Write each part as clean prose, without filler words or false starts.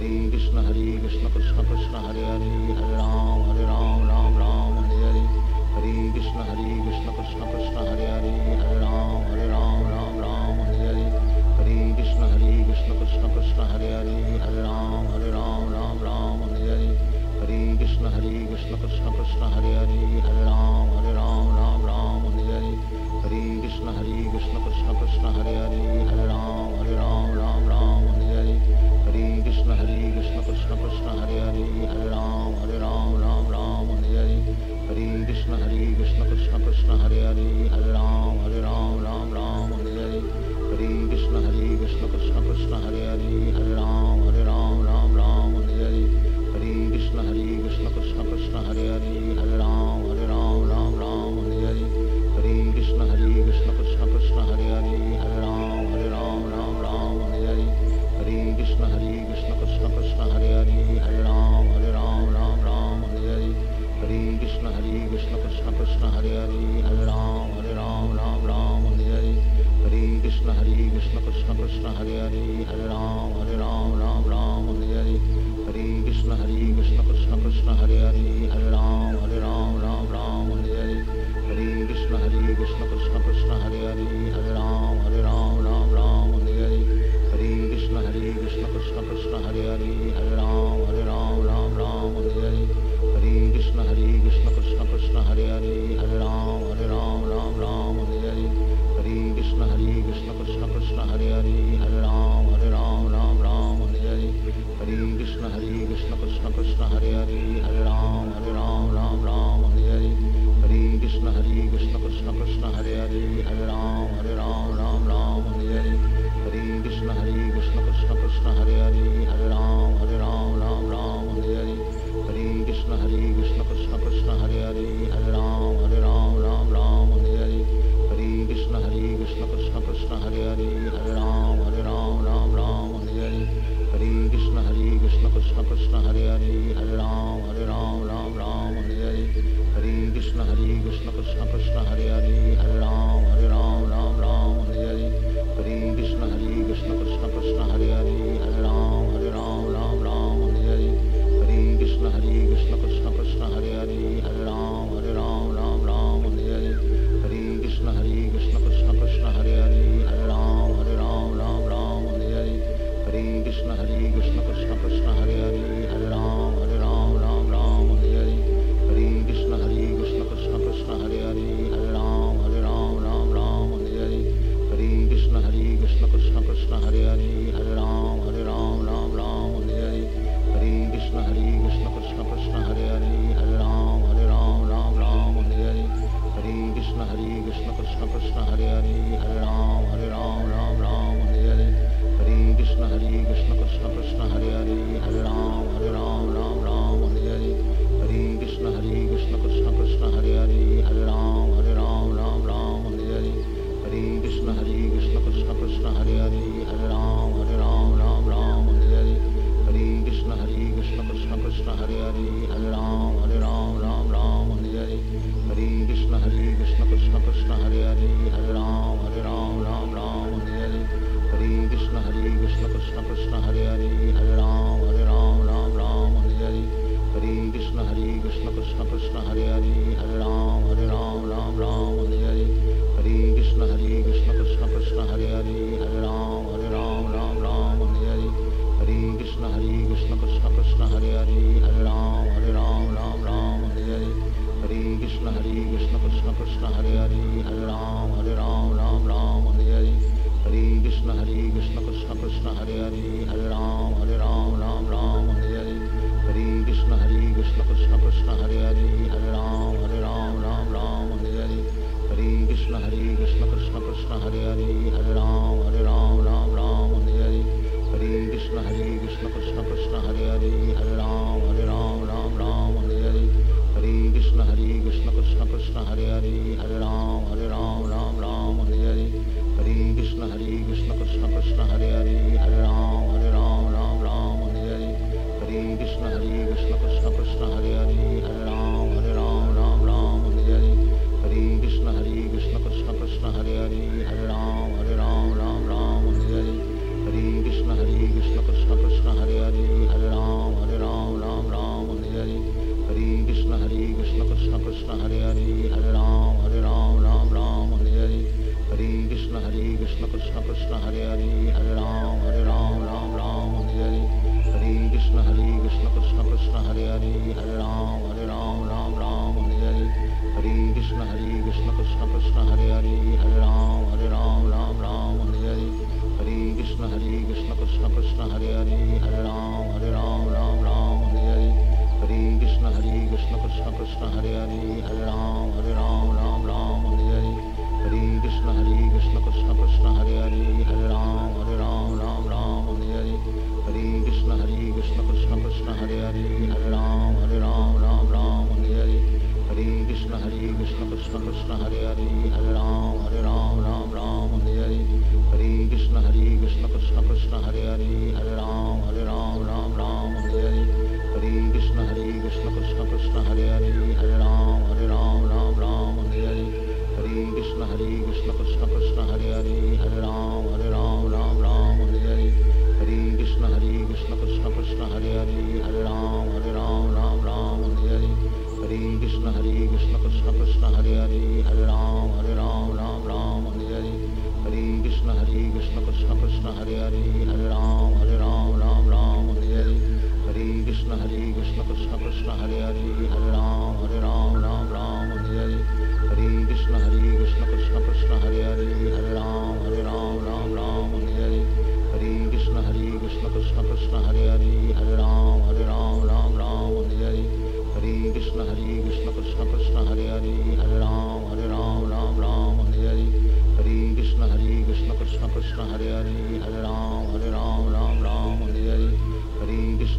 Hare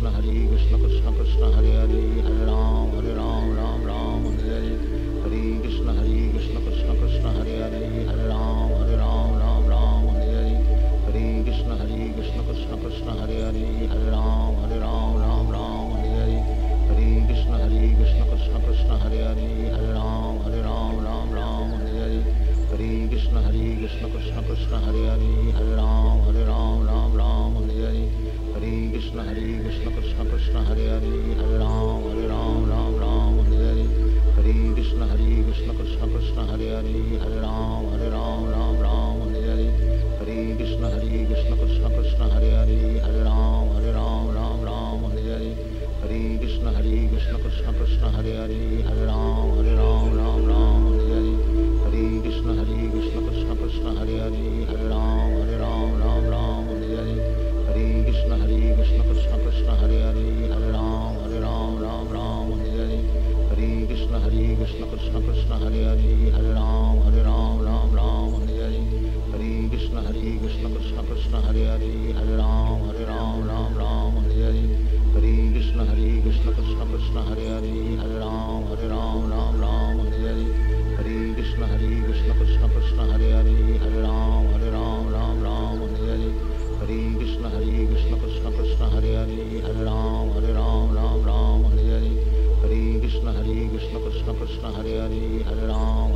Krishna Krishna Krishna Hare Hare Hare Ram Ram Ram Hare Hare Hare Krishna Krishna Krishna Hare Hare Hare Ram Ram Hare Hare Hare Krishna Krishna Krishna Hare Hare Hare Ram Ram Hare Hare Hare Krishna Krishna Krishna Hare Hare Hare Ram Ram Hare Hare Hare Krishna Krishna Krishna Hare Hare Hare Ram Ram Hare Hare Hare Krishna Krishna Krishna Hare Hare Hare Ram Ram Hare Hare Hare Krishna Krishna Krishna Hare Hare Hare Ram Ram Hare Hare Hare Krishna Krishna Krishna Hare Hare Hare Ram Ram Hare Hare Hare Krishna Krishna Krishna Hare Hare Hare Ram Ram Hare Hare Hare Krishna Krishna Krishna Hare Hare Hare Ram Ram Hare Hare Hare Krishna Krishna Krishna Hare Hare Hare Ram Ram Hare Hare Hare Krishna Krishna Krishna Hare Hare Hare Ram Ram Hare Hare Hare Krishna Krishna Krishna Hare Hare Hare Ram Ram Hare Hare Hare Krishna Krishna Krishna Hare Hare Hare Ram Ram Hare Hare Hare Krishna Krishna Krishna Hare Hare Hare Ram Ram Hare Hare Hare Krishna Krishna Krishna Hare Hare Hare Ram Ram Hare Hare Hare Krishna Krishna Krishna Hare Hare Hare Ram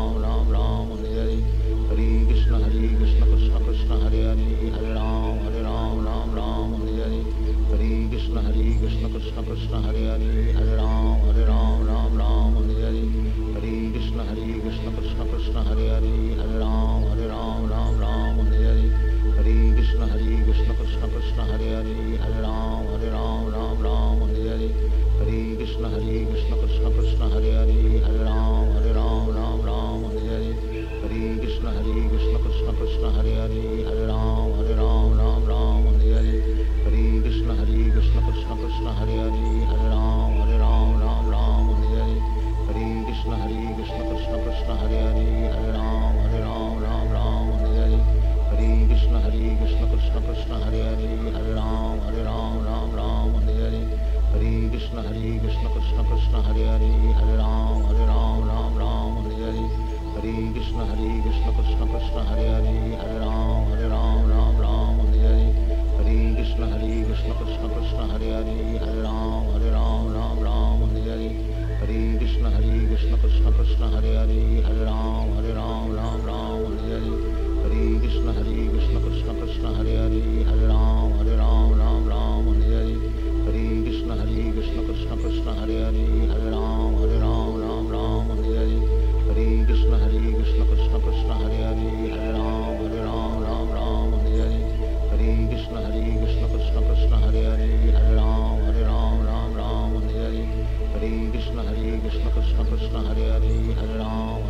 Ram Hare Hare Hare Krishna Krishna Krishna Hare Hare Hare Ram Ram Hare Hare Hare Krishna Krishna Krishna Hare Hare Hare Ram Ram Hare Hare Hare Krishna Krishna Krishna Hare Hare Hare Ram Ram Hare Hare Hare Krishna Krishna Krishna Hare Hare Hare Ram Ram Hare Hare Hare Krishna Krishna Krishna Hare Hare Hare Ram Ram Hare Hare Hare Krishna Krishna Krishna Hare Hare Hare Ram Ram Hare Hare Hare Krishna Krishna Krishna Hare Hare Hare Ram Ram Hare Hare Hare Krishna Krishna Krishna Hare Hare Hare Ram Ram Hare Hare Hare Krishna Krishna Krishna Hare Hare Hare Ram Ram Hare Hare Hare Krishna Krishna Krishna Hare Hare Hare Ram Ram Hare Hare Hare Krishna Krishna Krishna Hare Hare Hare Ram Ram Hare Hare Hare Krishna Krishna Krishna Hare Hare Hare Ram Ram Hare Hare Hare Krishna Krishna Krishna Hare Hare Hare Ram Ram Hare Hare Hare Krishna Krishna Krishna Hare Hare Hare Ram Ram Hare Hare Hare Krishna Krishna Krishna Hare Hare Hare Ram Ram Hare Hare Hare Krishna Krishna Krishna Hare Hare Hare Ram Ram Hare Hare Hare Krishna Krishna Krishna Hare Hare Hare Ram Ram Hare Hare Hare Krishna Krishna Krishna Hare Hare Hare Ram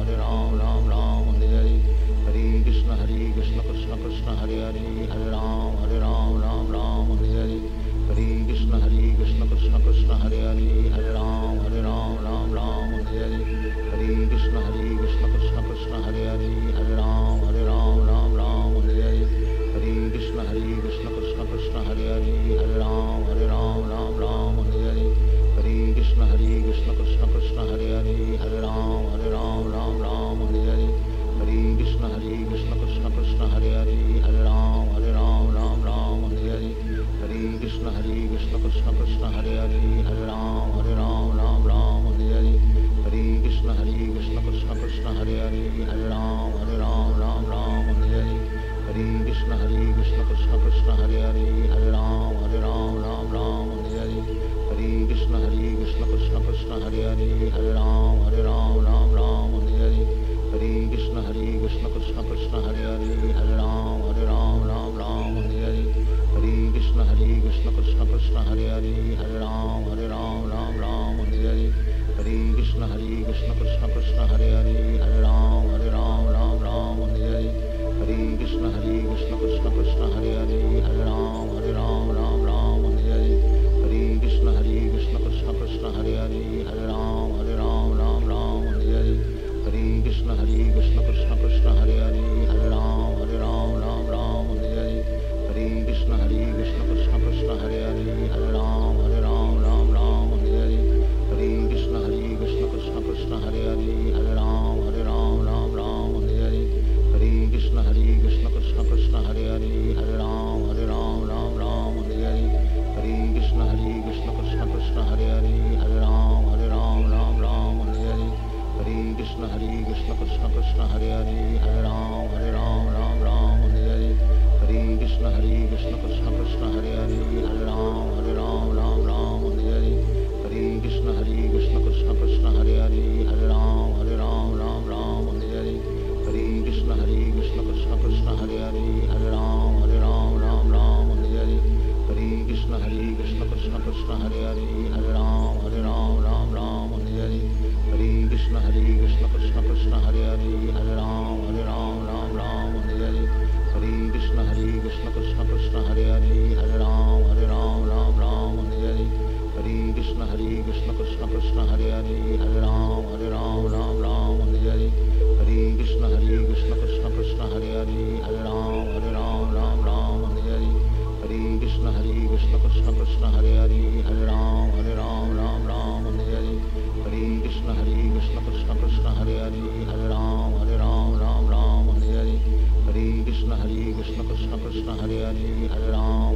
Ram Hare Hare Hare Krishna Krishna Krishna Hare Hare Hare Ram Ram Hare Hare Hare Krishna Krishna Krishna Hare Hare Hare Ram Ram Hare Hare Hare Krishna Krishna Krishna Hare Hare Hare Ram Ram Hare Hare Hare Krishna Krishna Krishna Hare Hare Hare Ram Ram Hare Hare Hare Krishna Krishna Krishna Hare Hare Hare Ram Ram Hare Hare Hare Krishna Krishna Krishna Hare Hare Hare Ram Ram Hare Hare Hare Krishna Krishna Krishna Hare Hare Hare Ram Ram Hare Hare Hare Krishna Krishna Krishna Hare Hare Hare Ram Ram Hare Hare Hare Krishna Krishna Krishna Hare Hare Hare Ram Ram Hare Hare Hare Krishna Krishna Krishna Hare Hare Hare Ram Ram Hare Hare Hare Krishna Krishna Krishna Hare Hare Hare Ram Ram Hare Hare Hare Krishna Krishna Krishna Hare Hare Hare Ram Ram Hare Hare Hare Krishna Krishna Krishna Hare Hare Hare Ram Ram Hare Hare Hare Krishna Krishna Krishna Hare Hare Hare Ram Ram Hare Hare Hare Krishna Krishna Krishna Hare Hare Hare Ram Ram Hare Hare Hare Krishna Krishna Krishna Hare Hare Hare Ram Ram Hare Hare Hare Krishna Krishna Krishna Hare Hare Hare Ram Krishna Krishna Krishna Hare Hare Hare Ram Ram Ram Hare Hare Hare Krishna Krishna Krishna Hare Hare Hare Ram Ram Hare Hare Hare Krishna Krishna Krishna Hare Hare Hare Ram Ram Hare Hare Hare Krishna Krishna Krishna Hare Hare Hare Ram Ram Hare Hare Hare Krishna Krishna Krishna Hare Hare Hare Ram Ram Hare Hare Hare Krishna Krishna Krishna Hare Hare Hare Ram Ram Hare Hare Hare Krishna Krishna Krishna Hare Hare Hare Ram Ram Hare Hare Hare Krishna Krishna Krishna Hare Hare Hare Ram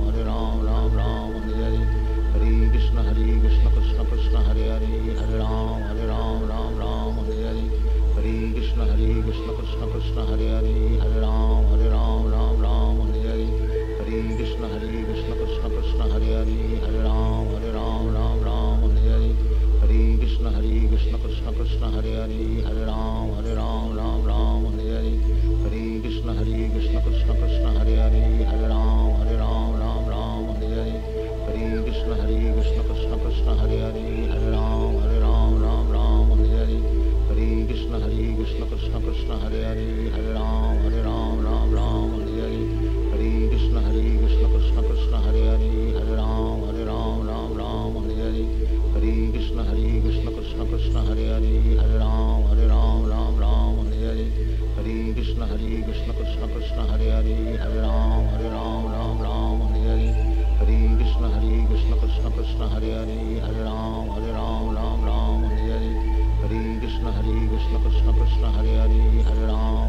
Ram Hare Hare Hare Krishna Krishna Krishna Hare Hare Hare Ram Ram Hare Hare Hare Krishna Krishna Krishna Hare Hare Hare Ram Ram Hare Hare Hare Krishna Krishna Krishna Hare Hare Hare Ram Ram Hare Hare Hare Krishna Krishna Krishna Hare Hare Hare Ram Ram Hare Hare Hare Krishna Krishna Krishna Hare Hare Hare Ram Ram Hare Hare Hare Krishna Krishna Krishna Hare Hare Hare Ram Ram Hare Hare Hare Krishna Krishna Krishna Hare Hare Hare Ram Ram Hare Hare Hare Krishna Krishna Krishna Hare Hare Hare Ram Ram Hare Hare Hare Krishna Krishna Krishna Hare Hare Hare Ram Ram Hare Hare Hare Krishna Krishna Krishna Hare Hare Hare Ram Ram Hare Hare Hare Krishna Krishna Krishna Hare Hare Hare Ram Ram Hare Hare Hare Krishna Krishna Krishna Hare Hare Hare Ram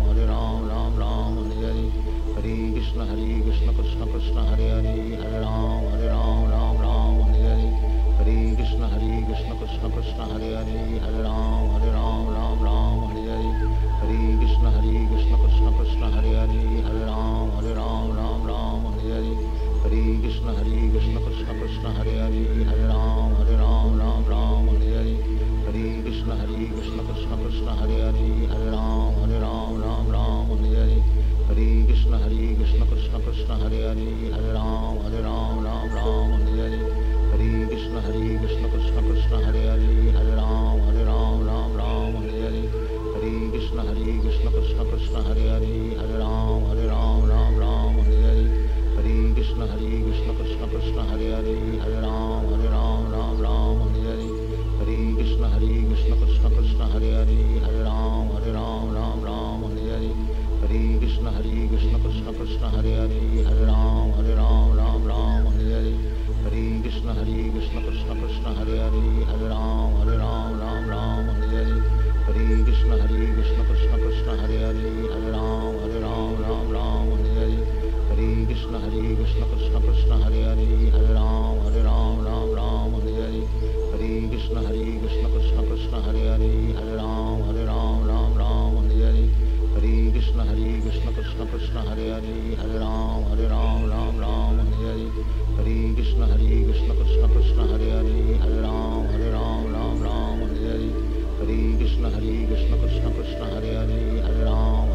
Ram Hare Hare Hare Krishna Krishna Krishna Hare Hare Hare Ram Ram Hare Hare Hare Krishna Krishna Krishna Hare Hare Hare Ram Ram Hare Hare Hare Krishna Krishna Krishna Hare Hare Hare Ram Ram Hare Hare Hare Krishna Krishna Krishna Hare Hare Hare Ram Ram Hare Hare Hare Krishna Krishna Krishna Hare Hare Hare Ram Ram Hare Hare Hare Krishna Krishna Krishna Hare Hare Hare Ram Ram Hare Hare Hare Krishna Krishna Krishna Hare Hare Hare Ram Ram Hare Hare Hare Krishna Krishna Krishna Hare Hare Hare Ram Ram Hare Hare Hare Krishna Krishna Krishna Hare Hare Hare Ram Ram Hare Hare Hare Krishna Krishna Krishna Hare Hare Hare Ram Ram Hare Hare Hare Krishna Krishna Krishna Hare Hare Hare Ram Ram Hare Hare Hare Krishna Krishna Krishna Hare Hare Hare Ram Ram Hare Hare Hare Krishna Krishna Krishna Hare Hare Hare Ram Ram Hare Hare Hare Krishna Krishna Krishna Hare Hare Hare Ram Ram Hare Hare Hare Krishna Krishna Krishna Hare Hare Hare Ram Ram Hare Hare Hare Krishna Krishna Krishna Hare Hare Hare Ram Ram Hare Hare Hare Krishna Krishna Krishna Hare Hare Hare Ram Ram Hare Hare Hare Krishna Krishna Krishna Hare Hare Hare Ram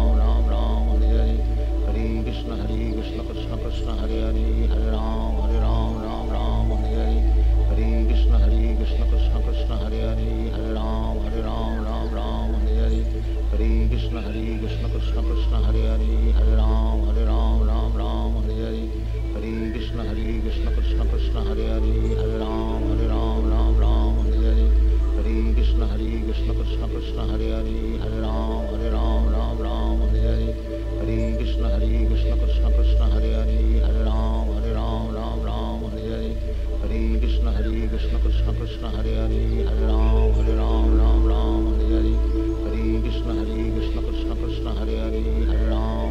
Ram Hare Hare Hare Krishna Krishna Krishna Hare Hare Hare Ram Ram Hare Hare Hare Krishna Krishna Krishna Hare Hare Hare Ram Ram Hare Hare Hare Krishna Krishna Krishna Hare Hare Hare Ram Ram Hare Hare Hare Krishna Krishna Krishna Hare Hare Hare Ram Ram Hare Hare Hare Krishna Krishna Krishna Hare Hare Hare Ram Ram Hare Hare Hare Krishna Krishna Krishna Hare Hare Hare Ram Ram Hare Hare Hare Krishna Krishna Krishna Hare Hare Hare Ram Ram Hare Hare Hare Krishna Krishna Krishna Hare Hare Hare Ram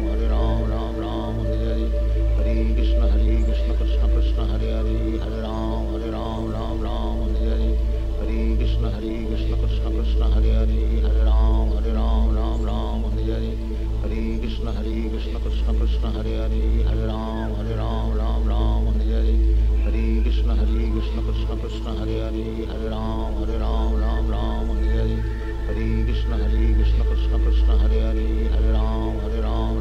Ram Hare Hare Hare Krishna Krishna Krishna Hare Hare Hare Ram Ram Hare Hare Hare Krishna Krishna Krishna Hare Hare Hare Ram Ram Hare Hare Hare Krishna Krishna Krishna Hare Hare Hare Ram Ram Hare Hare Hare Krishna Krishna Krishna Hare Hare Hare Ram Ram Hare Hare Hare Krishna Krishna Krishna Hare Hare Hare Ram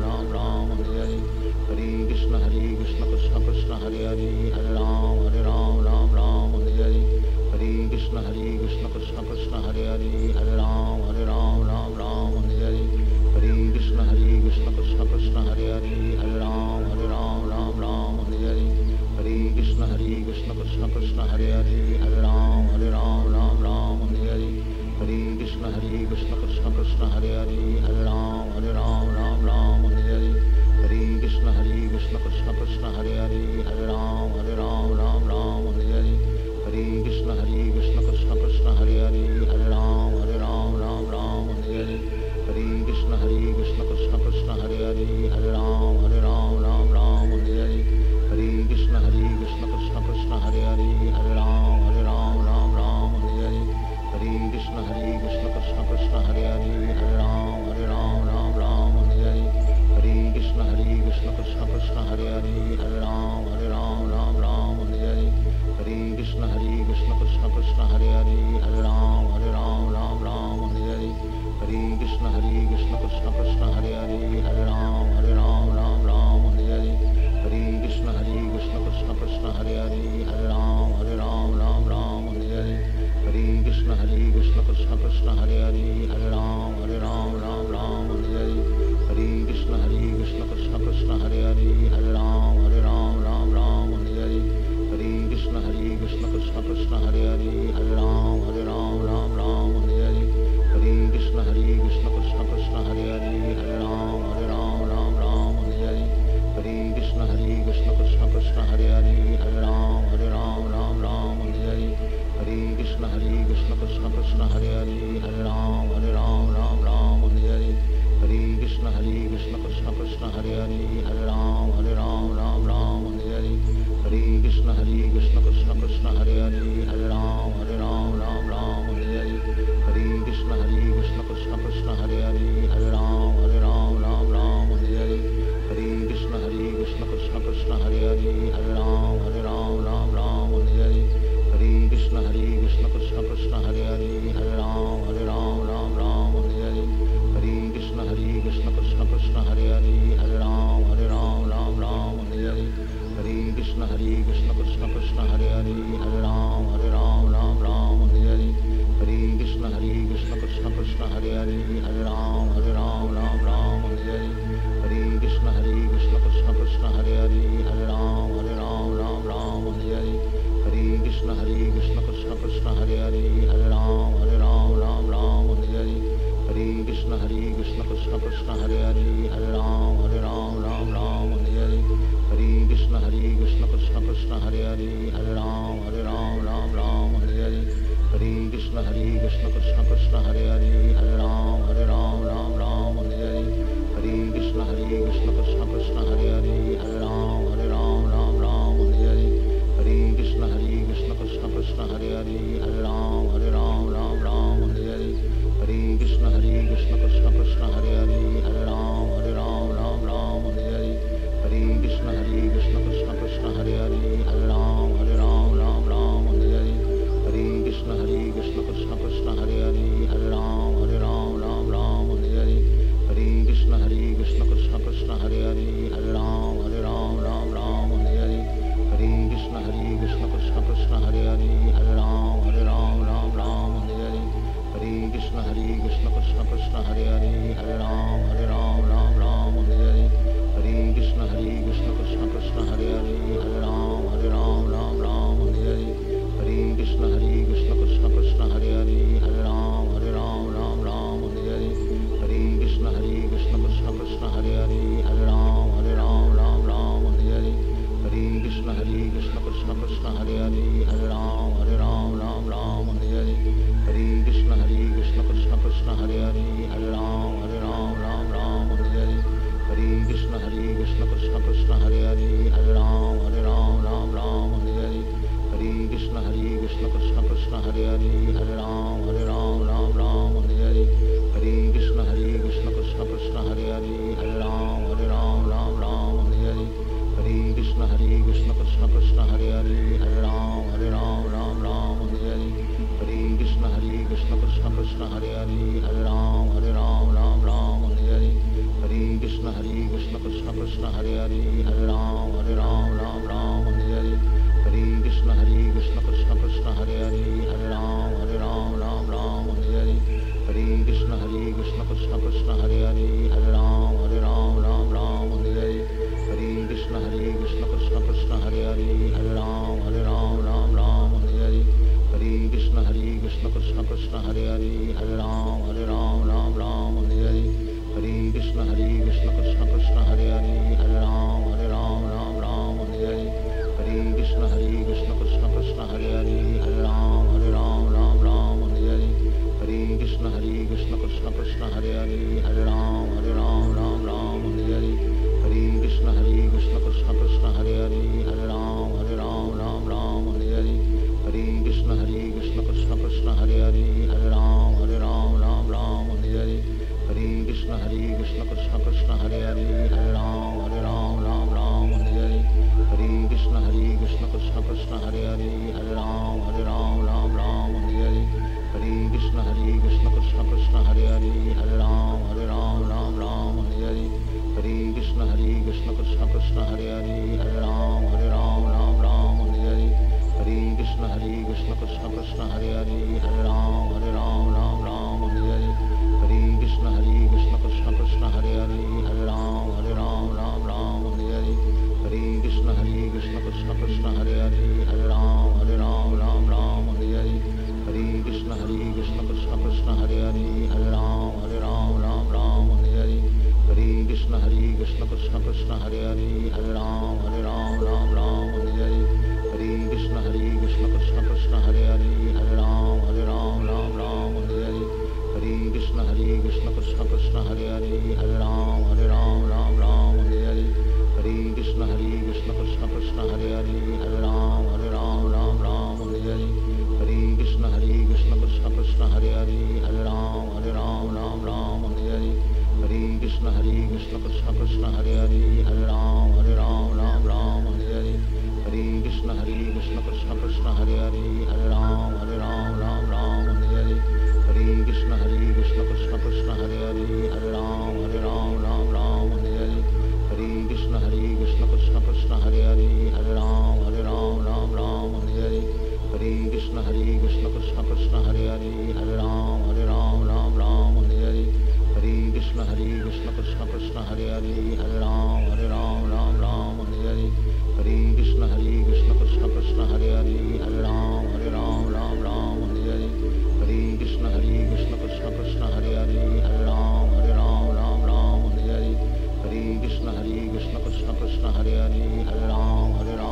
Ram Hare Hare Hare Krishna Krishna Krishna Hare Hare Hare Ram Krishna Hare Hare Hare Ram Ram Ram Hare Hare Hare Krishna Krishna Krishna Hare Hare Hare Ram Ram Ram Hare Hare Hare Krishna Krishna Krishna Hare Hare Hare Ram Ram Ram Hare Hare Hare Krishna Krishna Krishna Hare Hare Hare Ram Ram Ram Hare Hare Hare Krishna Krishna Krishna Hare Hare Hare Ram Ram Ram Hare Hare Hare Krishna Krishna Krishna Hare Hare Hare Ram Ram Ram Hare Hare Hare Krishna Krishna Krishna Hare Hare Hare Ram Ram Ram Hare Hare Hare Krishna Krishna Krishna Hare Hare Hare Ram Ram Ram Hare Hare Hare Krishna Krishna Krishna Hare Hare Hare Ram Ram Ram Hare Hare Hare Krishna Krishna Krishna Hare Hare Hare Ram Ram Hare Hare Hare Krishna Krishna Krishna Hare Hare Hare Ram Ram Hare Hare Hare Krishna Krishna Krishna Hare Hare Hare Ram Ram Hare Hare Hare Krishna Krishna Krishna Hare Hare Hare Ram Ram Hare Hare Hare Krishna Krishna Krishna Hare Hare Hare Ram Ram Hare Hare Hare Krishna Krishna Krishna Hare Hare Hare Ram Ram Hare Hare Hare Krishna Krishna Krishna Hare Hare Hare Ram Ram Hare Hare Hare Krishna Krishna Krishna Hare Hare Hare Ram Ram Hare Hare Hare Krishna Krishna Krishna Hare Hare Hare Ram Ram Hare Hare Hare Krishna Krishna Krishna Hare Hare Hare Ram Ram Hare Hare Hare Krishna Krishna Krishna Hare Hare Hare Ram Ram Hare Hare Hare Krishna Krishna Krishna Hare Hare Hare Ram Ram Hare Hare Hare Krishna Krishna Krishna Hare Hare Hare Ram Ram Hare Hare Hare Krishna Krishna Krishna Hare Hare Hare Ram Ram Hare Hare Hare Krishna Krishna Krishna Hare Hare Hare Ram Ram Hare Hare Hare Krishna Krishna Krishna Hare Hare Hare Ram Ram Hare Hare Hare Krishna Krishna Krishna Hare Hare Hare Ram Ram Hare Hare Hare Krishna Krishna Krishna Hare Hare Hare Ram Ram Hare Hare Hare Krishna Krishna Krishna Hare Hare Hare Ram Ram Hare Hare Hare Krishna Krishna Krishna Hare Hare Hare Ram Ram Hare Hare Hare Krishna Krishna Krishna Hare Hare Hare Ram Ram Hare Hare Hare Krishna Krishna Krishna Hare Hare Hare Ram Ram Hare Hare Hare Krishna Krishna Krishna Hare Hare Hare Ram Ram Hare Hare Hare Krishna Krishna Krishna Hare Hare Hare Ram Ram Hare Hare Hare Krishna Krishna Krishna Hare Hare Hare Ram Ram Hare Hare Hare Krishna Krishna Krishna Hare Hare Hare Ram Ram Hare Hare Hare Krishna Krishna Krishna Hare Hare Hare Ram Ram Hare Hare Hare Krishna Krishna Krishna Hare Hare Hare Ram Hare Ram, Ram Ram, Hare Hare, Hare Krishna Krishna Krishna Hare Hare, Hare Ram, Ram Ram, Hare Hare, Hare Krishna Krishna Krishna Hare Hare, Hare Ram, Ram Ram, Hare Hare, Hare Krishna Krishna Krishna Hare Hare, Hare Ram, Ram Ram, Hare Hare, Hare Krishna Krishna Krishna Hare Hare, Hare Ram, Ram Ram, Hare Hare, Hare Krishna Krishna Krishna Hare Hare, Hare Ram, Ram Ram, Hare Hare, Hare Krishna Krishna Krishna Hare Hare, Hare Ram, Ram Ram, Hare Hare, Hare Krishna Krishna Krishna Hare Hare, Hare Ram, Ram Ram, Hare Hare, Hare Krishna Krishna Krishna Hare Hare, Hare Ram, Ram Ram, Hare Hare, Hare Krishna Krishna Krishna Hare Hare, Hare Ram, Ram Hare Hare, Hare Krishna Krishna Krishna Hare Hare, Hare Ram, Ram Hare Hare, Hare Krishna Krishna Krishna Hare Hare, Hare Ram, Ram Hare Hare, Hare Krishna Krishna Krishna Hare Hare, Hare Ram, Ram Hare Hare, Hare Krishna Krishna Krishna Hare Hare, Hare Ram, Ram Hare Hare, Hare Krishna Krishna Krishna Hare Hare, Hare Ram, Ram Hare Hare, Hare Krishna Krishna Krishna Hare Hare, Hare Ram, Ram Hare Hare, Hare Krishna Krishna Krishna Hare Hare, Hare Ram, Ram Hare Hare, Hare Krishna Krishna Krishna Hare Hare, Hare Ram, Ram Hare Hare, Hare Krishna Krishna Krishna Hare Hare, Hare Ram, Ram Hare Hare, Hare Krishna Krishna Krishna Hare Hare, Hare Ram, Ram Hare Hare, Hare Krishna Krishna Krishna Hare Hare, Hare Ram,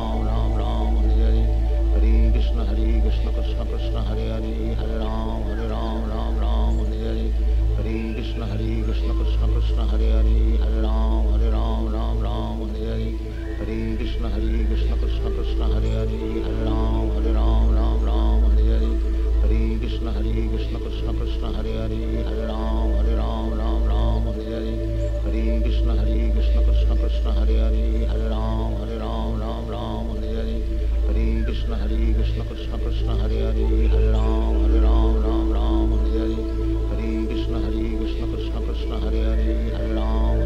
Ram Hare Hare, Hare Krishna Krishna Krishna Hare Hare, Hare Ram, Ram Hare Hare, Hare Krishna Krishna Krishna Hare Hare, Hare Ram, Ram Hare Hare, Hare Krishna Krishna Krishna Hare Hare, Hare Ram, Ram Hare Hare, Hare Krishna Krishna Krishna Hare Hare, Hare Ram, Ram Hare Hare, Hare Krishna Krishna Krishna Hare Hare, Hare Ram, Ram Hare Hare, Hare Krishna Krishna Krishna Hare Hare, Hare Ram, Ram Hare Hare, Hare Krishna Krishna Krishna Hare Hare, Hare Ram,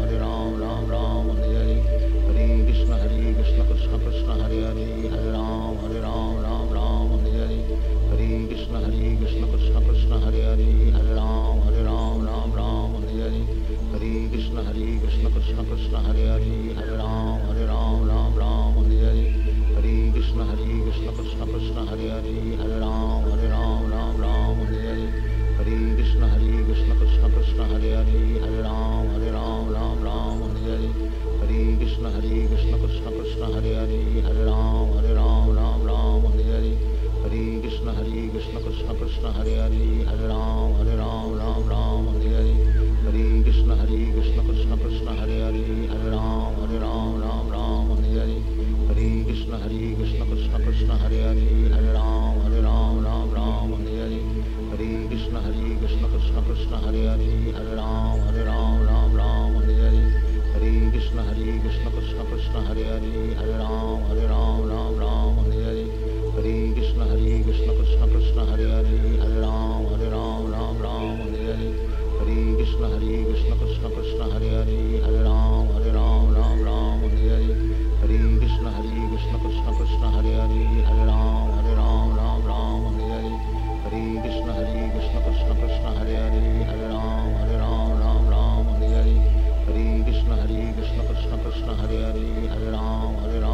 Ram Hare Hare, Hare Krishna Krishna Krishna Hare Hare, Hare Ram, Ram Hare Hare, Hare Krishna Krishna Krishna Hare Hare, Hare Ram, Ram Hare Hare, Hare Krishna Krishna Krishna Hare Hare, Hare Ram, Ram Hare Hare, Hare Krishna Krishna Krishna Hare Hare, Hare Ram, Ram Hare Hare, Hare Krishna Krishna Krishna Hare Hare, Hare Ram, Ram Hare Hare, Hare Krishna Krishna Krishna Hare Hare, Hare Ram, Ram Hare Hare, Hare Krishna Krishna Krishna Hare Hare, Hare Ram, Ram Hare Hare, Hare Krishna Krishna Krishna Hare Hare, Hare Ram, Ram Hare Hare, Hare Krishna Krishna Krishna Hare Hare, Hare Ram, Ram Hare Hare, Hare Krishna Krishna Krishna Hare Hare, Hare Ram, Ram Hare Hare, Hare Krishna Krishna Krishna Hare Hare, Hare Ram, Ram Hare Hare, Hare Krishna Krishna Krishna Hare Hare, Hare Ram, Ram Hare Hare, Hare Krishna Krishna Krishna Hare Hare, Hare Ram, Ram Hare Hare, Hare Krishna Krishna Krishna Hare Hare, Hare Ram, Ram Hare Hare, Hare Krishna Krishna Krishna Hare Hare, Hare Ram, Ram Hare Hare, Hare Krishna Krishna Krishna Hare Hare, Hare Ram,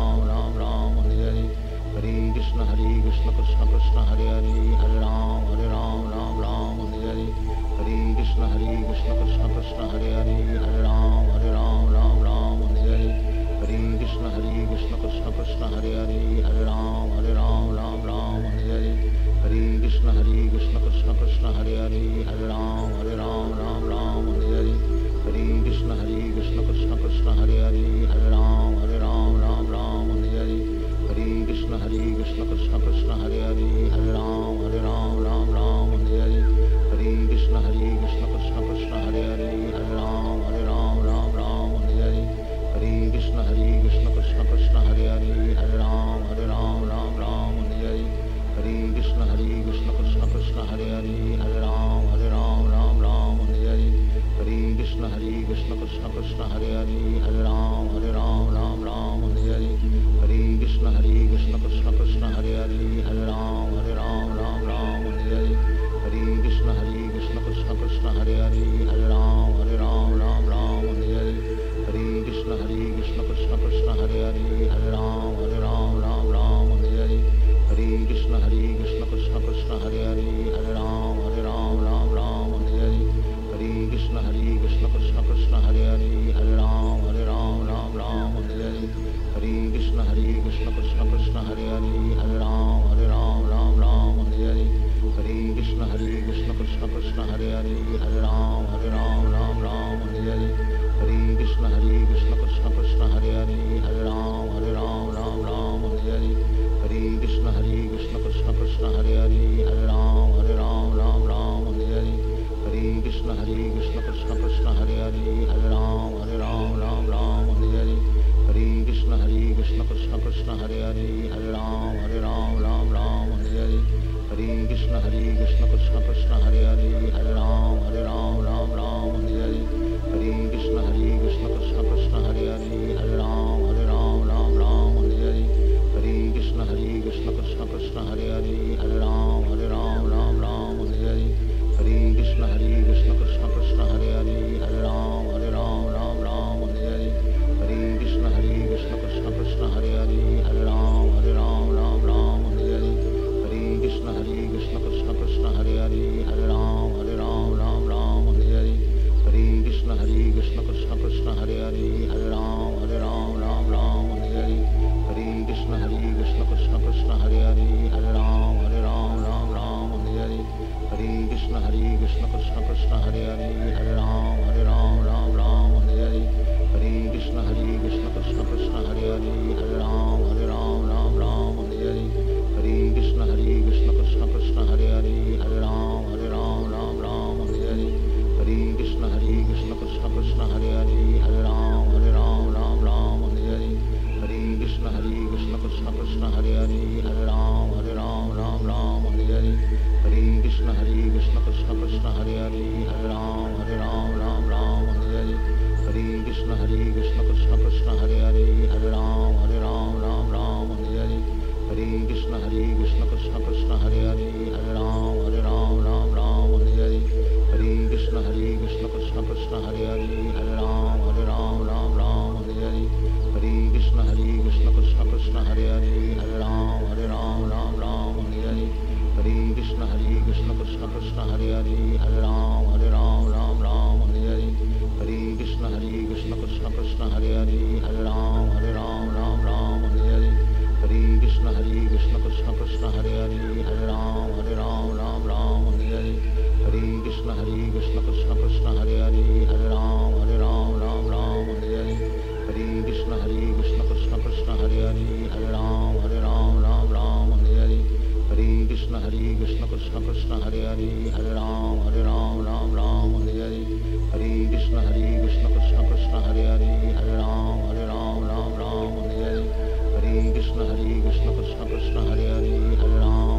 Ram Hare Hare, Hare Krishna Krishna Krishna Hare Hare, Hare Ram, Ram Hare Hare, Hare Krishna Krishna Krishna Hare Hare, Hare Ram, Krishna Krishna Krishna Hare Hare Hare Ram Ram Ram Hare Hare Hare Krishna Krishna Krishna Hare Hare Hare Ram Ram Ram Hare Hare Hare Krishna Krishna Krishna Hare Hare Hare Ram Ram Hare Hare Hare Krishna Krishna Krishna Hare Hare Hare Ram Ram Hare Hare Hare Krishna Krishna Krishna Hare Hare Hare Ram Ram Hare Hare Hare Krishna Krishna Krishna Hare Hare Hare Ram Ram Hare Hare Hare Krishna Krishna Krishna Hare Hare Hare Ram Ram Hare Hare Hare Krishna Krishna Krishna Hare Hare Hare Ram Ram Hare Hare Hare Krishna Krishna Krishna Hare Hare Hare Ram Ram Hare Hare Hare Krishna Krishna Krishna Hare Hare Hare Ram Ram Hare Hare Hare Krishna Krishna Krishna Hare Hare Hare Ram Ram Hare Hare Hare Krishna Krishna Krishna Hare Hare Hare Ram Ram Hare Hare Hare Krishna Krishna Krishna Hare Hare Hare Ram Ram Hare Hare Hare Krishna Krishna Krishna Hare Hare Hare Ram Ram Hare Hare Hare Krishna Krishna Krishna Hare Hare Hare Ram Ram Hare Hare Hare Krishna Krishna Krishna Hare Hare Hare Ram Ram Hare Hare Hare Krishna Krishna Krishna Hare Hare Hare Ram Ram Hare Hare Hare Krishna Krishna Krishna Hare Hare Hare Ram Ram Hare Hare Hare Krishna Krishna Krishna Hare Hare Hare Ram Ram Hare Hare Hare Krishna Krishna Krishna Hare Hare Hare Ram Ram Hare Hare Hare Krishna Krishna Krishna Hare Hare Hare Ram Ram Hare Hare Hare Krishna Krishna Krishna Hare Hare Hare Ram Ram Hare Hare Hare Krishna Krishna Krishna Hare Hare Hare Ram Ram Hare Hare Hare Krishna Krishna Krishna Hare Hare Hare Ram Ram Hare Hare Hare Krishna Krishna Krishna Hare Hare Hare Ram Ram Hare Hare Hare Krishna Krishna Krishna Hare Hare Hare Ram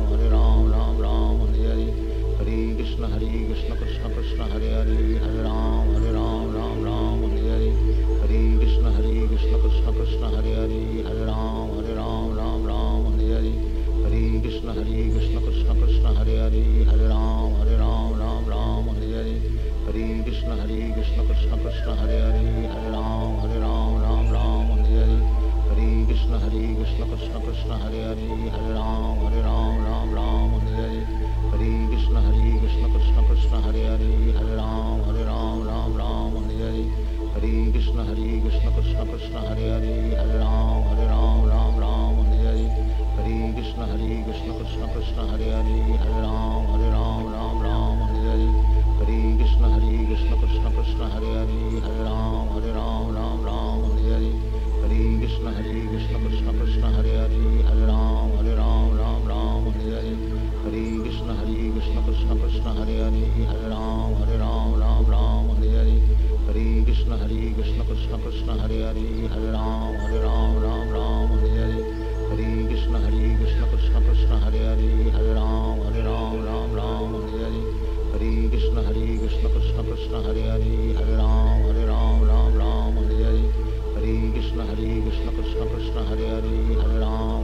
Ram Hare Hare Hare Krishna Krishna Krishna Hare Hare Hare Ram Ram Hare Hare Hare Krishna Krishna Krishna Hare Hare Hare Ram Ram Hare Hare Hare Krishna Krishna Krishna Hare Hare Hare Ram Ram Hare Hare Hare Krishna Krishna Krishna Hare Hare Hare Ram Ram Hare Hare Hare Krishna Krishna Krishna Hare Hare Hare Ram Ram Hare Hare Hare Krishna Krishna Krishna Hare Hare Hare Ram Ram Hare Hare Hare Krishna Krishna Krishna Hare Hare Hare Ram Ram Hare Hare Hare Krishna Krishna Krishna Hare Hare Hare Ram Ram Hare Hare Hare Krishna Krishna Krishna Hare Hare Hare Ram Ram Hare Hare Hare Krishna Krishna Krishna Hare Hare Hare Ram Ram Hare Hare Hare Krishna Krishna Krishna Hare Hare Hare Ram Ram Hare Hare Hare Krishna Krishna Krishna Hare Hare Hare Ram Ram Hare Hare Hare Krishna Krishna Krishna Hare Hare Hare Ram Ram Hare Hare Hare Krishna Krishna Krishna Hare Hare Hare Ram Ram Hare Hare Hare Krishna Krishna Krishna Hare Hare Hare Ram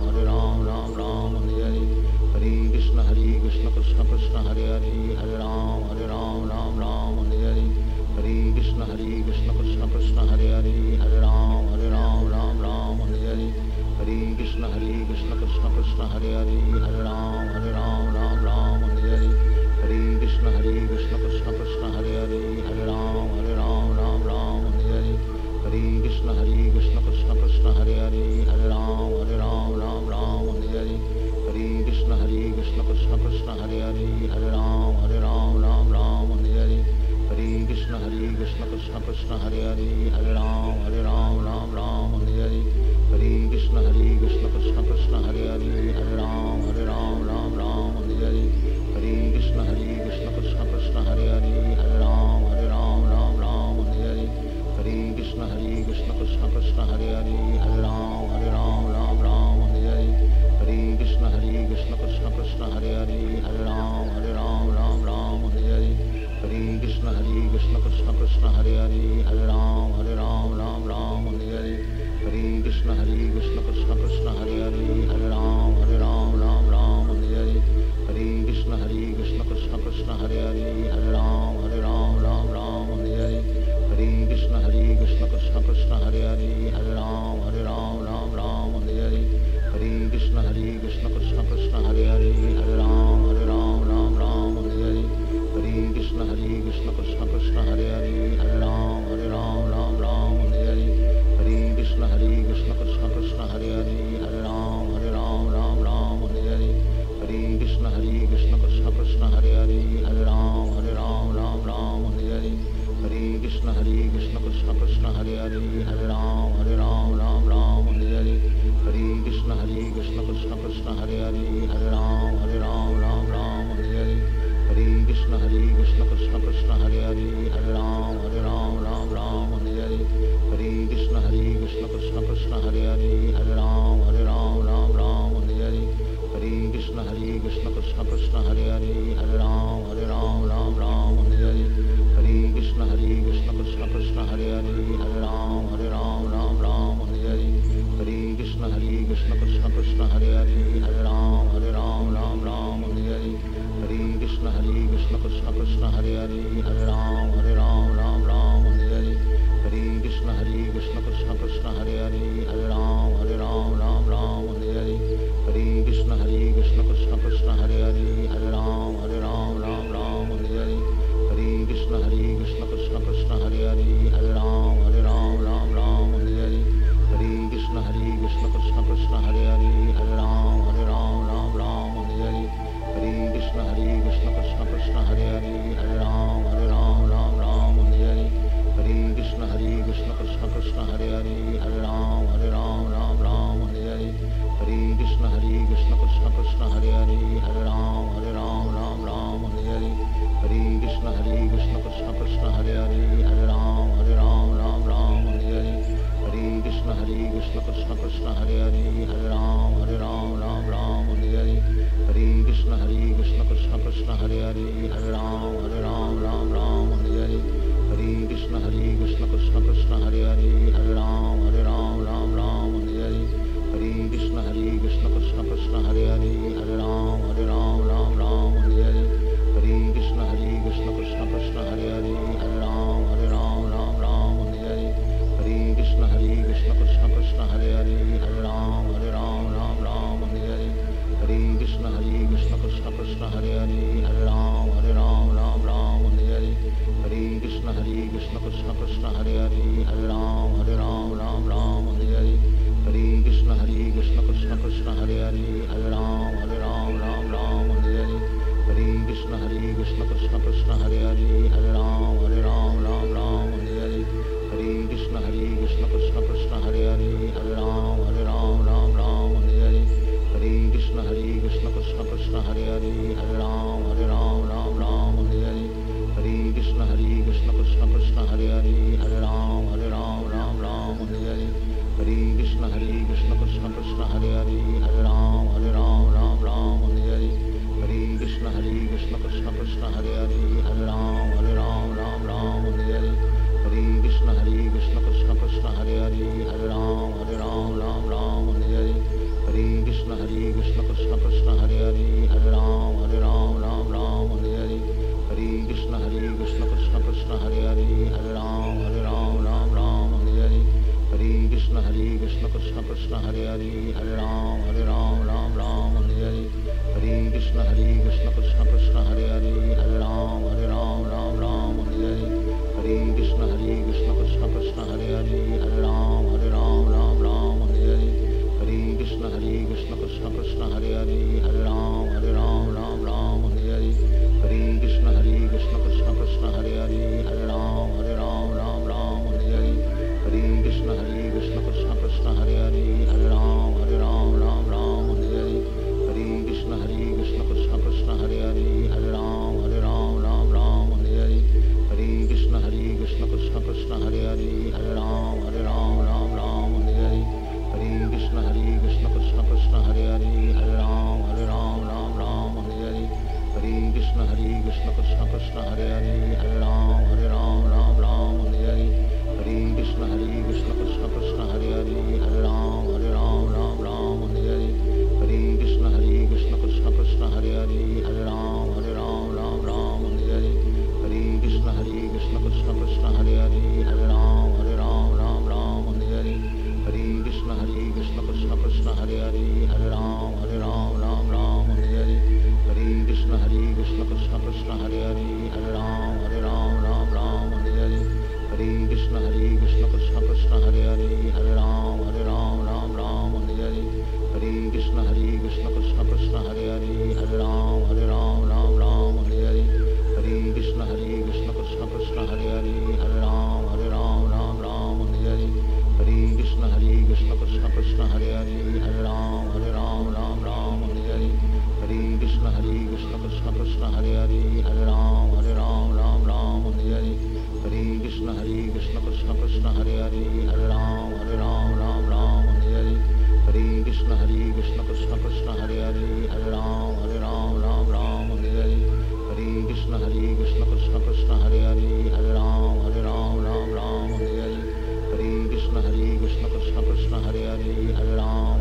Ram Hare Hare Hare Krishna Krishna Krishna Hare Hare Hare Ram Ram Hare Hare Hare Krishna Krishna Krishna Hare Hare Hare Ram Ram Hare Hare Hare Krishna Krishna Krishna Hare Hare Hare Ram Ram Hare Hare Hare Krishna Krishna Krishna Hare Hare Hare Ram Ram Hare Hare Hare Krishna Krishna Krishna Hare Hare Hare Ram Ram Hare Hare Hare Krishna Krishna Krishna Hare Hare Hare Ram Hare Krishna Krishna Krishna Hare Hare Hare Ram Ram Ram Hare Hare Hare Krishna Krishna Krishna Hare Hare Hare Ram Ram Hare Hare Hare Krishna Krishna Krishna Hare Hare Hare Ram Ram Hare Hare Hare Krishna Krishna Krishna Hare Hare Hare Ram Ram Hare Hare Hare Krishna Krishna Krishna Hare Hare Hare Ram Ram Hare Hare Hare Krishna Krishna Krishna Hare Hare Hare Ram Ram Hare Hare Hare Krishna Krishna Krishna Hare Hare Hare Ram Ram Hare Hare Hare Krishna Krishna Krishna Hare Hare Hare Ram Ram Hare Hare Hare Krishna Krishna Krishna Hare Hare Hare Ram Ram Hare Hare Hare Krishna Krishna Krishna Hare Hare Hare Ram Ram Hare Hare Hare Krishna Krishna Krishna Hare Hare Hare Ram Ram Hare Hare Hare Krishna Krishna Krishna Hare Hare Hare Ram Ram Hare Hare Hare Krishna Krishna Krishna Hare Hare Hare Ram Ram Hare Hare Hare Krishna Krishna Krishna Hare Hare Hare Ram Ram Hare Hare Hare Krishna Krishna Krishna Hare Hare Hare Ram Ram Hare Hare Hare Krishna Krishna Krishna Hare Hare Hare Ram Ram Hare Hare Hare Krishna Krishna Krishna Hare Hare Hare Ram Ram Hare Hare Hare Krishna Krishna Krishna Hare Hare Hare Ram Ram Hare Hare Hare Krishna Krishna Krishna Hare Hare Hare Ram Ram Hare Hare Hare Krishna Krishna Krishna Hare Hare Hare Ram Ram Hare Hare Hare Krishna Krishna Krishna Hare Hare Hare Ram Ram Hare Hare Hare Krishna Krishna Krishna Hare Hare Hare Ram Ram Hare Hare Hare Krishna Krishna Krishna Hare Hare Hare Ram Ram Hare Hare Hare Krishna Krishna Krishna Hare Hare Hare Ram Ram Hare Hare Hare Krishna Krishna Krishna Hare Hare Hare Ram Ram Hare Hare Hare Krishna Krishna Krishna Hare Hare Hare Ram Ram Hare Hare Hare Krishna Krishna Krishna Hare Hare Hare Ram Ram Hare Hare Hare Krishna Krishna Krishna Hare Hare Hare Ram Ram Hare Hare Hare Krishna Krishna Krishna Hare Hare Hare Ram Ram Hare Hare Hare Krishna Krishna Krishna Hare Hare Hare Ram Ram Hare Hare Hare Krishna Krishna Krishna Hare Hare Hare Ram Ram Hare Hare Hare Krishna Krishna Krishna Hare Hare Hare Ram Ram Hare Hare Hare Krishna Krishna Krishna Hare Hare Hare Ram Ram Hare Hare Hare Krishna Krishna Krishna Hare Hare Hare Ram Ram Hare Hare Hare Krishna Krishna Krishna Hare Hare Hare Ram Ram Hare Hare Hare Krishna Krishna Krishna Hare Hare Hare Ram Ram Hare Hare Hare Krishna Krishna Krishna Hare Hare Hare Ram Ram Hare Hare Hare Krishna Krishna Krishna Hare Hare Hare Ram Ram Hare Hare Hare Krishna Krishna Krishna Hare Hare Hare Ram Ram Hare Hare Hare Krishna Krishna Krishna Hare Hare Hare Ram Ram Hare Hare Hare Krishna Krishna Krishna Hare Hare Hare Ram Ram Hare Hare Hare Krishna Krishna Krishna Hare Hare Hare Ram Ram Hare Hare Hare Krishna Krishna Krishna Hare Hare Hare Ram Ram Hare Hare Hare Krishna Krishna Krishna Hare Hare Hare Ram Ram Hare Hare Hare Krishna Krishna Krishna Hare Hare Hare Ram Ram Hare Hare Hare Krishna Krishna Krishna Hare Hare Hare Ram Ram Hare Hare Hare Krishna Krishna Krishna Hare Hare Hare Ram Ram Hare Hare Hare Krishna Krishna Krishna Hare Hare Hare Ram Ram Hare Hare Hare Krishna Krishna Krishna Hare Hare Hare Ram Ram Hare Hare Hare Krishna Krishna Krishna Hare Hare Hare Ram Ram Hare Hare Hare Krishna Krishna Krishna Hare Hare Hare Ram Ram Hare Hare Hare Krishna Krishna Krishna Hare Hare Hare Ram Ram Ram Hare Hare Hare Krishna Krishna Krishna Hare Hare Hare Ram Ram Ram Hare Hare Hare Krishna Krishna Krishna Hare Hare Hare Ram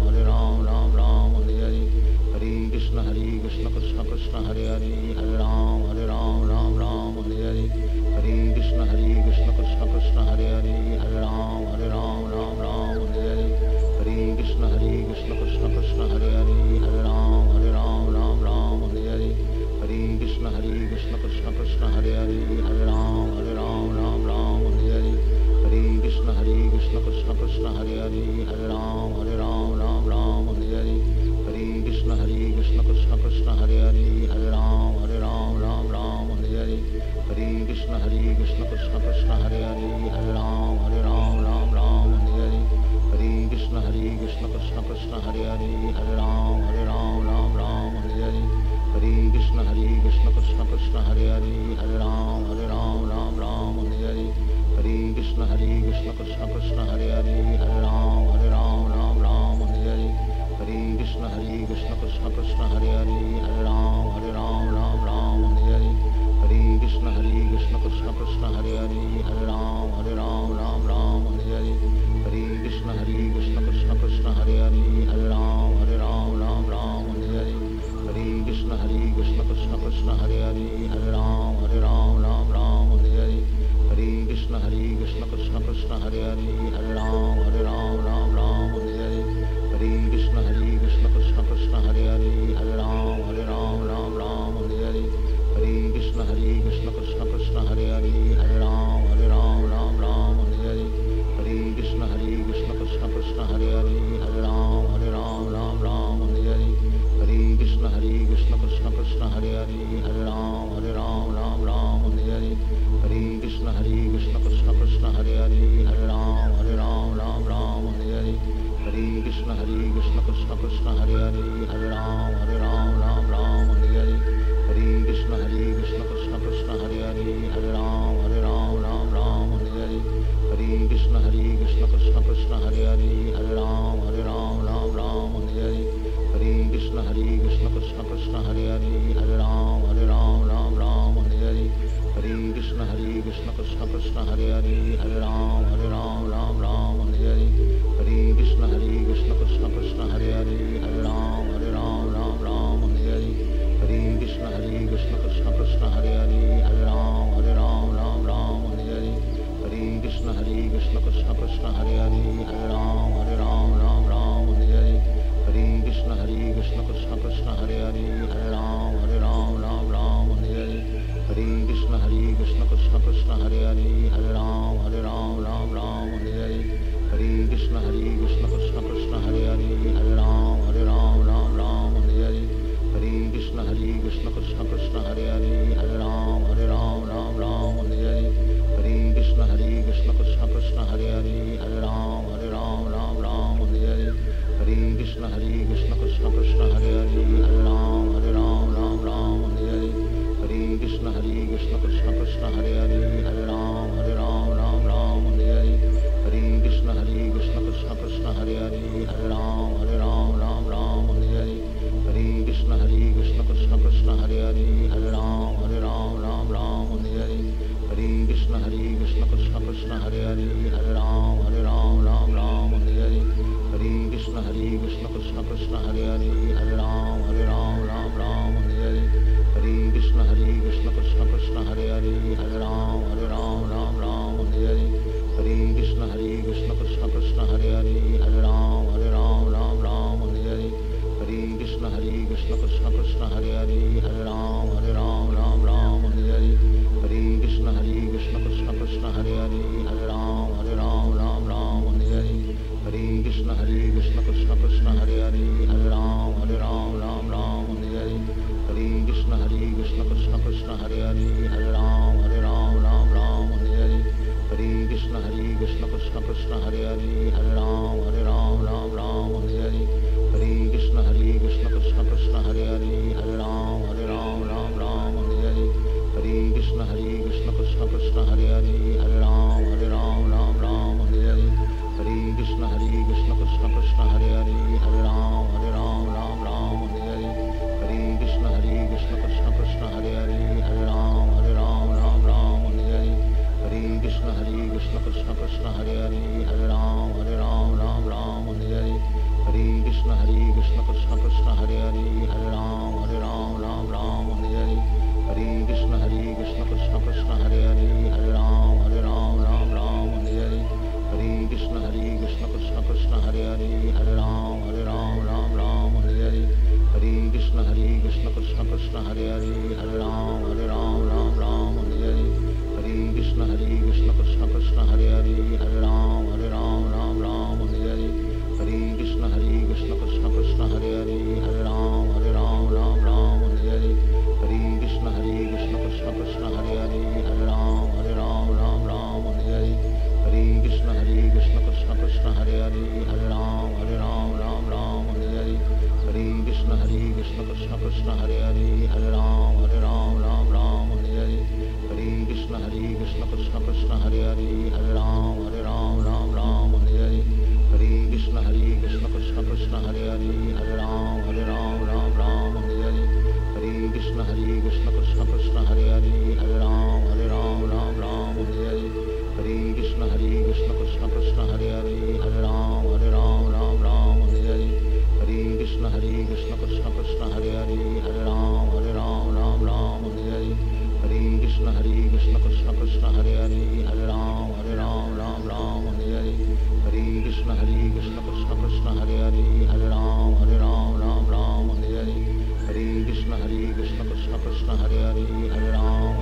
Ram Hare Hare Hare Krishna Krishna Krishna Hare Hare Hare Ram Ram Hare Hare Hare Krishna Krishna Krishna Hare Hare Hare Ram Ram Hare Hare Hare Krishna Krishna Krishna Hare Hare Hare Ram Ram Hare Hare Hare Krishna Krishna Krishna Hare Hare Hare Ram Ram Hare Hare Hare Krishna Krishna Krishna Hare Hare Hare Ram Ram Hare Hare Hare Krishna Krishna Krishna Hare Hare Hare Ram Ram Hare Hare Hare Krishna Krishna Krishna Hare Hare Hare Ram Ram Hare Hare Hare Krishna Krishna Krishna Hare Hare Hare Ram Ram Hare Hare Hare Krishna Krishna Krishna Hare Hare Hare Ram Ram Hare Hare Hare Krishna Krishna Krishna Hare Hare Hare Ram Ram Hare Hare Hare Krishna Krishna Krishna Hare Hare Hare Ram Ram Hare Hare Hare Krishna Krishna Krishna Hare Hare Hare Ram Ram Hare Hare Hare Krishna Krishna Krishna Hare Hare Hare Ram Ram Hare Hare Hare Krishna Krishna Krishna Hare Hare Hare Ram Ram Hare Hare Hare Krishna Krishna Krishna Hare Hare Hare Ram Ram Hare Hare Hare Krishna Krishna Krishna Hare Hare Hare Ram Ram Hare Hare Hare Krishna Krishna Krishna Hare Hare Hare Ram Ram Hare Hare Hare Krishna Krishna Krishna Hare Hare Hare Ram Ram Hare Hare Hare Krishna Krishna Krishna Hare Hare Hare Ram Ram Hare Hare Hare Krishna Krishna Krishna Hare Hare Hare Ram Ram Hare Hare Hare Krishna Krishna Krishna Hare Hare Hare Ram Ram Hare Hare Hare Krishna Krishna Krishna Hare Hare Hare Ram Ram Hare Hare Hare Krishna Krishna Krishna Hare Hare Hare Ram Ram Hare Hare Hare Krishna Krishna Krishna Hare Hare Hare Ram Ram Hare Hare Hare Krishna Krishna Krishna Hare Hare Hare Ram Ram Hare Hare Hare Krishna Krishna Krishna Hare Hare Hare Ram Ram Hare Hare Hare Krishna Krishna Krishna Hare Hare Hare Ram Ram Hare Hare Hare Krishna Krishna Krishna Hare Hare Hare Ram Ram Hare Hare Hare Krishna Krishna Krishna Hare Hare Hare Ram Ram Hare Hare Hare Krishna Krishna Krishna Hare Hare Hare Ram Ram Hare Hare Hare Krishna Krishna Krishna Hare Hare Hare Ram Ram Hare Hare Hare Krishna Krishna Krishna Hare Hare Hare Ram Ram Hare Hare Hare Krishna Krishna Krishna Hare Hare Hare Ram Ram Hare Hare Hare Krishna Krishna Krishna Hare Hare Hare Ram Ram Hare Hare Hare Krishna Krishna Krishna Hare Hare Hare Ram Ram Hare Hare Hare Krishna Krishna Krishna Hare Hare Hare Ram Ram Hare Hare Hare Krishna Krishna Krishna Hare Hare Hare Ram Ram Hare Hare Hare Krishna Krishna Krishna Hare Hare Hare Ram Ram Hare Hare Hare Krishna Krishna Krishna Hare Hare Hare Ram Ram Hare Hare Hare Krishna Krishna Krishna Hare Hare Hare Ram Ram Hare Hare Hare Krishna Krishna Krishna Hare Hare Hare Ram Ram Hare Hare Hare Krishna Krishna Krishna Hare Hare Hare Ram Ram Hare Hare Hare Krishna Krishna Krishna Hare Hare Hare Ram Ram Hare Hare Hare Krishna Krishna Krishna Hare Hare Hare Ram Ram Hare Hare Hare Krishna Krishna Krishna Hare Hare Hare Ram Ram Hare Hare Hare Krishna Krishna Krishna Hare Hare Hare Ram Ram Hare Hare Hare Krishna Krishna Krishna Hare Hare Hare Ram Ram Hare Hare Hare Krishna Krishna Krishna Hare Hare Hare Ram Ram Hare Hare Hare Krishna Krishna Krishna Hare Hare Hare Ram Hare Hare, Hare Ram, Ram Ram, Hare Hare, Hare Krishna Krishna Krishna, Hare Hare, Hare Ram, Ram Ram, Hare Hare, Hare Krishna Krishna Krishna, Hare Hare, Hare Ram, Ram Ram, Hare Hare, Hare Krishna Krishna Krishna, Hare Hare, Hare Ram, Ram Ram, Hare Hare, Hare Krishna Krishna Krishna, Hare Hare, Hare Ram, Ram Ram, Hare Hare, Hare Krishna Krishna Krishna, Hare Hare, Hare Ram, Ram Ram, Hare Hare, Hare Krishna Krishna Krishna, Hare Hare, Hare Ram, Ram Ram, Hare Hare, Hare Krishna Krishna Krishna, Hare Hare, Hare Ram, Ram Ram, Hare Hare, Hare Krishna Krishna Krishna, Hare Hare, Hare Ram, Ram Ram, Hare Hare, Hare Krishna Krishna Krishna, Hare Hare, Hare Ram, Ram Ram, Hare Hare, Hare Krishna Krishna Krishna, Hare Hare, Hare Ram, Ram Ram, Hare Hare, Hare Krishna Krishna Krishna, Hare Hare, Hare Ram, Ram Ram, Hare Hare, Hare Krishna Krishna Krishna, Hare Hare, Hare Ram, Ram Ram, Hare Hare, Hare Krishna Krishna Krishna, Hare Hare, Hare Ram,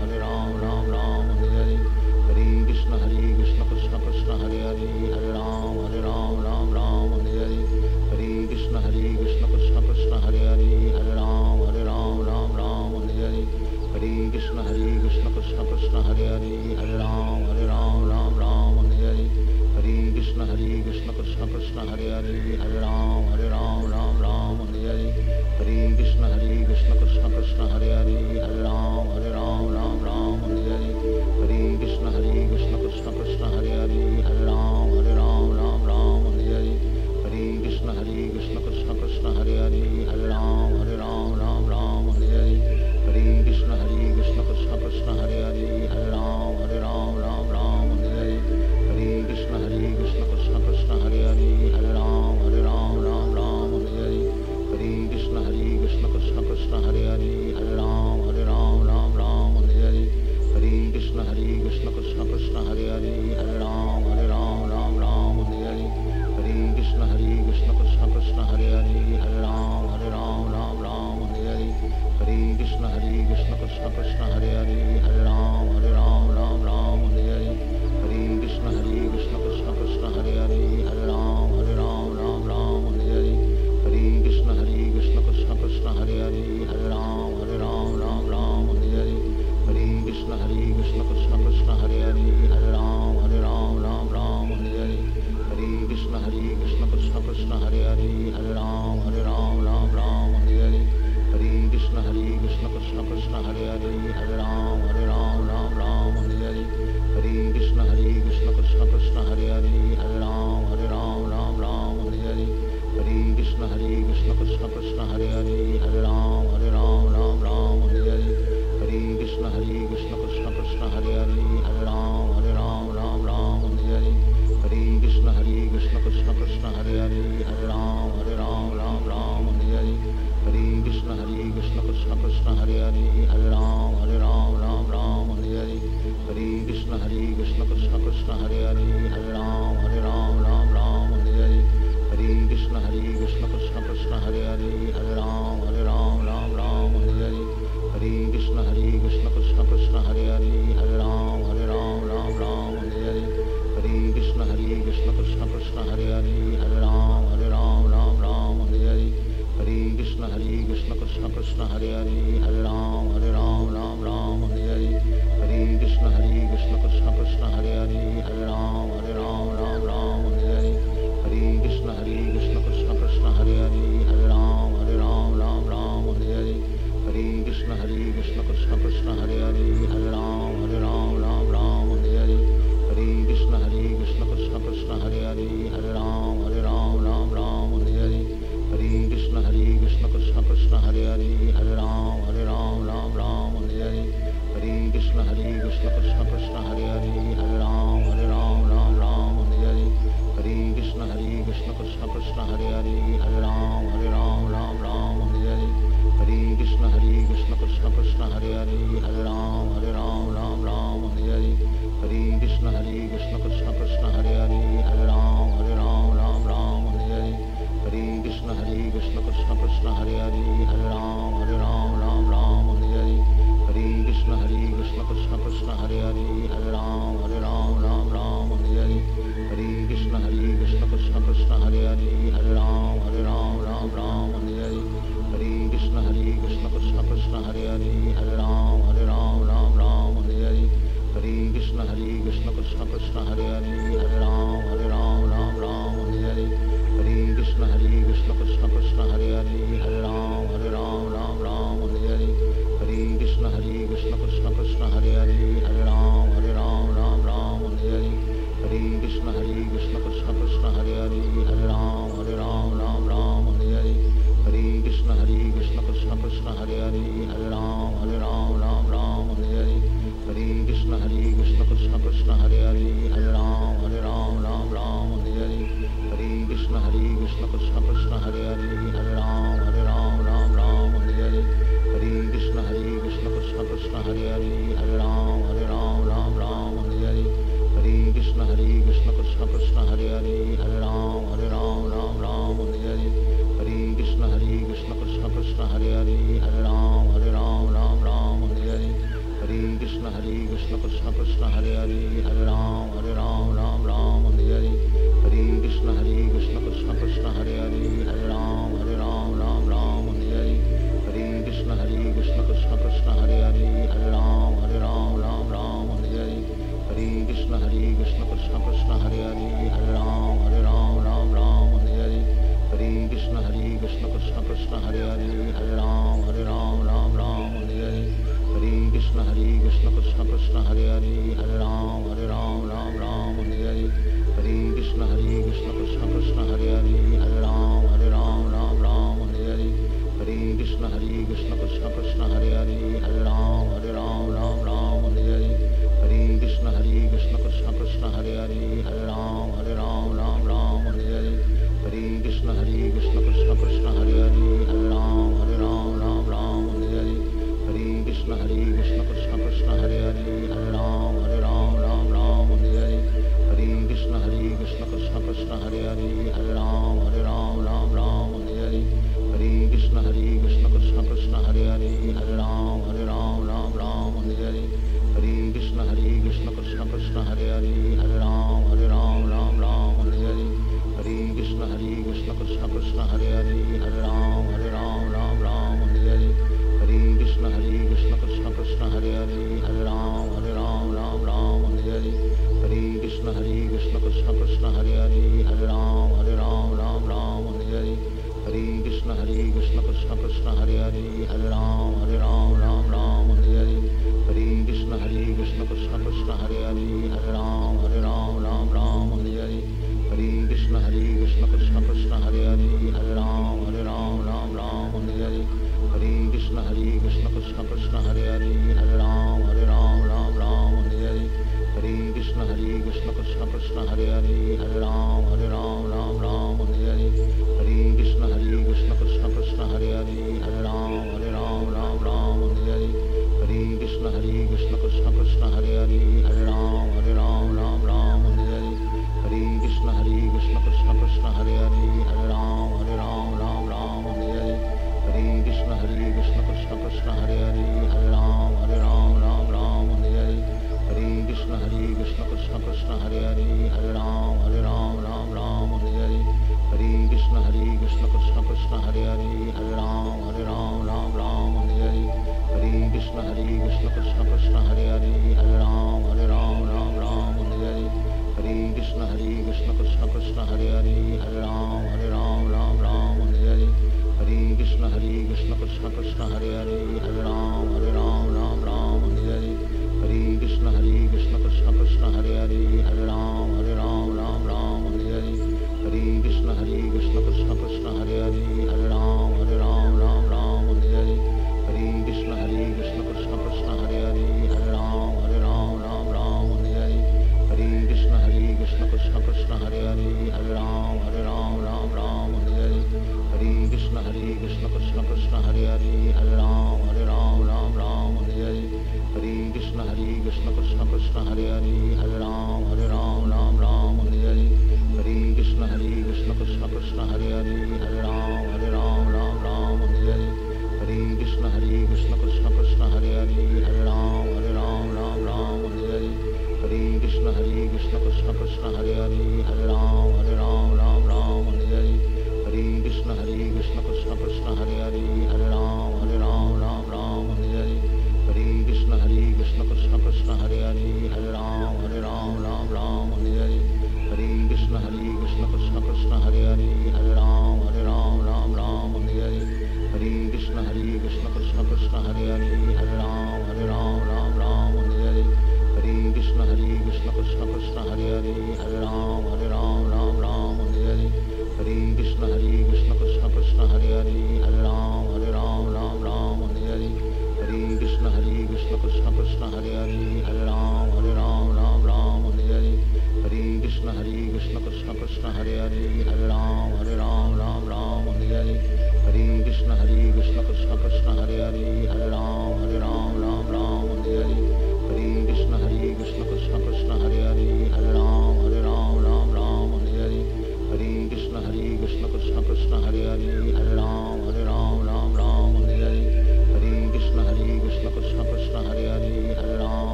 Ram Ram, Hare Hare, Hare Krishna Krishna Krishna, Hare Hare, Hare Ram, Ram Ram, Hare Hare, Hare Krishna Krishna Krishna, Hare Hare, Hare Ram, Ram Ram, Hare Hare, Hare Krishna Krishna Krishna, Hare Hare, Hare Ram, Ram Ram, Hare Hare, Hare Krishna Krishna Krishna, Hare Hare, Hare Ram, Ram Ram, Hare Hare, Hare Krishna Krishna Krishna, Hare Hare, Hare Ram, Ram Ram, Hare Hare, Hare Krishna Krishna Krishna, Hare Hare, Hare Ram, Ram Ram, Hare Hare, Hare Krishna Krishna Krishna, Hare Hare, Hare Ram, Ram Ram, Hare Hare, Hare Krishna Krishna Krishna, Hare Hare, Hare Ram, Ram Ram, Hare Hare, Hare Krishna Krishna Krishna, Hare Hare, Hare Ram, Ram Ram, Hare Hare, Hare Krishna Krishna Krishna, Hare Hare, Hare Ram, Ram Ram, Hare Hare, Hare Krishna Krishna Krishna, Hare Hare, Hare Ram, Ram Ram, Hare Hare, Hare Krishna Krishna Krishna, Hare Hare, Hare Ram, Ram Ram, Hare Hare, Hare Krishna Krishna Krishna, Hare Hare, Hare Ram, Ram Ram, Hare Hare, Hare Krishna Krishna Krishna, Hare Hare, Hare Ram, Ram Ram, Hare Hare, Hare Krishna Krishna Krishna, Hare Hare, Hare Ram, Ram Ram, Hare Hare, Hare Krishna Krishna Krishna, Hare Hare, Hare Ram, Ram Ram, Hare Hare, Hare Krishna Krishna Krishna, Hare Hare, Hare Ram, Ram Ram, Hare Hare, Hare Krishna Krishna Krishna, Hare Hare, Hare Ram, Ram Ram, Hare Hare, Hare Krishna Krishna Krishna, Hare Hare, Hare Ram, Ram Ram, Hare Hare, Hare Krishna Krishna Krishna, Hare Hare, Hare Ram, Ram Ram, Hare Hare, Hare Krishna Krishna Krishna, Hare Hare, Hare Ram, Ram Ram, Hare Hare, Hare Krishna Krishna Krishna, Hare Hare, Hare Ram, Ram Ram, Hare Hare, Hare Krishna Krishna Krishna, Hare Hare, Hare Ram, Ram Ram, Hare Hare, Hare Krishna Krishna Krishna, Hare Hare, Hare Ram, Ram Ram, Hare Hare, Hare Krishna Krishna Krishna, Hare Hare, Hare Ram, Ram Ram, Hare Hare, Hare Krishna Krishna Krishna, Hare Hare, Hare Ram, Ram Ram, Hare Hare, Hare Krishna Krishna Krishna, Hare Hare, Hare Ram, Ram Ram, Hare Hare, Hare Krishna Krishna Krishna, Hare Hare, Hare Ram, Ram Ram, Hare Hare, Hare Krishna Krishna Krishna, Hare Hare, Hare Ram, Ram Ram, Hare Hare, Hare Krishna Krishna Krishna, Hare Hare, Hare Ram, Ram Hare Hare, Hare Krishna Krishna Krishna, Hare Hare, Hare Ram, Ram Hare Hare, Hare Krishna Krishna Krishna, Hare Hare, Hare Ram, Ram Hare Hare, Hare Krishna Krishna Krishna, Hare Hare, Hare Ram, Ram Hare Hare, Hare Krishna Krishna Krishna, Hare Hare, Hare Ram, Ram Hare Hare, Hare Krishna Krishna Krishna, Hare Hare, Hare Ram, Ram Hare Hare, Hare Krishna Krishna Krishna, Hare Hare, Hare Ram, Ram Hare Hare, Hare Krishna Krishna Krishna, Hare Hare, Hare Ram, Ram Hare Hare, Hare Krishna Krishna Krishna, Hare Hare, Hare Ram, Ram Hare Hare Krishna Krishna Krishna Hare Hare Hare Ram Ram Ram Hare Hare Hare Krishna Krishna Krishna Hare Hare Hare Ram Ram Hare Hare Hare Krishna Krishna Krishna Hare Hare Hare Ram Ram Hare Hare Hare Krishna Krishna Krishna Hare Hare Hare Ram Ram Hare Hare Hare Krishna Krishna Krishna Hare Hare Hare Ram Ram Hare Hare Hare Krishna Krishna Krishna Hare Hare Hare Ram Ram Hare Hare Hare Krishna Krishna Krishna Hare Hare Hare Ram Ram Hare Hare Hare Krishna Krishna Krishna Hare Hare Hare Ram Ram Hare Hare Hare Krishna Krishna Krishna Hare Hare Hare Ram Ram Hare Hare Hare Krishna Krishna Krishna Hare Hare Hare Ram Ram Hare Hare Hare Krishna Krishna Krishna Hare Hare Hare Ram Ram Hare Hare Hare Krishna Krishna Krishna Hare Hare Hare Ram Ram Hare Hare Hare Krishna Krishna Krishna Hare Hare Hare Ram Ram Hare Hare Hare Krishna Krishna Krishna Hare Hare Hare Ram Ram Hare Hare Hare Krishna Krishna Krishna Hare Hare Hare Ram Ram Hare Hare Hare Krishna Krishna Krishna Hare Hare Hare Ram Ram Hare Hare Hare Krishna Krishna Krishna Hare Hare Hare Ram Ram Hare Hare Hare Krishna Krishna Krishna Hare Hare Hare Ram Ram Hare Hare Hare Krishna Krishna Krishna Hare Hare Hare Ram Ram Hare Hare Hare Krishna Krishna Krishna Hare Hare Hare Ram Ram Hare Hare Hare Krishna Krishna Krishna Hare Hare Hare Ram Ram Hare Hare Hare Krishna Krishna Krishna Hare Hare Hare Ram Ram Hare Hare Hare Krishna Krishna Krishna Hare Hare Hare Ram Ram Hare Hare Hare Krishna Krishna Krishna Hare Hare Hare Ram Ram Hare Hare Hare Krishna Krishna Krishna Hare Hare Hare Ram Ram Hare Hare Hare Krishna Krishna Krishna Hare Hare Hare Ram Ram Hare Hare Hare Krishna Krishna Krishna Hare Hare Hare Ram Ram Hare Hare Hare Krishna Krishna Krishna Hare Hare Hare Ram Ram Hare Hare Hare Krishna Krishna Krishna Hare Hare Hare Ram Ram Hare Hare Hare Krishna Krishna Krishna Hare Hare Hare Ram Ram Hare Hare Hare Krishna Krishna Krishna Hare Hare Hare Ram Ram Hare Hare Hare Krishna Krishna Krishna Hare Hare Hare Ram Ram Hare Hare Hare Krishna Krishna Krishna Hare Hare Hare Ram Ram Hare Hare Hare Krishna Krishna Krishna Hare Hare Hare Ram Ram Hare Hare Hare Krishna Krishna Krishna Hare Hare Hare Ram Ram Hare Hare Hare Krishna Krishna Krishna Hare Hare Hare Ram Ram Hare Hare Hare Krishna Krishna Krishna Hare Hare Hare Ram Ram Hare Hare Hare Krishna Krishna Krishna Hare Hare Hare Ram Ram Hare Hare Hare Krishna Krishna Krishna Hare Hare Hare Ram Ram Hare Hare Hare Krishna Krishna Krishna Hare Hare Hare Ram Ram Hare Hare Hare Krishna Krishna Krishna Hare Hare Hare Ram Ram Hare Hare Hare Krishna Krishna Krishna Hare Hare Hare Ram Ram Hare Hare Hare Krishna Krishna Krishna Hare Hare Hare Ram Ram Hare Hare Hare Krishna Krishna Krishna Hare Hare Hare Ram Ram Hare Hare Hare Krishna Krishna Krishna Hare Hare Hare Ram Ram Hare Hare Hare Krishna Krishna Krishna Hare Hare Hare Ram Ram Hare Hare Hare Krishna Krishna Krishna Hare Hare Hare Ram Ram Hare Hare Hare Krishna Krishna Krishna Hare Hare Hare Ram Ram Hare Hare Hare Krishna Krishna Krishna Hare Hare Hare Ram Ram Hare Hare Hare Krishna Krishna Krishna Hare Hare Hare Ram Ram Hare Hare Hare Krishna Krishna Krishna Hare Hare Hare Ram Ram Hare Hare Hare Krishna Krishna Krishna Hare Hare Hare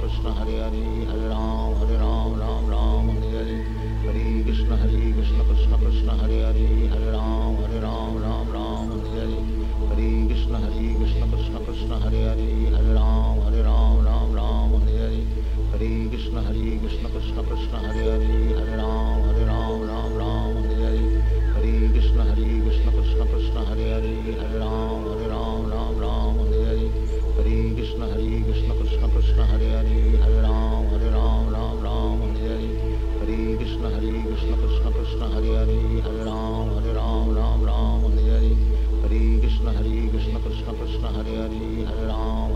Krishna Hare Hare Hare Ram Ram Ram Hare Hare Hare Krishna Krishna Krishna Hare Hare Hare Ram Ram Ram Hare Hare Hare Krishna Krishna Krishna Hare Hare Hare Ram Ram Hare Hare Hare Krishna Krishna Krishna Hare Hare Hare Ram Ram Hare Hare Hare Krishna Krishna Krishna Hare Hare Hare Ram Ram Hare Hare Hare Krishna Krishna Krishna Hare Hare Hare Ram Ram Hare Hare Hare Krishna Krishna Krishna Hare Hare Hare Ram Ram Hare Hare Hare Krishna Krishna Krishna Hare Hare Hare Ram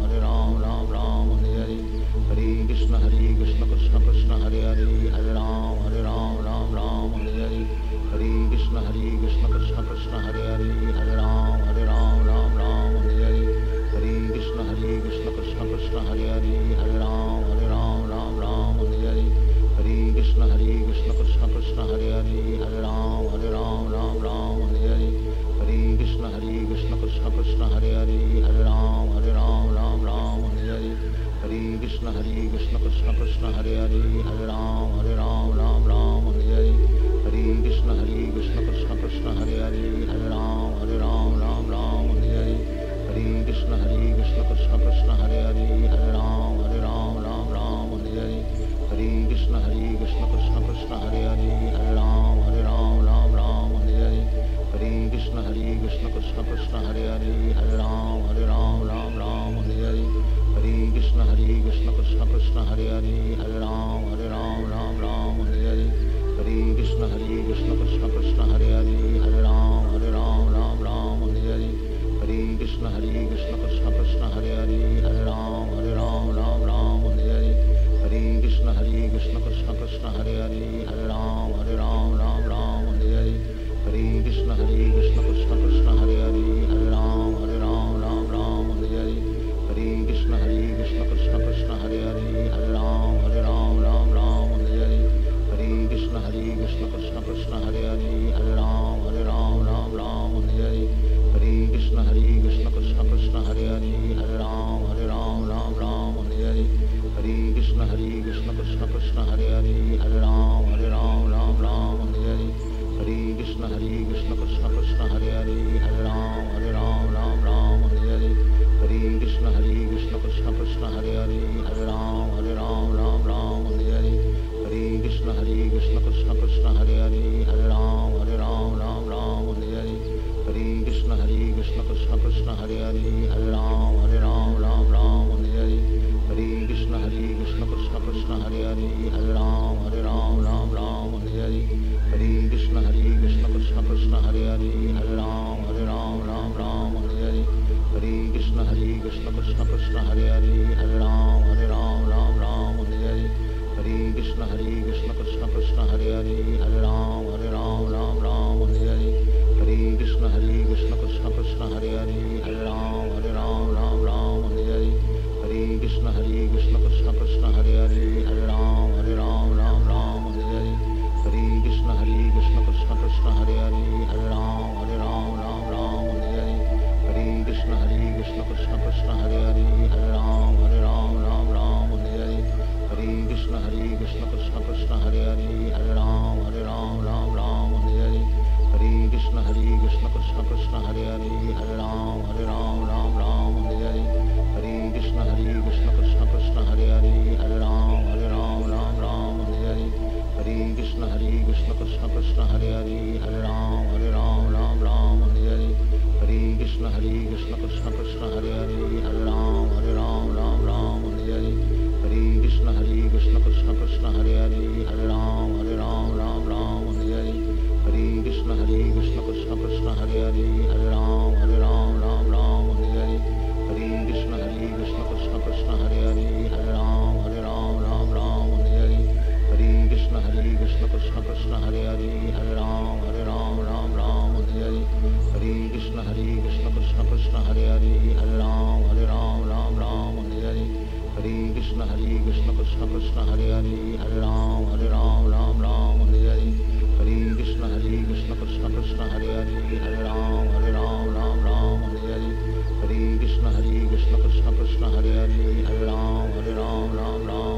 Ram Hare Hare Hare Krishna Krishna Krishna Hare Hare Hare Ram Ram Hare Hare Hare Krishna Krishna Krishna Hare Hare Hare Ram Ram Hare Hare Hare Krishna Krishna Krishna Hare Hare Hare Ram Ram Hare Hare Hare Krishna Krishna Krishna Hare Hare Hare Ram Ram Hare Hare Hare Krishna Krishna Krishna Hare Hare Hare Ram Ram Hare Hare Hare Krishna Krishna Krishna Hare Hare Hare Ram Ram Hare Hare Hare Krishna Krishna Krishna Hare Hare Hare Ram Ram Hare Hare Hare Krishna Krishna Krishna Hare Hare Hare Ram Ram Hare Hare Hare Krishna Krishna Krishna Hare Hare Hare Ram Ram Hare Hare Hare Krishna Krishna Krishna Hare Hare Hare Ram Ram Hare Hare Hare Krishna Krishna Krishna Hare Hare Hare Ram Ram Hare Hare Hare Krishna Krishna Krishna Hare Hare Hare Ram Ram Hare Hare Hare Krishna Krishna Krishna Hare Hare Hare Ram Ram Hare Hare Hare Krishna Krishna Krishna Hare Hare Hare Ram Ram Hare Hare Hare Krishna Krishna Krishna Hare Hare Hare Ram Ram Hare Hare Hare Krishna Krishna Krishna Hare Hare Hare Ram Ram Hare Hare Hare Krishna Krishna Krishna Hare Hare Hare Ram Ram Hare Hare Hare Krishna Krishna Krishna Hare Hare Hare Ram Ram Hare Hare Hare Krishna Krishna Krishna Hare Hare Hare Ram Ram Hare Hare Hare Krishna Krishna Krishna Hare Hare Hare Ram Ram Hare Hare Hare Krishna Krishna Krishna Hare Hare Hare Ram Ram Hare Hare Hare Krishna Krishna Krishna Hare Hare Hare Ram Ram Hare Hare Hare Krishna Krishna Krishna Hare Hare Hare Ram Ram Hare Hare Hare Krishna Krishna Krishna Hare Hare Hare Ram Ram Hare Hare Hare Krishna Krishna Krishna Hare Hare Hare Ram Ram Hare Hare Hare Krishna Krishna Krishna Hare Hare Hare Ram Ram Hare Hare Hare Krishna Krishna Krishna Hare Hare Hare Ram Ram Hare Hare Hare Krishna Krishna Krishna Hare Hare Hare Ram Ram Hare Hare Hare Krishna Krishna Krishna Hare Hare Hare Ram Ram Hare Hare Hare Krishna Krishna Krishna Hare Hare Hare Ram Ram Hare Hare Hare Krishna Krishna Krishna Hare Hare Hare Ram Ram Hare Hare Hare Krishna Krishna Krishna Hare Hare Hare Ram Ram Hare Hare Hare Krishna Krishna Krishna Hare Hare Hare Ram Ram Hare Hare Hare Krishna Krishna Krishna Hare Hare Hare Ram Ram Hare Hare Hare Krishna Krishna Krishna Hare Hare Hare Ram Ram Hare Hare Hare Krishna Krishna Krishna Hare Hare Hare Ram Ram Hare Hare Hare Krishna Krishna Krishna Hare Hare Hare Ram Ram Hare Hare Hare Krishna Krishna Krishna Hare Hare Hare Ram Ram Hare Hare Hare Krishna Krishna Krishna Hare Hare Hare Ram Ram Hare Hare Hare Krishna Krishna Krishna Hare Hare Hare Ram Ram Hare Hare Hare Krishna Krishna Krishna Hare Hare Hare Ram Ram Hare Hare Hare Krishna Krishna Krishna Hare Hare Hare Ram Ram Hare Hare Hare Krishna Krishna Krishna Hare Hare Hare Ram Ram Hare Hare Hare Krishna Krishna Krishna Hare Hare Hare Ram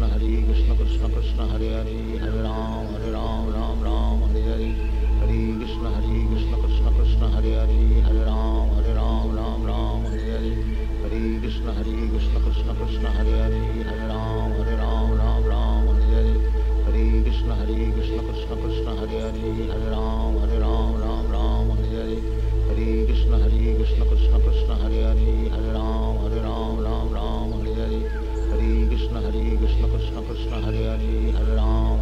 Hare Krishna Krishna Krishna Hare Hare Hare Ram Ram Ram Hare Hare Hare Krishna Krishna Krishna Hare Hare Hare Ram Ram Ram Hare Hare Hare Krishna Krishna Krishna Hare Hare Hare Ram Ram Ram Hare Hare Hare Krishna Krishna Krishna Hare Hare Hare Ram Ram Hare Hare Hare Krishna Krishna Krishna Hare Hare Hare Ram Ram Hare Hare Hare Krishna Krishna Krishna Hare Hare Hare Ram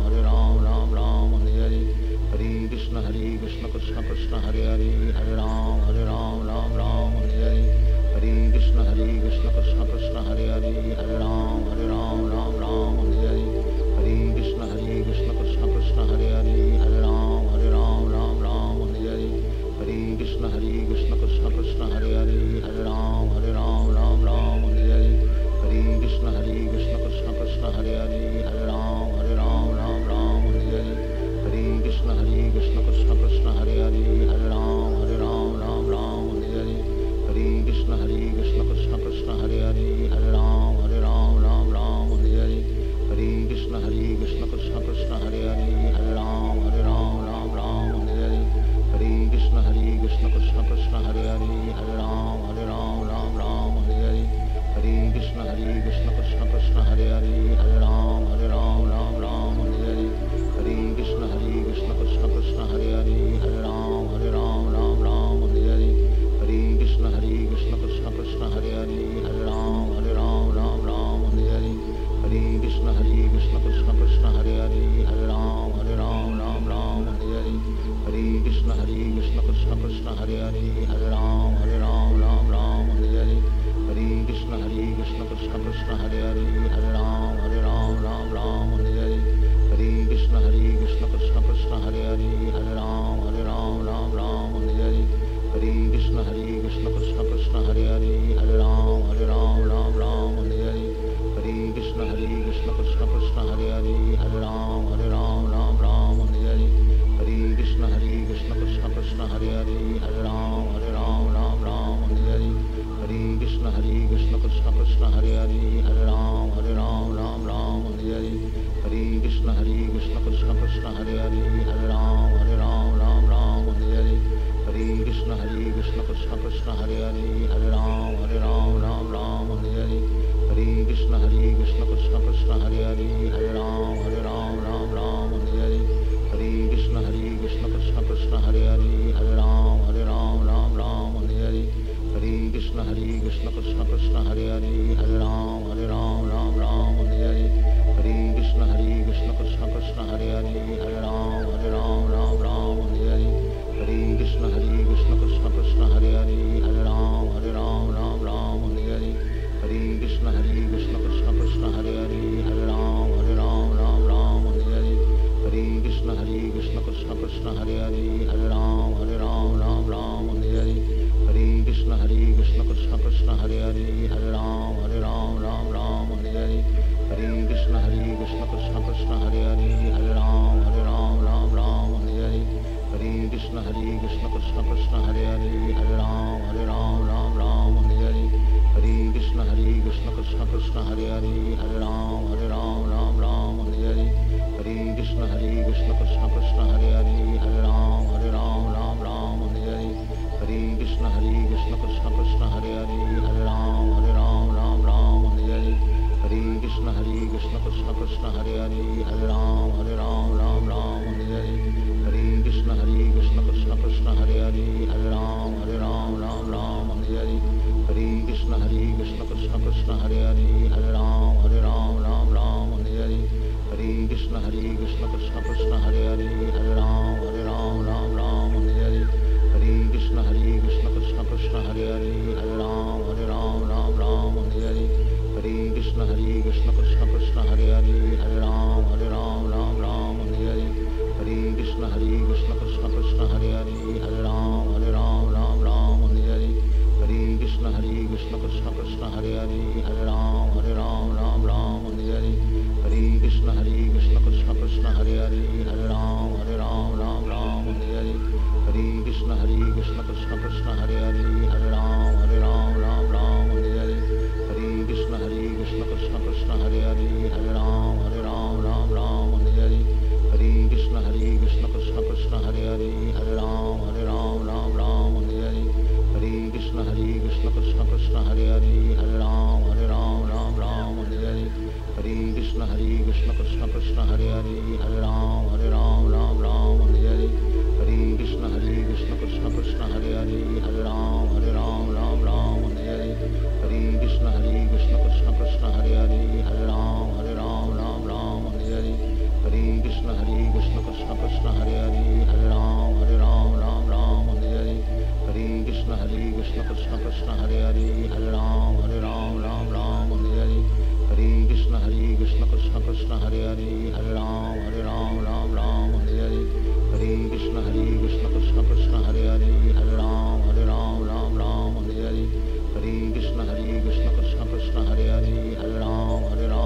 Ram Hare Hare Hare Krishna Krishna Krishna Hare Hare Hare Ram Ram Hare Hare Hare Krishna Krishna Krishna Hare Hare Hare Ram Ram Hare Hare Hare Krishna Krishna Krishna Hare Hare Hare Ram Ram Hare Hare Hare Krishna Krishna Krishna Hare Hare Hare Ram Ram Hare Hare Hare Krishna Krishna Krishna Hare Hare Hare Ram Ram Hare Hare Hare Krishna Krishna Krishna Hare Hare Hare Ram Ram Hare Hare Hare Krishna Krishna Krishna Hare Hare Hare Ram Ram Hare Hare Hare Krishna Krishna Krishna Hare Hare Hare Ram Ram Hare Hare Hare Krishna Krishna Krishna Hare Hare Hare Ram Ram Hare Hare Hare Krishna Krishna Krishna Hare Hare Hare Ram Ram Hare Hare Hare Krishna Krishna Krishna Hare Hare Hare Ram Ram Hare Hare Hare Krishna Krishna Krishna Hare Hare Hare Ram Ram Hare Hare Hare Krishna Krishna Krishna Hare Hare Hare Ram Ram Hare Hare Hare Krishna Krishna Krishna Hare Hare Hare Ram Ram Hare Hare Hare Krishna Krishna Krishna Hare Hare Hare Ram Ram Hare Hare Hare Krishna Krishna Krishna Hare Hare Hare Ram Ram Hare Hare Hare Krishna Krishna Krishna Hare Hare Hare Ram Ram Hare Hare Hare Krishna Krishna Krishna Hare Hare Hare Ram Ram Hare Hare Hare Krishna Krishna Krishna Hare Hare Hare Ram Ram Hare Hare Hare Krishna Krishna Krishna Hare Hare Hare Ram Ram Hare Hare Hare Krishna Krishna Krishna Hare Hare Hare Ram Ram Hare Hare Hare Krishna Krishna Krishna Hare Hare Hare Ram Ram Hare Hare Hare Krishna Krishna Krishna Hare Hare Hare Ram Ram Hare Hare Hare Krishna Krishna Krishna Hare Hare Hare Ram Ram Hare Hare Hare Krishna Krishna Krishna Hare Hare Hare Ram Ram Hare Hare Hare Krishna Krishna Krishna Hare Hare Hare Ram Ram Hare Hare Hare Krishna Krishna Krishna Hare Hare Hare Ram Ram Hare Hare Hare Krishna Krishna Krishna Hare Hare Hare Ram Ram Hare Hare Hare Krishna Krishna Krishna Hare Hare Hare Ram Ram Hare Hare Hare Krishna Krishna Krishna Hare Hare Hare Ram Ram Hare Hare Hare Krishna Krishna Krishna Hare Hare Hare Ram Ram Hare Hare Hare Krishna Krishna Krishna Hare Hare Hare Ram Ram Hare Hare Hare Krishna Krishna Krishna Hare Hare Hare Ram Ram Hare Hare Hare Krishna Krishna Krishna Hare Hare Hare Ram Ram Hare Hare Hare Krishna Krishna Krishna Hare Hare Hare Ram Ram Hare Hare Hare Krishna Krishna Krishna Hare Hare Hare Ram Ram Hare Hare Hare Krishna Krishna Krishna Hare Hare Hare Ram Ram Hare Hare Hare Krishna Krishna Krishna Hare Hare Hare Ram Krishna Krishna Krishna Hare Hare Hare Ram Ram Ram Hare Hare Hare Krishna Krishna Krishna Hare Hare Hare Ram Ram Ram Hare Hare Hare Krishna Krishna Krishna Hare Hare Hare Ram Ram Hare Hare Hare Krishna Krishna Krishna Hare Hare Hare Ram Ram Hare Hare Hare Krishna Krishna Krishna Hare Hare Hare Ram Ram Hare Hare Hare Krishna Krishna Krishna Hare Hare Hare Ram Ram Hare Hare Hare Krishna Krishna Krishna Hare Hare Hare Ram Ram Hare Hare Hare Krishna Krishna Krishna Hare Hare Hare Ram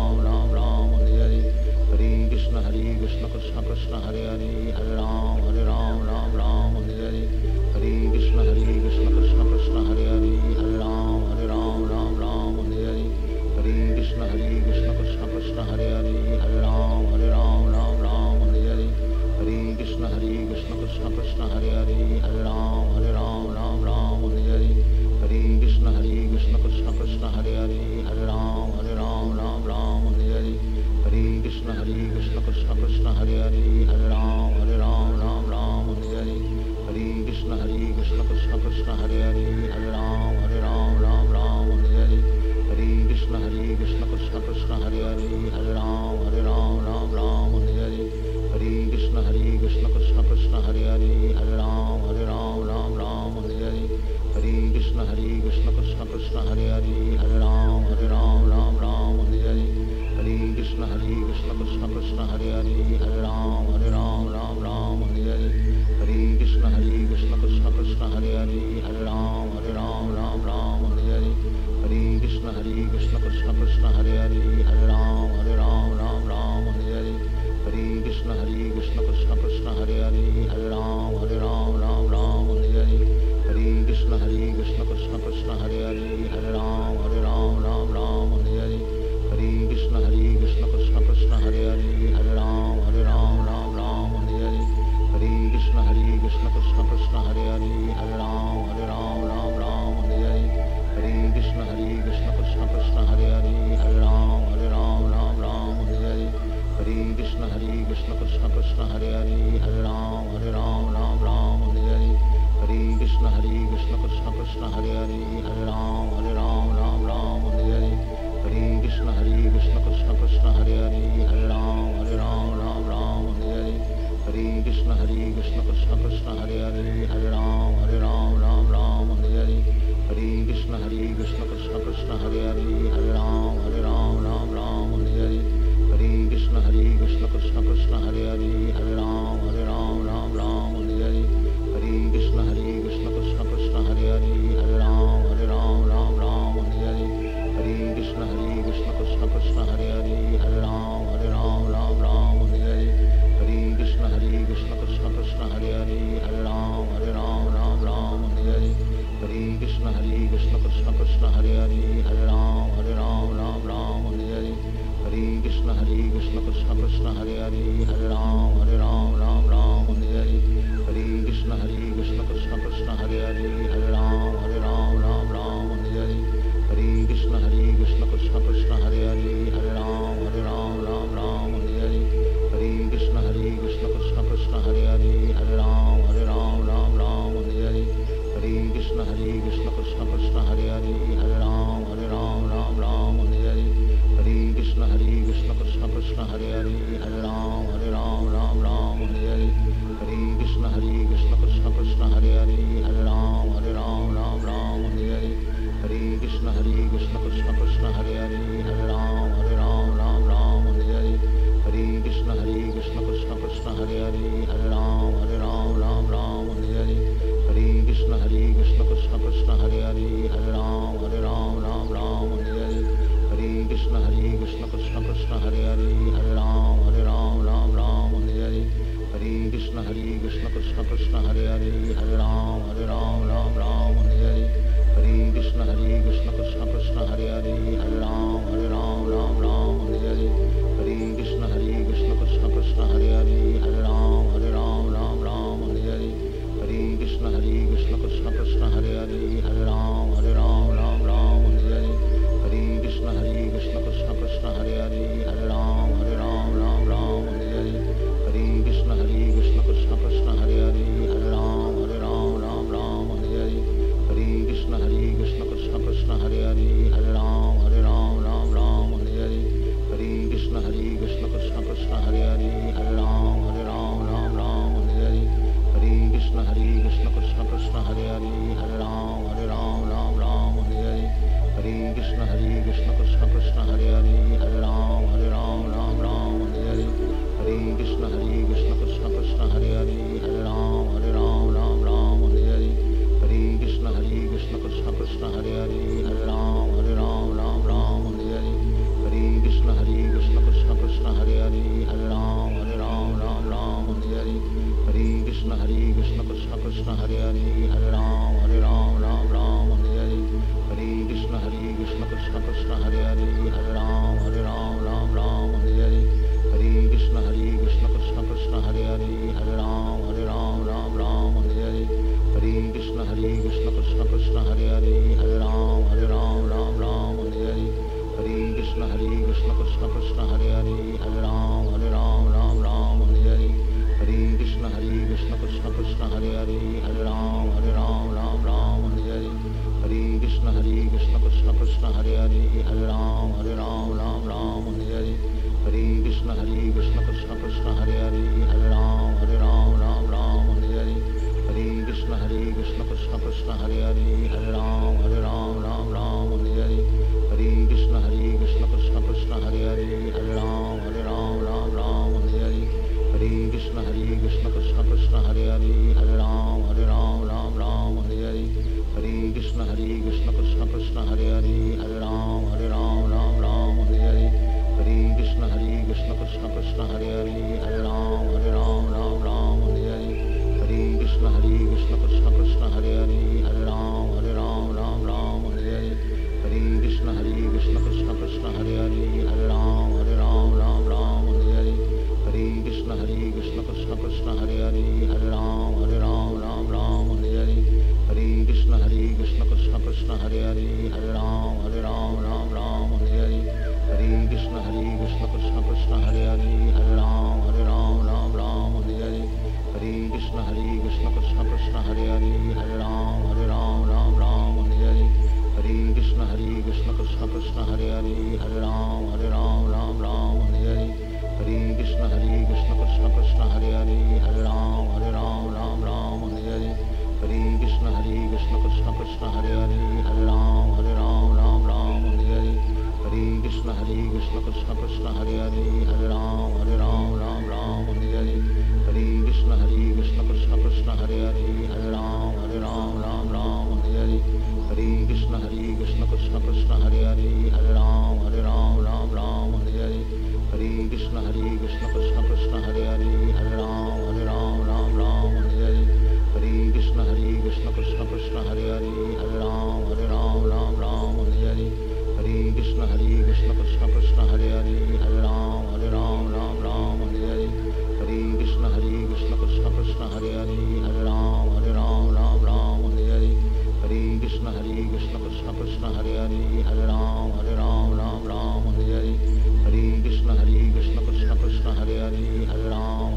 Ram Hare Hare Hare Krishna Krishna Krishna Hare Hare Hare Ram Ram Hare Hare Hare Krishna Krishna Krishna Hare Hare Hare Ram Ram Hare Hare Hare Krishna Krishna Krishna Hare Hare Hare Ram Ram Hare Hare Hare Krishna Krishna Krishna Hare Hare Hare Ram Ram Hare Hare Hare Krishna Krishna Krishna Hare Hare Hare Ram Ram Hare Hare Hare Krishna Krishna Krishna Hare Hare Hare Ram Ram Hare Hare Hare Krishna Krishna Krishna Hare Hare Hare Ram Ram Hare Hare Hare Krishna Krishna Krishna Hare Hare Hare Ram Ram Hare Hare Hare Krishna Krishna Krishna Hare Hare Hare Ram Ram Hare Hare Hare Krishna Krishna Krishna Hare Hare Hare Ram Ram Hare Hare Hare Krishna Krishna Krishna Hare Hare Hare Ram Ram Hare Hare Hare Krishna Krishna Krishna Hare Hare Hare Ram Ram Hare Hare Hare Krishna Krishna Krishna Hare Hare Hare Ram Ram Hare Hare Hare Krishna Krishna Krishna Hare Hare Hare Ram Ram Hare Hare Hare Krishna Krishna Krishna Hare Hare Hare Ram Ram Hare Hare Hare Krishna Krishna Krishna Hare Hare Hare Ram Ram Hare Hare Hare Krishna Krishna Krishna Hare Hare Hare Ram Ram Hare Hare Hare Krishna Krishna Krishna Hare Hare Hare Ram Ram Hare Hare Hare Krishna Krishna Krishna Hare Hare Hare Ram Ram Hare Hare Hare Krishna Krishna Krishna Hare Hare Hare Ram Ram Hare Hare Hare Krishna Krishna Krishna Hare Hare Hare Ram Ram Hare Hare Hare Krishna Krishna Krishna Hare Hare Hare Ram Ram Hare Hare Hare Krishna Krishna Krishna Hare Hare Hare Ram Ram Hare Hare Hare Krishna Krishna Krishna Hare Hare Hare Ram Ram Hare Hare Hare Krishna Krishna Krishna Hare Hare Hare Ram Ram Hare Hare Hare Krishna Krishna Krishna Hare Hare Hare Ram Ram Hare Hare Hare Krishna Krishna Krishna Hare Hare Hare Ram Ram Hare Hare Hare Krishna Krishna Krishna Hare Hare Hare Ram Ram Hare Hare Hare Krishna Krishna Krishna Hare Hare Hare Ram Ram Hare Hare Hare Krishna Krishna Krishna Hare Hare Hare Ram Ram Hare Hare Hare Krishna Krishna Krishna Hare Hare Hare Ram Ram Hare Hare Hare Krishna Krishna Krishna Hare Hare Hare Ram Ram Hare Hare Hare Krishna Krishna Krishna Hare Hare Hare Ram Ram Hare Hare Hare Krishna Krishna Krishna Hare Hare Hare Ram Ram Hare Hare Hare Krishna Krishna Krishna Hare Hare Hare Ram Ram Hare Hare Hare Krishna Krishna Krishna Hare Hare Hare Ram Ram Hare Hare Hare Krishna Krishna Krishna Hare Hare Hare Ram Ram Hare Hare Hare Krishna Krishna Krishna Hare Hare Hare Ram Ram Hare Hare Hare Krishna Krishna Krishna Hare Hare Hare Ram Hare Hare, Hare Ram, Ram Ram, Hare Hare, Hare Krishna Krishna Krishna, Hare Hare, Hare Ram, Ram Ram, Hare Hare, Hare Krishna Krishna Krishna, Hare Hare, Hare Ram, Ram Ram, Hare Hare, Hare Krishna Krishna Krishna, Hare Hare, Hare Ram, Ram Ram, Hare Hare, Hare Krishna Krishna Krishna, Hare Hare, Hare Ram, Ram Ram, Hare Hare, Hare Krishna Krishna Krishna, Hare Hare, Hare Ram, Ram Ram, Hare Hare, Hare Krishna Krishna Krishna, Hare Hare, Hare Ram, Ram Ram, Hare Hare, Hare Krishna Krishna Krishna, Hare Hare, Hare Ram, Ram Ram, Hare Hare, Hare Krishna Krishna Krishna, Hare Hare, Hare Ram, Ram Ram, Hare Hare, Hare Krishna Krishna Krishna, Hare Hare, Hare Ram, Ram Ram, Hare Hare, Hare Krishna Krishna Krishna, Hare Hare, Hare Ram, Ram Ram, Hare Hare, Hare Krishna Krishna Krishna, Hare Hare, Hare Ram, Ram Ram, Hare Hare, Hare Krishna Krishna Krishna, Hare Hare, Hare Ram, Ram Ram, Hare Hare, Hare Krishna Krishna Krishna, Hare Hare, Hare Ram, Ram Ram, Hare Hare, Hare Krishna Krishna Krishna, Hare Hare, Hare Ram, Ram Ram, Hare Hare, Hare Krishna Krishna Krishna, Hare Hare, Hare Ram, Ram Ram, Hare Hare, Hare Krishna Krishna Krishna, Hare Hare, Hare Ram, Ram Ram, Hare Hare, Hare Krishna Krishna Krishna, Hare Hare, Hare Ram, Ram Ram, Hare Hare, Hare Krishna Krishna Krishna, Hare Hare, Hare Ram,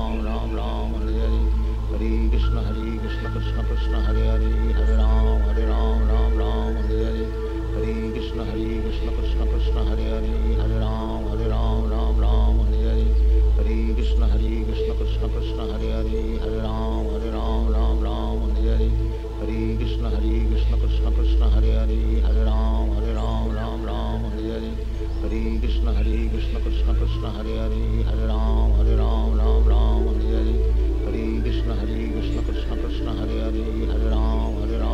Ram Ram, Hare Hare, Hare Krishna Krishna Krishna, Hare Hare, Hare Ram, Ram Ram, Hare Hare, Hare Krishna Krishna Krishna, Hare Hare, Hare Ram, Ram Ram, Hare Hare, Hare Krishna Krishna Krishna, Hare Hare, Hare Ram, Ram Ram, Hare Hare, Hare Krishna Krishna Krishna, Hare Hare, Hare Ram, Ram Ram, Hare Hare, Hare Krishna Krishna Krishna, Hare Hare, Hare Ram, Ram Ram, Hare Hare, Hare Krishna Krishna Krishna, Hare Hare, Hare Ram,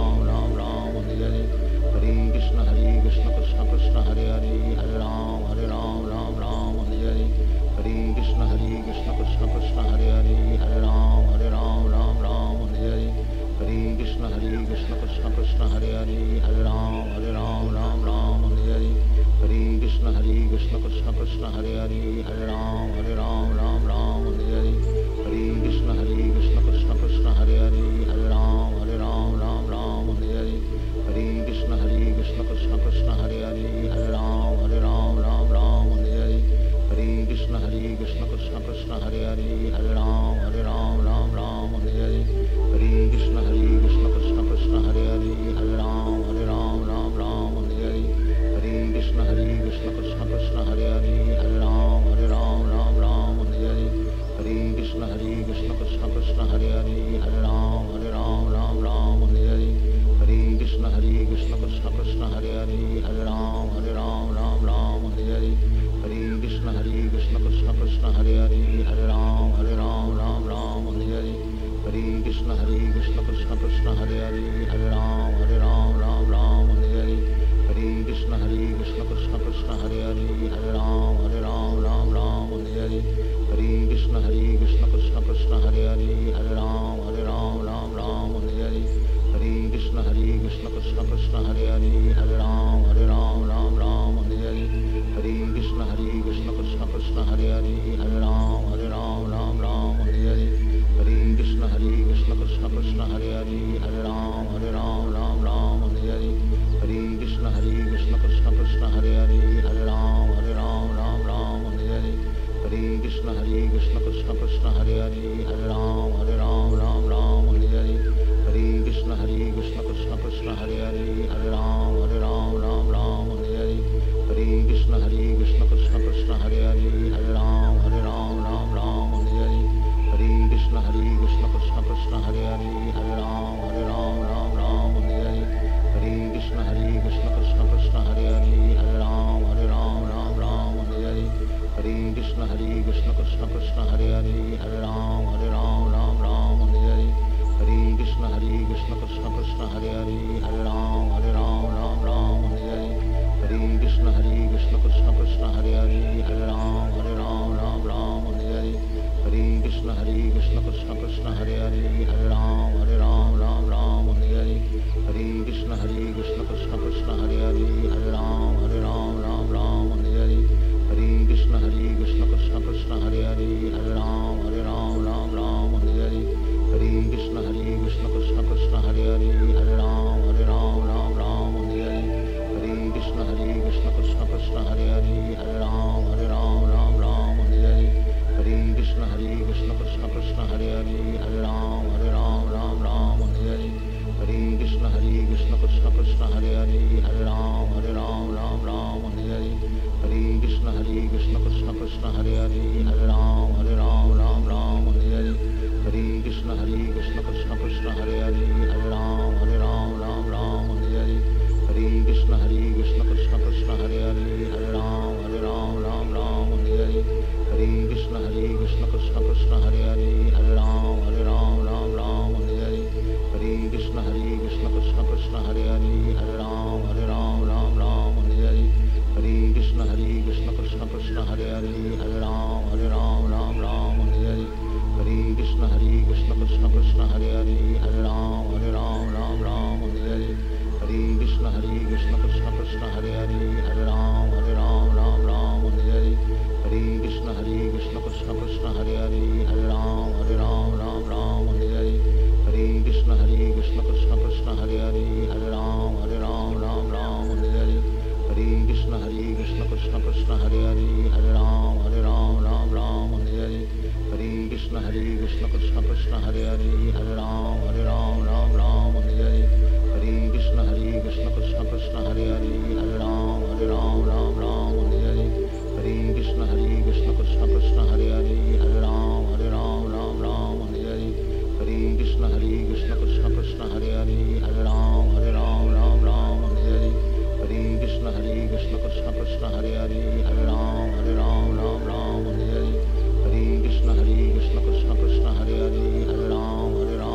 Ram Ram, Hare Hare, Hare Krishna Krishna Krishna, Hare Hare, Hare Ram, Ram Ram, Hare Hare, Hare Krishna Krishna Krishna, Hare Hare, Hare Ram, Ram Ram, Hare Hare, Hare Krishna Krishna Krishna, Hare Hare, Hare Ram, Ram Ram, Hare Hare, Hare Krishna Krishna Krishna, Hare Hare, Hare Ram, Ram Ram, Hare Hare, Hare Krishna Krishna Krishna, Hare Hare, Hare Ram, Ram Ram, Hare Hare, Hare Krishna Krishna Krishna, Hare Hare, Hare Ram, Ram Ram, Hare Hare, Hare Krishna Krishna Krishna, Hare Hare, Hare Ram, Ram Ram, Hare Hare, Hare Krishna Krishna Krishna, Hare Hare, Hare Ram, Ram Ram, Hare Hare, Hare Krishna Krishna Krishna, Hare Hare, Hare Ram, Ram Ram, Hare Hare, Hare Krishna Krishna Krishna, Hare Hare, Hare Ram, Ram Ram, Hare Hare, Hare Krishna Krishna Krishna, Hare Hare, Hare Ram, Ram Ram, Hare Hare, Hare Krishna Krishna Krishna, Hare Hare, Hare Ram, Ram Ram, Hare Hare, Hare Krishna Krishna Krishna, Hare Hare, Hare Ram, Ram Ram, Hare Hare, Hare Krishna Krishna Krishna, Hare Hare, Hare Ram, Ram Ram, Hare Hare, Hare Krishna Krishna Krishna, Hare Hare, Hare Ram, Ram Ram, Hare Hare, Hare Krishna Krishna Krishna, Hare Hare, Hare Ram, Ram Ram, Hare Hare, Hare Krishna Krishna Krishna, Hare Hare, Hare Ram, Ram Ram, Hare Hare, Hare Krishna Krishna Krishna, Hare Hare, Hare Ram, Ram Ram, Hare Hare, Hare Krishna Krishna Krishna, Hare Hare, Hare Ram, Ram Ram, Hare Hare, Hare Krishna Krishna Krishna, Hare Hare, Hare Ram, Ram Ram, Hare Hare, Hare Krishna Krishna Krishna, Hare Hare, Hare Ram, Ram Ram, Hare Hare, Hare Krishna Krishna Krishna, Hare Hare, Hare Ram, Ram Ram, Hare Hare, Hare Krishna Krishna Krishna, Hare Hare, Hare Ram, Ram Ram, Hare Hare, Hare Krishna Krishna Krishna, Hare Hare, Hare Ram, Ram Ram, Hare Hare, Hare Krishna Krishna Krishna, Hare Hare, Hare Ram, Ram Ram, Hare Hare, Hare Krishna Krishna Krishna, Hare Hare, Hare Ram, Ram Hare Hare, Hare Krishna Krishna Krishna, Hare Hare, Hare Ram, Ram Hare Hare Ram, Ram Ram, Hare Hare. Hare Krishna Krishna Krishna Hare Hare, Hare Ram, Ram Ram, Hare Hare. Hare Krishna Krishna Krishna Hare Hare, Hare Ram, Ram Ram, Hare Hare. Hare Krishna Krishna Krishna Hare Hare, Hare Ram, Ram Ram, Hare Hare. Hare Krishna Krishna Krishna Hare Hare, Hare Ram, Ram Ram, Hare Hare. Hare Krishna Krishna Krishna Hare Hare, Hare Ram, Ram Ram, Hare Hare. Hare Krishna Krishna Krishna Hare Hare, Hare Ram, Ram Ram, Hare Hare. Hare Krishna Krishna Krishna Hare Hare, Hare Ram, Ram Ram, Hare Hare. Hare Krishna Krishna Krishna Hare Hare, Hare Ram, Ram Ram, Hare Hare. Hare Krishna Krishna Krishna Hare Hare, Hare Ram, Ram Ram, Hare Hare. Hare Krishna Krishna Krishna Hare Hare, Hare Ram, Ram Ram, Hare Hare. Hare Krishna Krishna Krishna Hare Hare, Hare Ram, Ram Ram, Hare Hare. Hare Krishna Krishna Krishna Hare Hare, Hare Ram, Ram Ram, Hare Hare. Hare Krishna Krishna Krishna Hare Hare, Hare Ram, Ram Ram, Hare Hare. Hare Krishna Krishna Krishna Hare Hare, Hare Ram, Ram Ram, Hare Hare. Hare Krishna Krishna Krishna Hare Hare, Hare Ram, Ram Ram, Hare Hare. Hare Krishna Krishna Krishna Hare Hare, Hare Ram,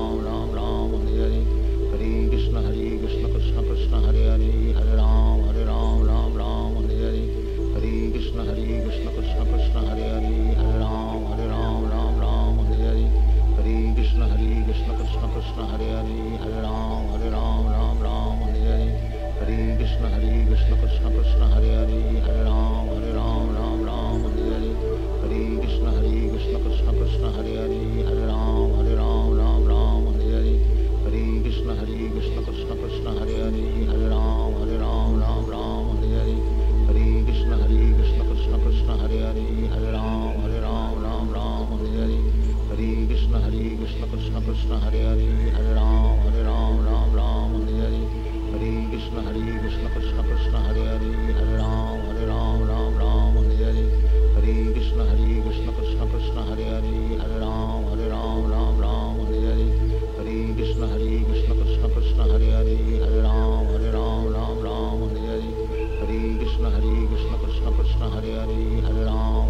Ram Ram, Hare Hare. Hare Krishna Krishna Krishna Hare Hare, Hare Ram, Ram Ram, Hare Hare. Hare Krishna Krishna Krishna Hare Hare, Hare Ram, Ram Ram, Hare Hare. Hare Krishna Krishna Krishna Hare Hare, Hare Ram, Ram Ram, Hare Hare. Hare Krishna Krishna Krishna Hare Hare, Hare Ram, Ram Ram, Hare Hare. Hare Krishna Krishna Krishna Hare Hare, Hare Ram, Ram Ram, Hare Hare. Hare Krishna Krishna Krishna Hare Hare, Hare Ram, Ram Ram, Hare Hare. Hare Krishna Krishna Krishna Hare Hare, Hare Ram, Ram Ram, Hare Hare. Hare Krishna Krishna Krishna Hare Hare, Hare Ram, Ram Ram, Hare Hare. Hare Krishna Krishna Krishna Hare Hare, Hare Ram, Ram Ram, Hare Hare. Hare Krishna Krishna Krishna Hare Hare, Hare Ram, Ram Ram, Hare Hare. Hare Krishna Krishna Krishna Hare Hare, Hare Ram, Ram Ram, Hare Hare. Hare Krishna Krishna Krishna Hare Hare, Hare Ram,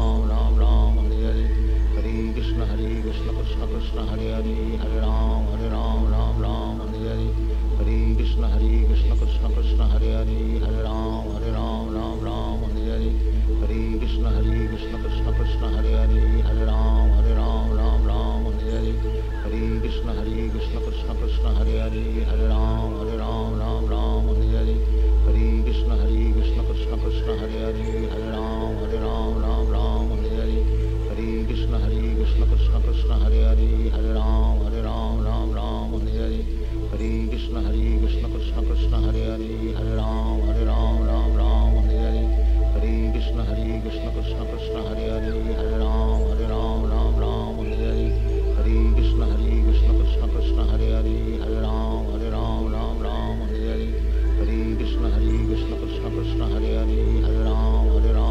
Ram Ram, Hare Hare. Hare Krishna Krishna Krishna Hare Hare, Hare Ram, Ram Ram, Hare Hare. Hare Krishna Krishna Krishna Hare Hare, Hare Ram, Ram Ram, Hare Hare. Hare Krishna Krishna Krishna Hare Hare, Hare Ram, Ram Ram, Hare Hare. Hare Krishna Krishna Krishna Hare Hare, Hare Ram, Ram Ram, Hare Hare. Hare Krishna Krishna Krishna Hare Hare, Hare Ram, Ram Ram, Hare Hare. Hare Krishna Krishna Krishna Hare Hare, Hare Ram, Ram Ram, Hare Hare. Hare Krishna Krishna Krishna Hare Hare, Hare Ram, Ram Ram, Hare Hare. Hare Krishna Krishna Krishna Hare Hare, Hare Ram, Ram Ram, Hare Hare. Hare Krishna Krishna Krishna Hare Hare, Hare Ram, Ram Ram, Hare Hare. Hare Krishna Krishna Krishna Hare Hare, Hare Ram,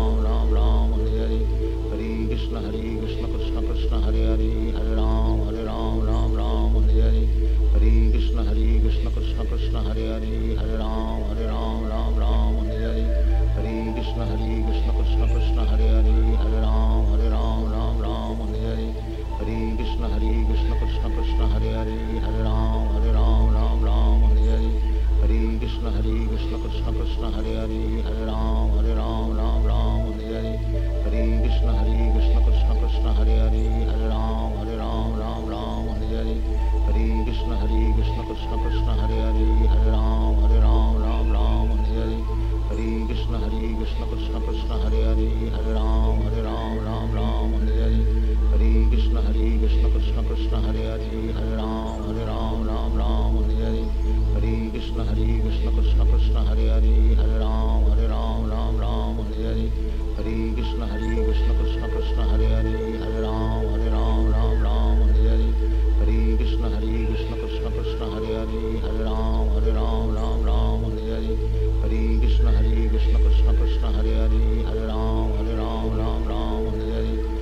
Ram Ram, Hare Hare. Hare Krishna Krishna Krishna Hare Hare, Hare Ram, Ram Ram, Hare Hare. Hare Krishna Krishna Krishna Hare Hare, Hare Ram, Ram Ram, Hare Hare. Hare Krishna Krishna Krishna Hare Hare, Hare Ram, Ram Ram, Hare Hare. Hare Krishna Krishna Krishna Hare Hare, Hare Ram, Ram Ram, Hare Hare. Hare Krishna Krishna Krishna Hare Hare, Hare Ram, Ram Ram, Hare Hare. Hare Krishna Krishna Krishna Hare Hare, Hare Ram, Ram Ram, Hare Hare. Hare Krishna Krishna Krishna Hare Hare, Hare Ram, Ram Ram, Hare Hare. Hare Krishna Krishna Krishna Hare Hare, Hare Ram, Ram Ram, Hare Hare. Hare Krishna Krishna Krishna Hare Hare, Hare Ram, Ram Ram, Hare Hare. Hare Krishna Krishna Krishna Hare Hare, Hare Ram, Ram Ram, Hare Hare. Hare Krishna Krishna Krishna Hare Hare, Hare Ram, Ram Ram, Hare Hare. Hare Krishna Krishna Krishna Hare Hare, Hare Ram, Ram Ram, Hare Hare. Hare Krishna Krishna Krishna Hare Hare, Hare Ram, Ram Ram, Hare Hare.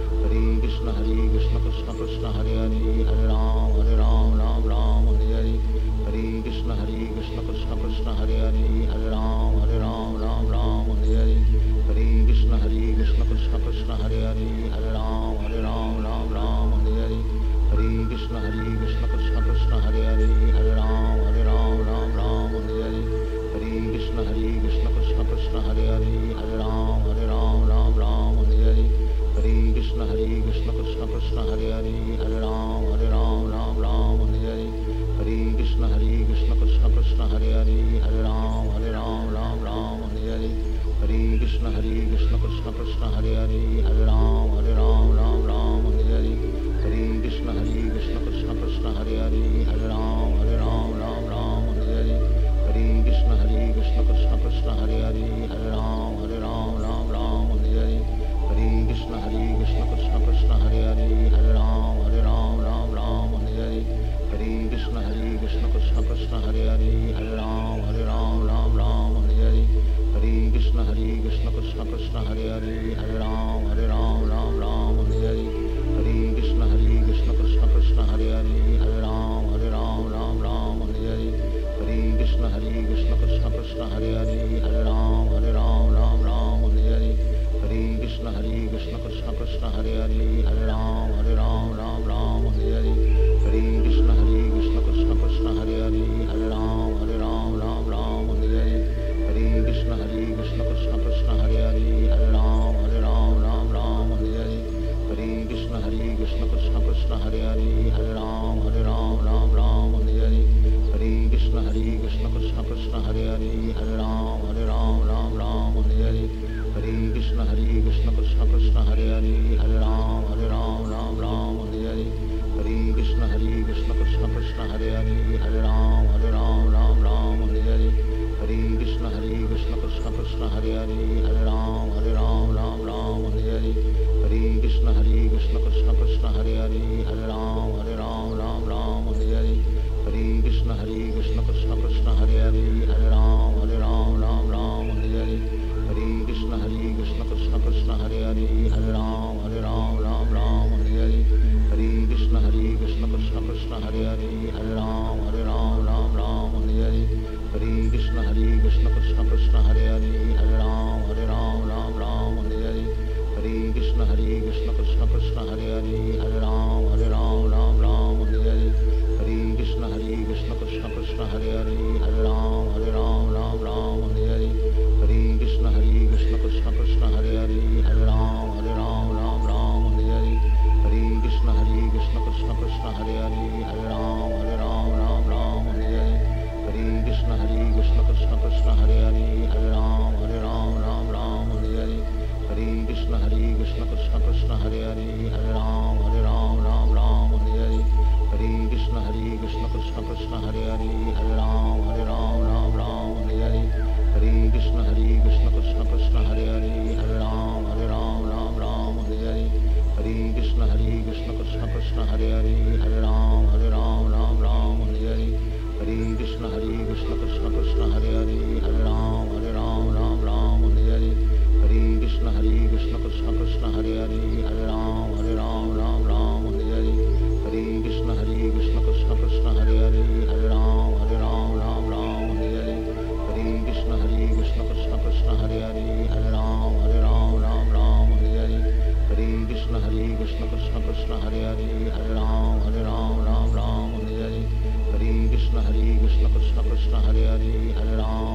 Hare Ram, Ram Ram, Hare Hare, Hare Krishna Krishna Krishna Hare Hare, Hare Ram, Ram Ram, Hare Hare, Hare Krishna Krishna Krishna Hare Hare, Hare Ram, Ram Ram, Hare Hare, Hare Krishna Krishna Krishna Hare Hare, Hare Ram, Ram Ram, Hare Hare, Hare Krishna Krishna Krishna Hare Hare, Hare Ram, Ram Ram, Hare Hare, Hare Krishna Krishna Krishna Hare Hare, Hare Ram, Ram Ram, Hare Hare, Hare Krishna Krishna Krishna Hare Hare, Hare Ram, Ram Ram, Hare Hare, Hare Krishna Krishna Krishna Hare Hare, Hare Ram, Ram Ram, Hare Hare, Hare Krishna Krishna Krishna Hare Hare, Hare Ram, Ram Ram, Hare Hare, Hare Krishna Krishna Krishna Hare Hare, Hare Ram, Ram Ram, Hare Hare, Hare Krishna Krishna Krishna Hare Hare, Hare Ram, Ram Ram, Hare Hare, Hare Krishna Krishna Krishna Hare Hare, Hare Ram, Ram Ram, Hare Hare, Hare Krishna Krishna Krishna Hare Hare, Hare Ram, Ram Ram, Hare Hare, Hare Krishna Krishna Krishna Hare Hare, Hare Ram, Ram Ram, Hare Hare, Hare Krishna Krishna Krishna Hare Hare, Hare Ram, Ram Ram, Hare Hare, Hare Krishna Krishna Krishna Hare Hare, Hare Ram, Ram Ram, Hare Hare, Hare Krishna Krishna Krishna Hare Hare, Hare Ram, Ram Ram, Hare Hare, Hare Krishna Krishna Krishna Hare Hare, Hare Ram, Ram Ram, Hare Hare, Hare Krishna Krishna Krishna Hare Hare, Hare Ram, Ram Ram, Hare Hare, Hare Krishna Krishna Krishna Hare Hare, Hare Ram, Ram Ram, Hare Hare, Hare Krishna Krishna Krishna Hare Hare, Hare Ram, Ram Hare Hare, Hare Krishna Krishna Krishna Hare Hare, Hare Ram, Ram Hare Hare, Hare Krishna Krishna Krishna Hare Hare, Hare Ram, Ram Hare Hare, Hare Krishna Krishna Krishna Hare Hare, Hare Ram, Ram Hare Hare, Hare Krishna Krishna Krishna Hare Hare, Hare Ram, Ram Hare Hare, Hare Krishna Krishna Krishna Hare Hare, Hare Ram, Ram Hare Hare, Hare Krishna Krishna Krishna Hare Hare, Hare Ram, Ram Hare Hare, Hare Krishna Krishna Krishna Hare Hare, Hare Ram,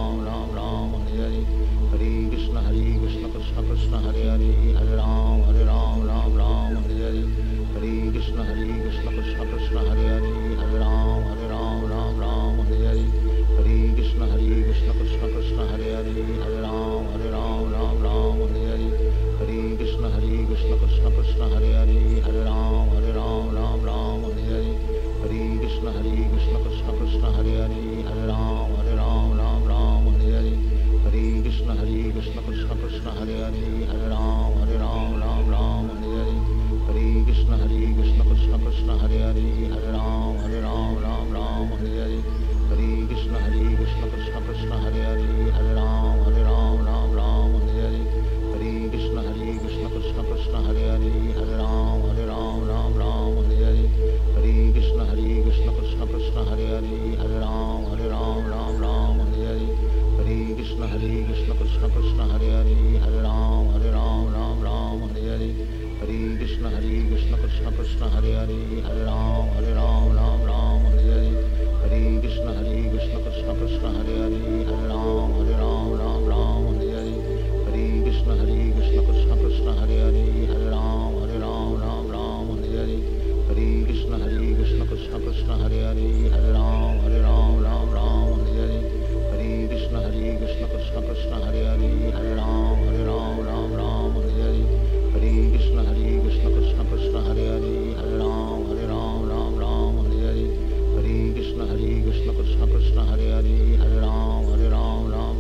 Ram Hare Hare, Hare Krishna Krishna Krishna Hare Hare, Hare Ram, Ram Hare Hare, Hare Krishna Krishna Krishna Hare Hare, Hare Ram, Ram Hare Hare, Hare Krishna Krishna Krishna Hare Hare, Hare Ram, Ram Hare Hare, Hare Krishna Krishna Krishna Hare Hare, Hare Ram, Ram Hare Hare, Hare Krishna Krishna Krishna Hare Hare, Hare Ram, Ram Hare Hare, Hare Krishna Krishna Krishna Hare Hare, Hare Ram, Ram Hare Hare, Hare Krishna Krishna Krishna Hare Hare, Hare Ram, Ram Hare Hare, Hare Krishna Krishna Krishna Hare Hare, Hare Ram, Ram Hare Hare, Hare Krishna Krishna Krishna Hare Hare, Hare Ram, Ram Hare Hare, Hare Krishna Krishna Krishna Hare Hare, Hare Ram, Ram Hare Hare, Hare Krishna Krishna Krishna Hare Hare, Hare Ram, Ram Hare Hare, Hare Krishna Krishna Krishna Hare Hare, Hare Ram, Ram Hare Hare, Hare Krishna Krishna Krishna Hare Hare, Hare Ram, Ram Hare Hare, Hare Krishna Krishna Krishna Hare Hare, Hare Ram, Ram Hare Hare, Hare Krishna Krishna Krishna Hare Hare, Hare Ram, Ram Hare Hare, Hare Krishna Krishna Krishna Hare Hare, Hare Ram, Ram Hare Hare, Hare Krishna Krishna Krishna Hare Hare, Hare Ram, Ram Hare Hare, Hare Krishna Krishna Krishna Hare Hare, Hare Ram, Ram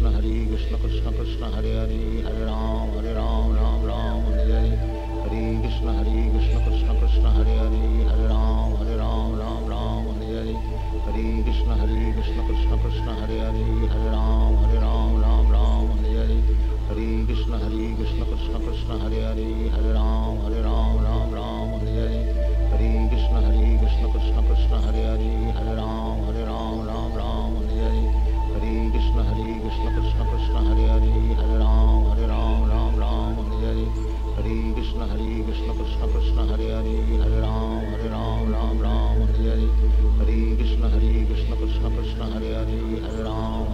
Krishna Krishna Krishna Hare Hare Hare Ram Ram Ram Hare Hare Hare Krishna Krishna Krishna Hare Hare Hare Ram Ram Hare Hare Hare Krishna Krishna Krishna Hare Hare Hare Ram Ram Hare Hare Hare Krishna Krishna Krishna Hare Hare Hare Ram Ram Hare Hare Hare Krishna Krishna Krishna Hare Hare Hare Ram Ram Hare Hare Hare Krishna Krishna Krishna Hare Hare Hare Ram Ram Hare Hare Hare Krishna Krishna Krishna Hare Hare Hare Ram Ram Hare Hare Hare Krishna Krishna Krishna Hare Hare Hare Ram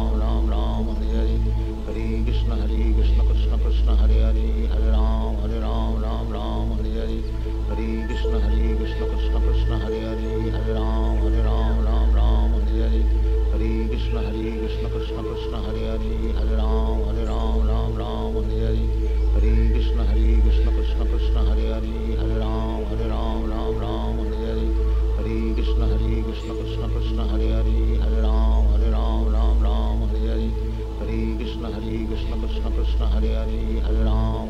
Ram Hare Hare Hare Krishna Krishna Krishna Hare Hare Hare Ram Ram Hare Hare Hare Krishna Krishna Krishna Hare Hare Hare Ram Ram Hare Hare Hare Krishna Krishna Krishna Hare Hare Hare Ram Ram Hare Hare Hare Krishna Krishna Krishna Hare Hare Hare Ram Ram Hare Hare Hare Krishna Krishna Krishna Hare Hare Hare Ram Ram Hare Hare Hare Krishna Krishna Krishna Hare Hare Hare Ram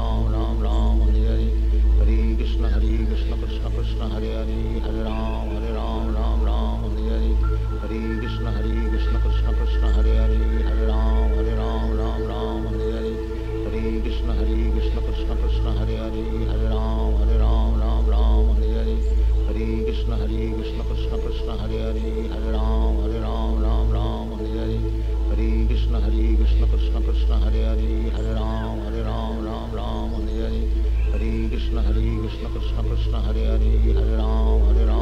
Ram Hare Hare Hare Krishna Krishna Krishna Hare Hare Hare Ram Ram Hare Hare Hare Krishna Krishna Krishna Hare Hare Hare Ram Ram Hare Hare Hare Krishna Krishna Krishna Hare Hare Hare Ram Ram Hare Hare Hare Krishna Krishna Krishna Hare Hare Hare Ram Ram Hare Hare Hare Krishna Krishna Krishna Hare Hare Hare Ram Ram Hare Hare Hare Krishna Krishna Krishna Hare Hare Hare Ram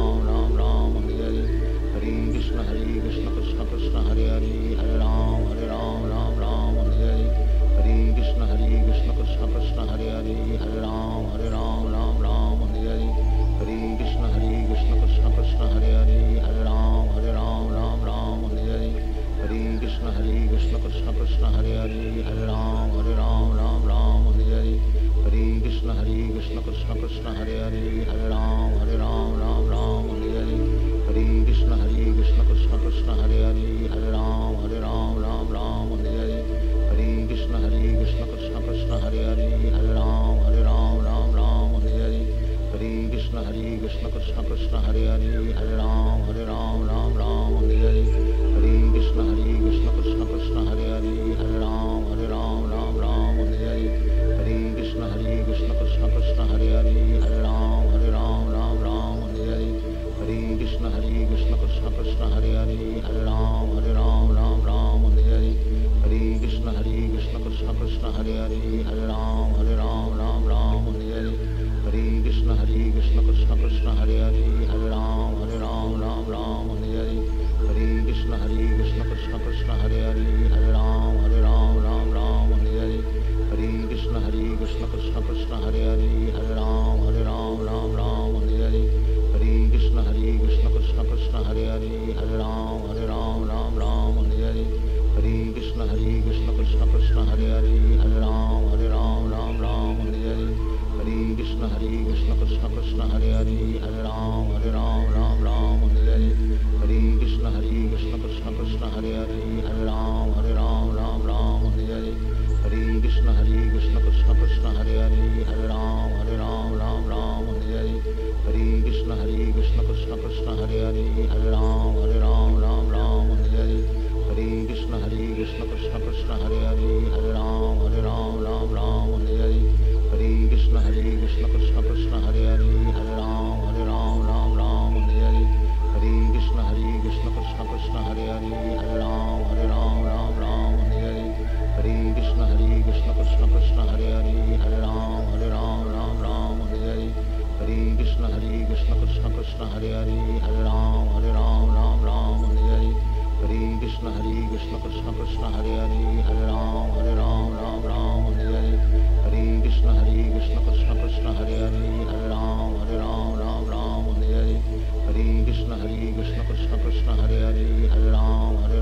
Ram Hare Hare Hare Krishna Krishna Krishna Hare Hare Hare Ram Ram Hare Hare Hare Krishna Krishna Krishna Hare Hare Hare Ram Ram Hare Hare Hare Krishna Krishna Krishna Hare Hare Hare Ram Ram Hare Hare Hare Krishna Krishna Krishna Hare Hare Hare Ram Ram Hare Hare Hare Krishna Krishna Krishna Hare Hare Hare Ram Ram Hare Hare Hare Krishna Krishna Krishna Hare Hare Hare Ram Ram Hare Hare Hare Krishna Krishna Krishna Hare Hare Hare Ram Ram Hare Hare Hare Krishna Krishna Krishna Hare Hare Hare Ram Ram Hare Hare Hare Krishna Krishna Krishna Hare Hare Hare Ram Ram Hare Hare Hare Krishna Krishna Krishna Hare Hare Hare Ram Ram Hare Hare Hare Krishna Krishna Krishna Hare Hare Hare Ram Ram Hare Hare Hare Krishna Krishna Krishna Hare Hare Hare Ram Ram Hare Hare Hare Krishna Krishna Krishna Hare Hare Hare Ram Ram Hare Hare Hare Krishna Krishna Krishna Hare Hare Hare Ram Ram Hare Hare Hare Krishna Krishna Krishna Hare Hare Hare Ram Ram Hare Hare Hare Krishna Krishna Krishna Hare Hare Hare Ram Ram Hare Hare Hare Krishna Krishna Krishna Hare Hare Hare Ram Ram Hare Hare Hare Krishna Krishna Krishna Hare Hare Hare Ram Ram Hare Hare Hare Krishna Krishna Krishna Hare Hare Hare Ram Ram Hare Hare Hare Krishna Krishna Krishna Hare Hare Hare Ram Ram Hare Hare Hare Krishna Krishna Krishna Hare Hare Hare Ram Ram Hare Hare Hare Krishna Krishna Krishna Hare Hare Hare Ram Ram Hare Hare Hare Krishna Krishna Krishna Hare Hare Hare Ram Ram Hare Hare Hare Krishna Krishna Krishna Hare Hare Hare Ram Ram Hare Hare Hare Krishna Krishna Krishna Hare Hare Hare Ram Ram Hare Hare Hare Krishna Krishna Krishna Hare Hare Hare Ram Ram Hare Hare Hare Krishna Krishna Krishna Hare Hare Hare Ram Ram Hare Hare Hare Krishna Krishna Krishna Hare Hare Hare Ram Ram Hare Hare Hare Krishna Krishna Krishna Hare Hare Hare Ram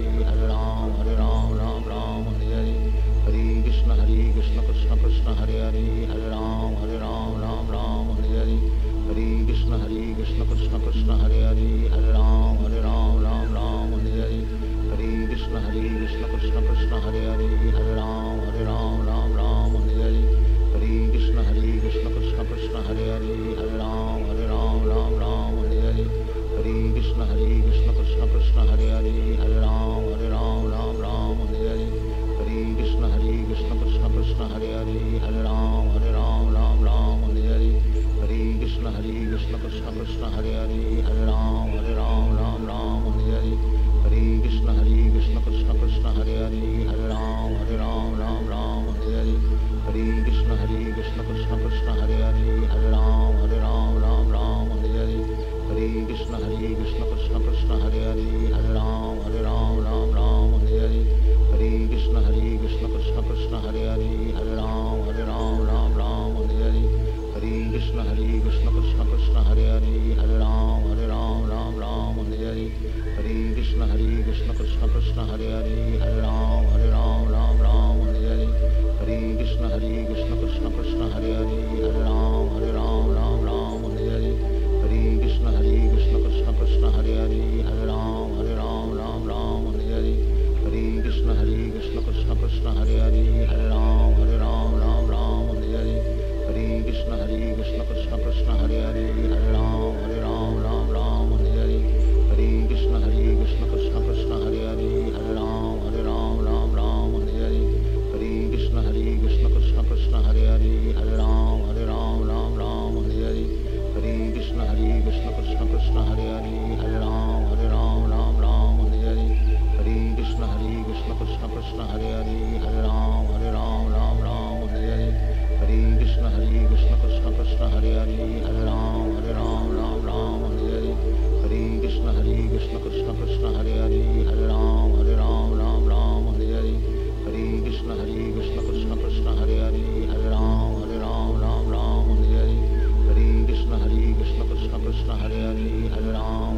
Hare Ram, Ram Ram, Hare Hare. Hare Krishna, Krishna Krishna, Hare Hare. Hare Ram, Ram Ram, Hare Hare. Hare Krishna, Krishna Krishna, Hare Hare. Hare Ram, Ram Ram, Hare Hare. Hare Krishna, Krishna Krishna, Hare Hare. Hare Ram, Ram Ram, Hare Hare. Hare Krishna, Krishna Krishna, Hare Hare. Hare Ram, Ram Ram, Hare Hare. Hare Krishna, Krishna Krishna, Hare Hare. Hare Ram, Ram Ram, Hare Hare. Hare Krishna, Krishna Krishna, Hare Hare. Hare Ram, Ram Ram, Hare Hare. Hare Krishna, Krishna Krishna, Hare Hare. Hare Ram, Ram Ram, Hare Hare. Hare Krishna, Krishna Krishna, Hare Hare. Hare Ram, Ram Ram, Hare Hare. Hare Krishna, Krishna Krishna, Hare Hare. Hare Ram, Ram Ram, Hare Hare. Hare Krishna, Krishna Krishna, Hare Hare. Hare Ram, Ram Ram, Hare Hare. Hare Krishna, Krishna Krishna, Hare Hare. Hare Ram, Ram Ram, Hare Hare. Hare Krishna, Krishna Krishna, Hare Hare. Hare Ram, Ram Ram, Hare Hare. Hare Krishna, Krishna Krishna, Hare Hare. Hare Ram, Ram Ram, Hare Hare. Hare Krishna, Krishna Krishna, Hare Hare. Hare Ram, Ram Ram, Hare Hare. Hare Krishna, Krishna Krishna, Hare Hare. Hare Ram, Ram Ram, Hare Hare. Hare Krishna, Krishna Krishna, Hare Hare. Hare Ram, Ram Ram, Hare Hare. Hare Krishna, Krishna Krishna, Hare Hare. Hare Ram, Ram Ram, Hare Hare. Hare Krishna, Krishna Krishna, Hare Hare. Hare Ram, Ram Ram, Hare Hare. Hare Krishna, Krishna Krishna, Hare Hare. Hare Ram, Ram Ram, Hare Hare. Hare Krishna, Krishna Krishna, Hare Hare. Hare Ram, Ram Ram, Hare Hare. Hare Krishna, Krishna Krishna, Hare Hare. Hare Ram, Ram Ram, Hare Hare. Hare Krishna, Krishna Krishna, Hare Hare. Hare Ram, Ram Ram, Hare Hare. Hare Krishna, Krishna Krishna, Hare Hare. Hare Ram, Ram Ram, Hare Hare. Hare Krishna, Krishna Krishna, Hare Hare. Hare Ram, Ram Ram, Hare Hare. Hare Krishna, Krishna Krishna, Hare Hare. Hare Ram,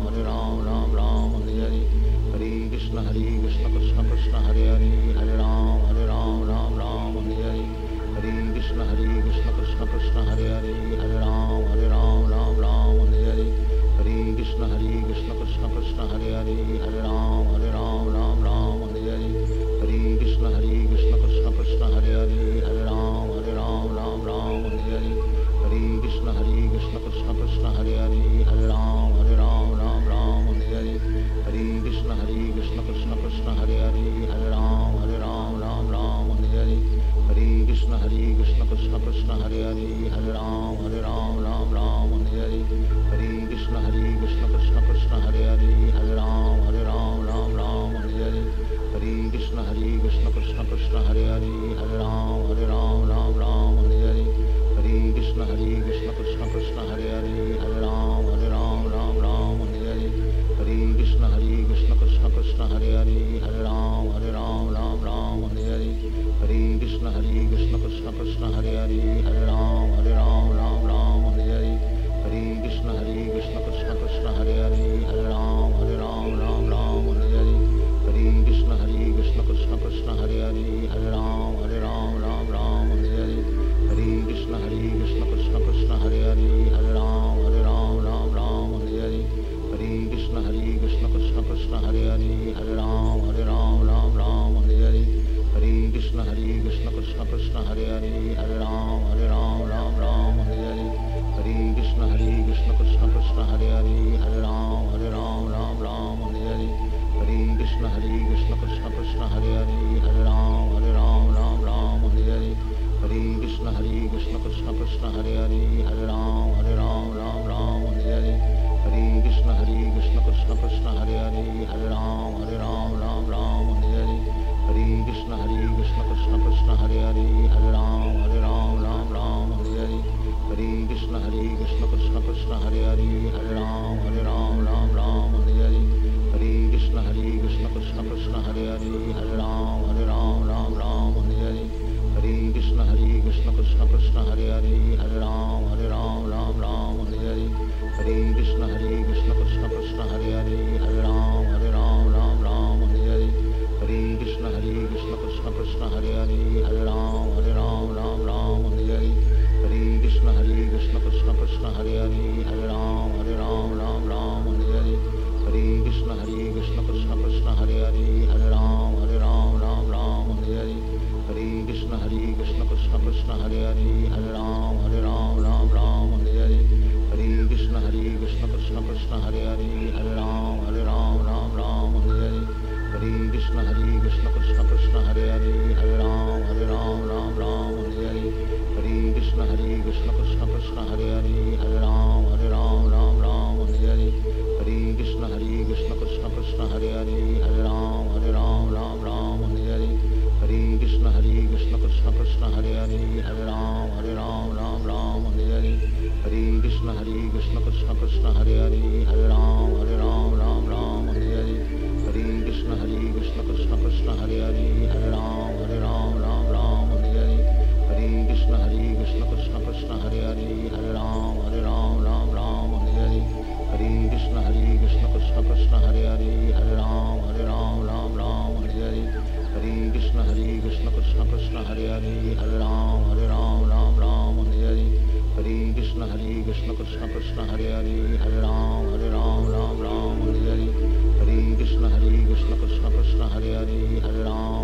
Ram Ram, Hare Hare. Hare Krishna, Krishna Krishna, Hare Hare. Hare Ram, Ram Ram, Hare Hare. Hare Krishna, Krishna Krishna, Hare Hare. Hare Ram, Ram Ram, Hare Hare. Hare Krishna, Krishna Krishna, Hare Hare. Hare Ram, Ram Ram, Hare Hare. Hare Krishna, Krishna Krishna, Hare Hare. Hare Ram, Ram Ram, Hare Hare. Hare Krishna, Krishna Krishna, Hare Hare. Hare Ram, Ram Ram, Hare Hare. Hare Krishna, Krishna Krishna, Hare Hare. Hare Ram, Ram Ram, Hare Hare. Hare Krishna, Krishna Krishna, Hare Hare. Hare Ram, Ram Ram, Hare Hare. Hare Krishna, Krishna Krishna, Hare Hare. Hare Ram, Ram Ram, Hare Hare. Hare Krishna, Krishna Krishna, Hare Hare. Hare Ram, Ram Ram, Hare Hare. Hare Krishna, Krishna Krishna, Hare Hare. Hare Ram, Ram Ram, Hare Hare. Hare Krishna, Krishna Krishna, Hare Hare. Hare Ram, Ram Ram, Hare Hare. Hare Krishna, Krishna Krishna, Hare Hare. Hare Ram, Ram Ram, Hare Hare. Hare Krishna, Krishna Krishna, Hare Hare. Hare Ram, Ram Ram, Hare Hare. Hare Krishna, Krishna Krishna, Hare Hare. Hare Ram, Ram Ram, Hare Hare. Hare Krishna, Krishna Krishna, Hare Hare. Hare Ram, Ram Ram, Hare Hare. Hare Krishna, Krishna Krishna, Hare Hare. Hare Ram, Ram Ram, Hare Hare. Hare Krishna, Krishna Krishna, Hare Hare. Hare Ram, Ram Hare Hare. Hare Krishna, Krishna Krishna, Hare Hare. Hare Ram, Ram Hare Hare. Hare Krishna, Krishna Krishna, Hare Hare. Hare Ram, Ram Hare Hare. Hare Krishna, Krishna Krishna, Hare Hare. Hare Ram, Ram Hare Hare. Hare Krishna, Krishna Krishna, Hare Hare. Hare Ram, Ram Hare Hare. Hare Krishna, Krishna Krishna, Hare Hare. Hare Ram, Ram Hare Hare. Hare Krishna, Krishna Krishna, Hare Hare. Hare Ram, Ram Hare Hare. Hare Krishna, Krishna Krishna, Hare Hare. Hare Ram, Ram Hare Hare. Hare Krishna, Krishna Krishna, Hare Hare. Hare Ram, Ram Hare Hare. Hare Krishna, Krishna Krishna, Hare Hare. Hare Ram, Ram Hare Hare. Krishna Hare Hare Hare Ram Ram Ram Hare Hare Hare Krishna Krishna Krishna Hare Hare Hare Ram Ram Ram Hare Hare Hare Krishna Krishna Krishna Hare Hare Hare Ram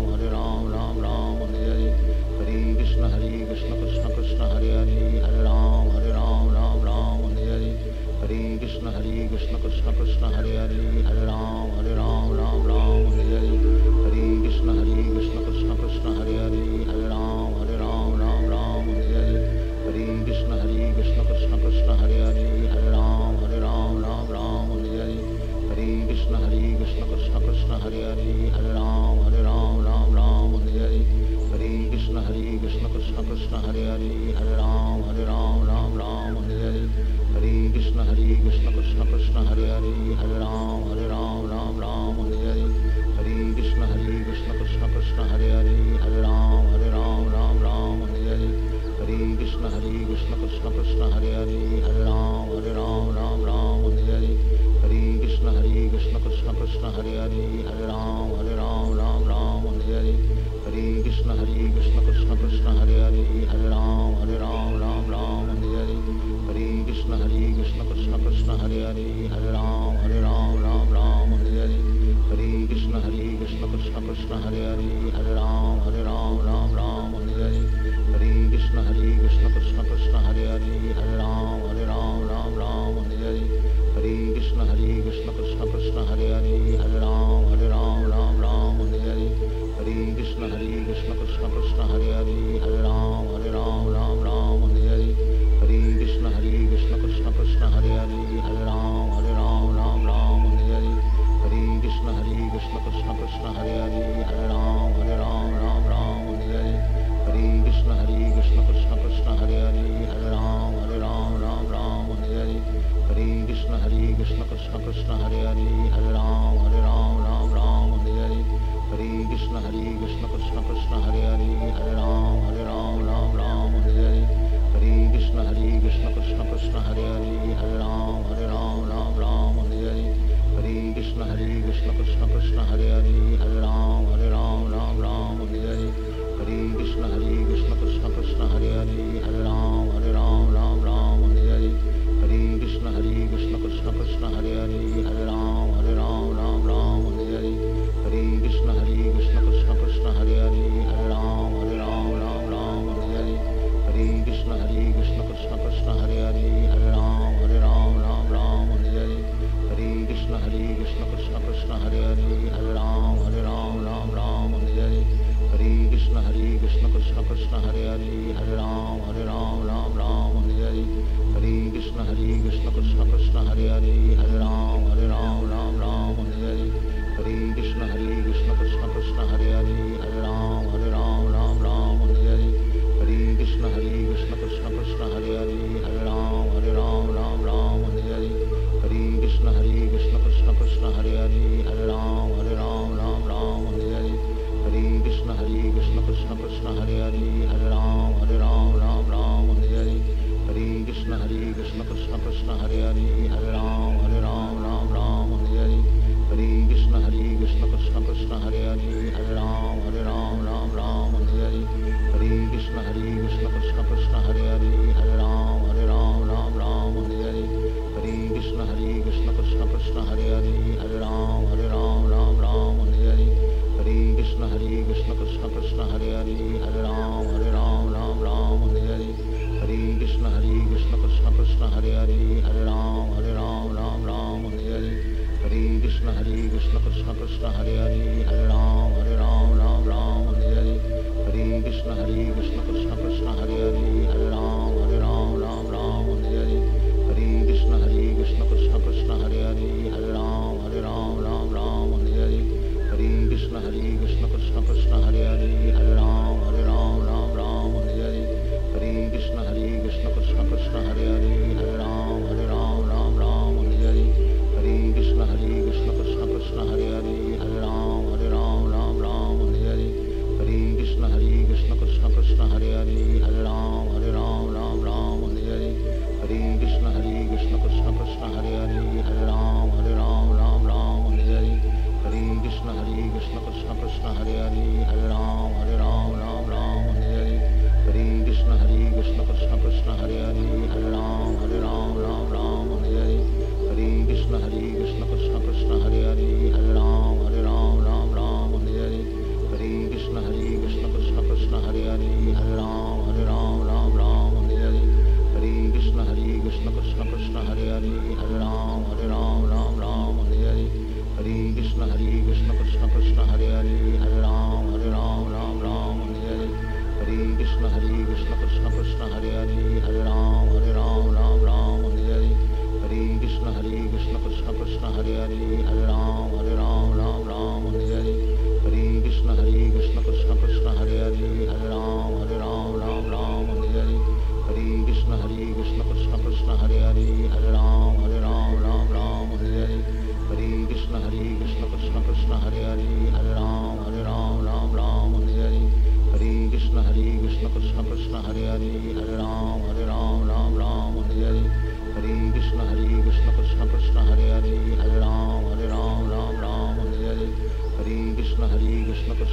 Ram Ram Hare Hare Hare Krishna Krishna Krishna Hare Hare Hare Ram Ram Hare Hare Hare Krishna Krishna Krishna Hare Hare Hare Ram Ram Hare Hare Hare Krishna Krishna Krishna Hare Hare Hare Ram Ram Hare Hare Hare Krishna Krishna Krishna Hare Hare Hare Ram Ram Hare Hare Hare Krishna Krishna Krishna Hare Hare Hare Ram Ram Hare Hare Hare Krishna Krishna Krishna Hare Hare Hare Ram Ram Hare Hare Hare Krishna Krishna Krishna Hare Hare Hare Ram Ram Hare Hare Hare Krishna Krishna Krishna Hare Hare Hare Ram Ram Hare Hare Hare Krishna Krishna Krishna Hare Hare Hare Ram Ram Hare Hare Hare Krishna Krishna Krishna Hare Hare Hare Ram Ram Hare Hare Hare Krishna Krishna Krishna Hare Hare Hare Ram Ram Hare Hare Hare Krishna Krishna Krishna Hare Hare Hare Ram Ram Hare Hare Hare Krishna Krishna Krishna Hare Hare Hare Ram Ram Hare Hare Hare Krishna Krishna Krishna Hare Hare Hare Ram Ram Hare Hare Hare Krishna Krishna Krishna Hare Hare Hare Ram Ram Hare Hare Hare Krishna Krishna Krishna Hare Hare Hare Ram Ram Hare Hare Hare Krishna Krishna Krishna Hare Hare Hare Ram Ram Hare Hare Hare Krishna Krishna Krishna Hare Hare Hare Ram Ram Hare Hare Hare Krishna Krishna Krishna Hare Hare Hare Ram Ram Hare Hare Hare Krishna Krishna Krishna Hare Hare Hare Ram Ram Hare Hare Hare Krishna Krishna Krishna Hare Hare Hare Ram Ram Hare Hare Hare Krishna Krishna Krishna Hare Hare Hare Ram Ram Hare Hare Hare Krishna Krishna Krishna Hare Hare Hare Ram Ram Hare Hare Hare Krishna Krishna Krishna Hare Hare Hare Ram Ram Hare Hare Hare Krishna Krishna Krishna Hare Hare Hare Ram Ram Hare Hare Hare Krishna Krishna Krishna Hare Hare Hare Ram Ram Hare Hare Hare Krishna Krishna Krishna Hare Hare Hare Ram Ram Hare Hare Hare Krishna Krishna Krishna Hare Hare Hare Ram Ram Hare Hare Hare Krishna Krishna Krishna Hare Hare Hare Ram Ram Hare Hare Hare Krishna Krishna Krishna Hare Hare Hare Ram Ram Hare Hare Hare Krishna Krishna Krishna Hare Hare Hare Ram Ram Hare Hare Hare Krishna Krishna Krishna Hare Hare Hare Ram Ram Hare Hare Hare Krishna Krishna Krishna Hare Hare Hare Ram Ram Hare Hare Hare Krishna Krishna Krishna Hare Hare Hare Ram Ram Hare Hare Hare Krishna Krishna Krishna Hare Hare Hare Ram Ram Hare Hare Hare Krishna Krishna Krishna Hare Hare Hare Ram Ram Hare Hare Hare Krishna Krishna Krishna Hare Hare Hare Ram Ram Hare Hare Hare Krishna Krishna Krishna Hare Hare Hare Ram Ram Hare Hare Hare Krishna Krishna Krishna Hare Hare Hare Ram Ram Hare Hare Hare Krishna Krishna Krishna Hare Hare Hare Ram Ram Hare Hare Hare Krishna Krishna Krishna Hare Hare Hare Ram Ram Hare Hare Hare Krishna Krishna Krishna Hare Hare Hare Ram Ram Hare Hare Hare Krishna Krishna Krishna Hare Hare Hare Ram Ram Hare Hare Hare Krishna Krishna Krishna Hare Hare Hare Ram Ram Hare Hare Hare Krishna Krishna Krishna Hare Hare Hare Ram Ram Hare Hare Hare Krishna Krishna Krishna Hare Hare Hare Ram Ram Hare Hare Hare Krishna Krishna Krishna Hare Hare Hare Ram Ram Hare Hare Hare Krishna Krishna Krishna Hare Hare Hare Ram Ram Hare Hare Hare Krishna Krishna Krishna Hare Hare Hare Ram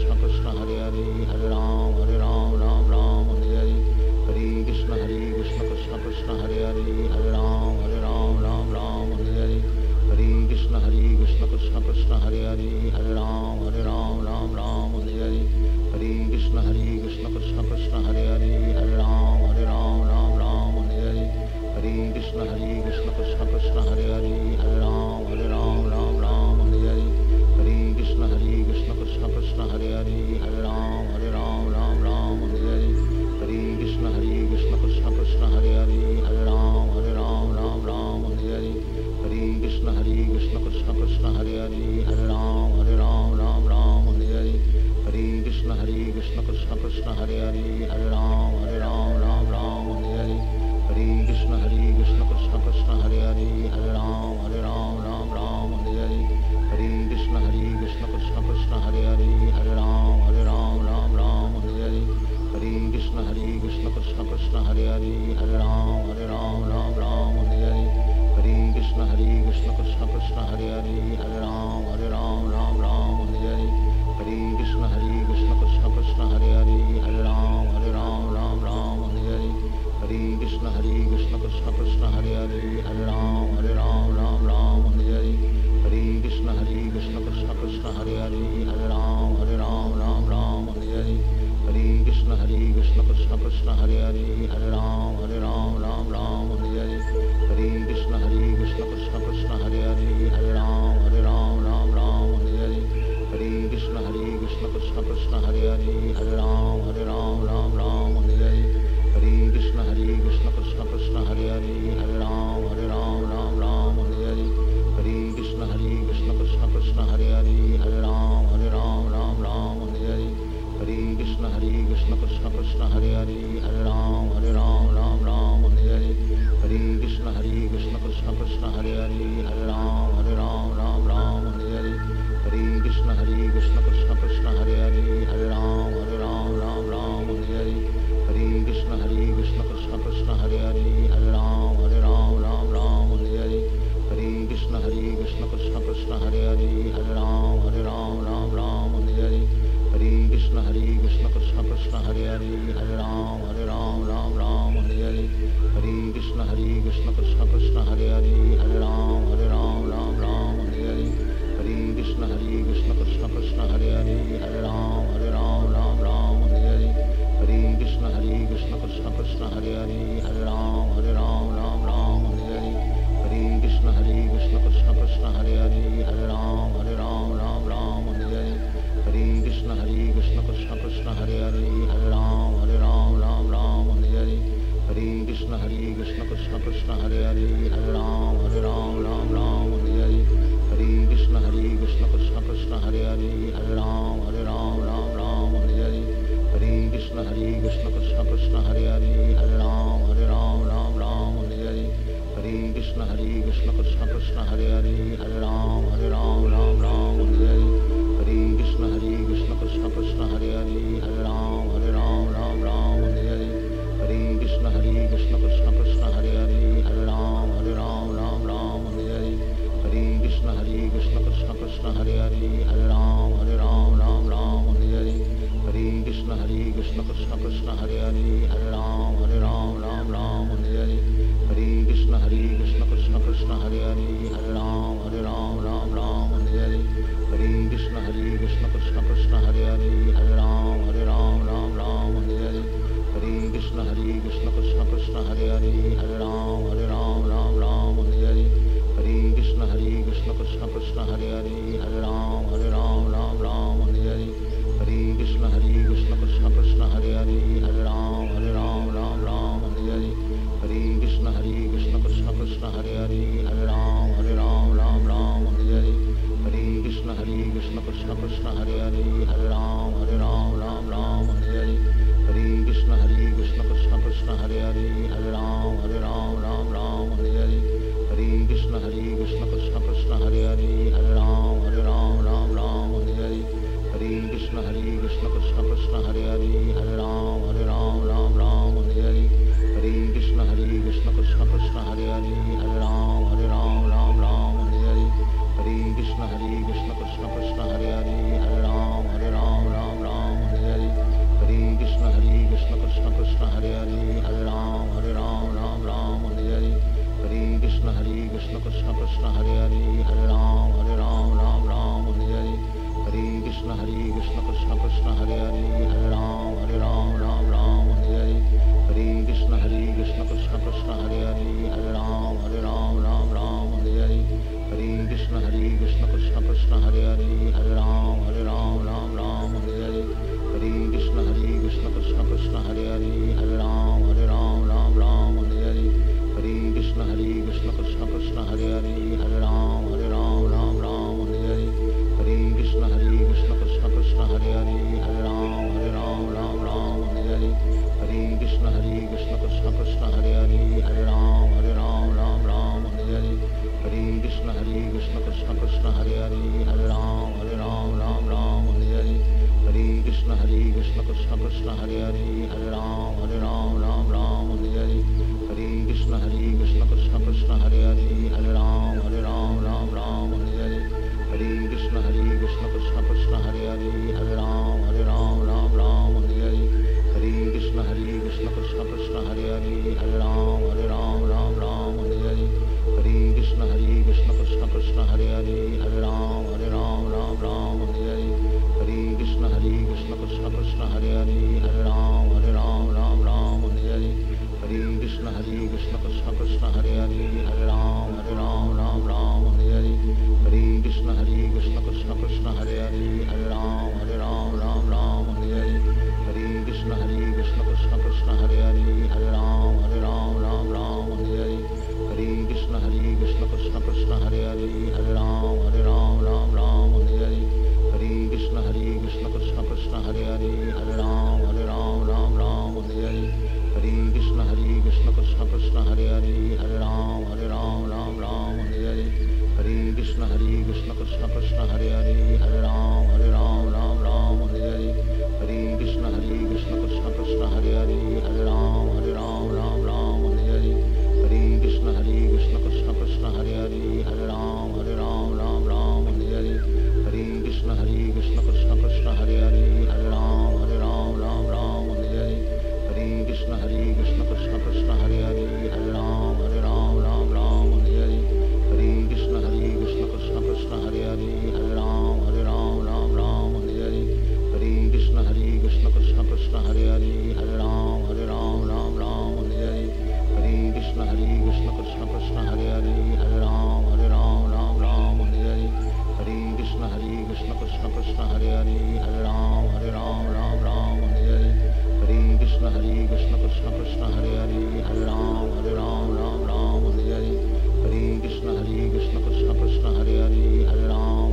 Krishna Krishna Hare Hare Hare Ram Ram Ram Hare Hare Hare Krishna Krishna Krishna Hare Hare Hare Ram Ram Hare Hare Hare Krishna Krishna Krishna Hare Hare Hare Ram Ram Hare Hare Hare Krishna Krishna Krishna Hare Hare Hare Ram Ram Hare Hare Hare Krishna Krishna Krishna Hare Hare Hare Ram Ram Hare Hare Hare Krishna Krishna Krishna Hare Hare Hare Ram Ram Hare Hare Hare Krishna Krishna Krishna Hare Hare Hare Ram Ram Hare Hare Hare Krishna Krishna Krishna Hare Hare Hare Ram Ram Hare Hare Hare Krishna Krishna Krishna Hare Hare Hare Ram Ram Hare Hare Hare Krishna Krishna Krishna Hare Hare Hare Ram Ram Hare Hare Hare Krishna Krishna Krishna Hare Hare Hare Ram Ram Hare Hare Hare Krishna Krishna Krishna Hare Hare Hare Ram Ram Hare Hare Hare Krishna Krishna Krishna Hare Hare Hare Ram Ram Hare Hare Hare Krishna Krishna Krishna Hare Hare Hare Ram Ram Hare Hare Hare Krishna Krishna Krishna Hare Hare Hare Ram Ram Hare Hare Hare Krishna Krishna Krishna Hare Hare Hare Ram Ram Hare Hare Hare Krishna Krishna Krishna Hare Hare Hare Ram Ram Hare Hare Hare Krishna Krishna Krishna Hare Hare Hare Ram Ram Hare Hare Hare Krishna Krishna Krishna Hare Hare Hare Ram Ram Hare Hare Hare Krishna Krishna Krishna Hare Hare Hare Ram Ram Hare Hare Hare Krishna Krishna Krishna Hare Hare Hare Ram Ram Hare Hare Hare Krishna Krishna Krishna Hare Hare Hare Ram Ram Hare Hare Hare Krishna Krishna Krishna Hare Hare Hare Ram Ram Hare Hare Hare Krishna Krishna Krishna Hare Hare Hare Ram Ram Hare Hare Hare Krishna Krishna Krishna Hare Hare Hare Ram Ram Hare Hare Hare Krishna Krishna Krishna Hare Hare Hare Ram Ram Hare Hare Hare Krishna Krishna Krishna Hare Hare Hare Ram Ram Hare Hare Hare Krishna Krishna Krishna Hare Hare Hare Ram Ram Hare Hare Hare Krishna Krishna Krishna Hare Hare Hare Ram Ram Hare Hare Hare Krishna Krishna Krishna Hare Hare Hare Ram Ram Hare Hare Hare Krishna Krishna Krishna Hare Hare Hare Ram Ram Hare Hare Hare Krishna Krishna Krishna Hare Hare Hare Ram Ram Hare Hare Hare Krishna Krishna Krishna Hare Hare Hare Ram Ram Hare Hare Hare Krishna Krishna Krishna Hare Hare Hare Ram Ram Hare Hare Hare Krishna Krishna Krishna Hare Hare Hare Ram Ram Hare Hare Hare Krishna Krishna Krishna Hare Hare Hare Ram Ram Hare Hare Hare Krishna Krishna Krishna Hare Hare Hare Ram Ram Hare Hare Hare Krishna Krishna Krishna Hare Hare Hare Ram Ram Hare Hare Hare Krishna Krishna Krishna Hare Hare Hare Ram Ram Hare Hare Hare Krishna Krishna Krishna Hare Hare Hare Ram Ram Hare Hare Hare Krishna Krishna Krishna Hare Hare Hare Ram Ram Hare Hare Hare Krishna Krishna Krishna Hare Hare Hare Ram Ram Hare Hare Hare Krishna Krishna Krishna Hare Hare Hare Ram Ram Hare Hare Hare Krishna Krishna Krishna Hare Hare Hare Ram Ram Hare Hare Hare Krishna Krishna Krishna Hare Hare Hare Ram Ram Hare Hare Hare Krishna Krishna Krishna Hare Hare Hare Ram Ram Hare Hare Hare Krishna Krishna Krishna Hare Hare Hare Ram Ram Hare Hare Hare Krishna Krishna Krishna Hare Hare Hare Ram Ram Hare Hare Hare Krishna Krishna Krishna Hare Hare Hare Ram Ram Hare Hare Hare Krishna Krishna Krishna Hare Hare Hare Ram Ram Hare Hare Hare Krishna Krishna Krishna Hare Hare Hare Ram Ram Hare Hare Hare Krishna Krishna Krishna Hare Hare Hare Ram Krishna Krishna Krishna Hare Hare Hare Ram Ram Ram Hare Hare Hare Krishna Krishna Krishna Hare Hare Hare Ram Ram Ram Hare Hare Hare Krishna Krishna Krishna Hare Hare Hare Ram Ram Hare Hare Hare Krishna Krishna Krishna Hare Hare Hare Ram Ram Hare Hare Hare Krishna Krishna Krishna Hare Hare Hare Ram Ram Hare Hare Hare Krishna Krishna Krishna Hare Hare Hare Ram Ram Hare Hare Hare Krishna Krishna Krishna Hare Hare Hare Ram Ram Hare Hare Hare Krishna Krishna Krishna Hare Hare Hare Ram Ram Hare Hare Hare Krishna Krishna Krishna Hare Hare Hare Ram Ram Hare Hare Hare Krishna Krishna Krishna Hare Hare Hare Ram Ram Hare Hare Hare Krishna Krishna Krishna Hare Hare Hare Ram Ram Hare Hare Hare Krishna Krishna Krishna Hare Hare Hare Ram Ram Hare Hare Hare Krishna Krishna Krishna Hare Hare Hare Ram Ram Hare Hare Hare Krishna Krishna Krishna Hare Hare Hare Ram Ram Hare Hare Hare Krishna Krishna Krishna Hare Hare Hare Ram Ram Hare Hare Hare Krishna Krishna Krishna Hare Hare Hare Ram Ram Hare Hare Hare Krishna Krishna Krishna Hare Hare Hare Ram Ram Hare Hare Hare Krishna Krishna Krishna Hare Hare Hare Ram Ram Hare Hare Hare Krishna Krishna Krishna Hare Hare Hare Ram Ram Hare Hare Hare Krishna Krishna Krishna Hare Hare Hare Ram Ram Hare Hare Hare Krishna Krishna Krishna Hare Hare Hare Ram Ram Hare Hare Hare Krishna Krishna Krishna Hare Hare Hare Ram Ram Hare Hare Hare Krishna Krishna Krishna Hare Hare Hare Ram Ram Hare Hare Hare Krishna Krishna Krishna Hare Hare Hare Ram Ram Hare Hare Hare Krishna Krishna Krishna Hare Hare Hare Ram Ram Hare Hare Hare Krishna Krishna Krishna Hare Hare Hare Ram Ram Hare Hare Hare Krishna Krishna Krishna Hare Hare Hare Ram Ram Hare Hare Hare Krishna Krishna Krishna Hare Hare Hare Ram Ram Hare Hare Hare Krishna Krishna Krishna Hare Hare Hare Ram Ram Hare Hare Hare Krishna Krishna Krishna Hare Hare Hare Ram Ram Hare Hare Hare Krishna Krishna Krishna Hare Hare Hare Ram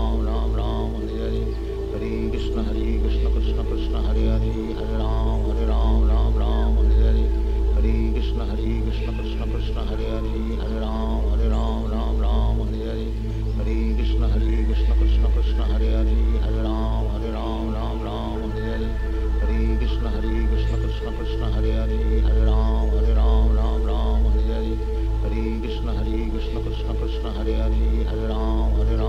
Ram Hare Hare Hare Krishna Krishna Krishna Hare Hare Hare Ram Ram Hare Hare Hare Krishna Krishna Krishna Hare Hare Hare Ram Ram Hare Hare Hare Krishna Krishna Krishna Hare Hare Hare Ram Ram Hare Hare Hare Krishna Krishna Krishna Hare Hare Hare Ram Ram Hare Hare Hare Krishna Krishna Krishna Hare Hare Hare Ram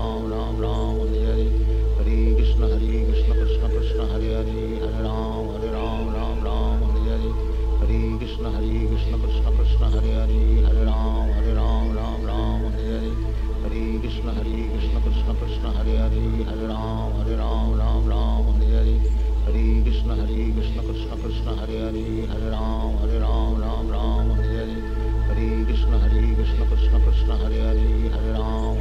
Ram Hare Hare Hare Krishna Krishna Krishna Hare Hare Hare Ram Ram Hare Hare Hare Krishna Krishna Krishna Hare Hare Hare Ram Ram Hare Hare Hare Krishna Krishna Krishna Hare Hare Hare Ram Ram Hare Hare Hare Krishna Krishna Krishna Hare Hare Hare Ram Ram Hare Hare Hare Krishna Krishna Krishna Hare Hare Hare Ram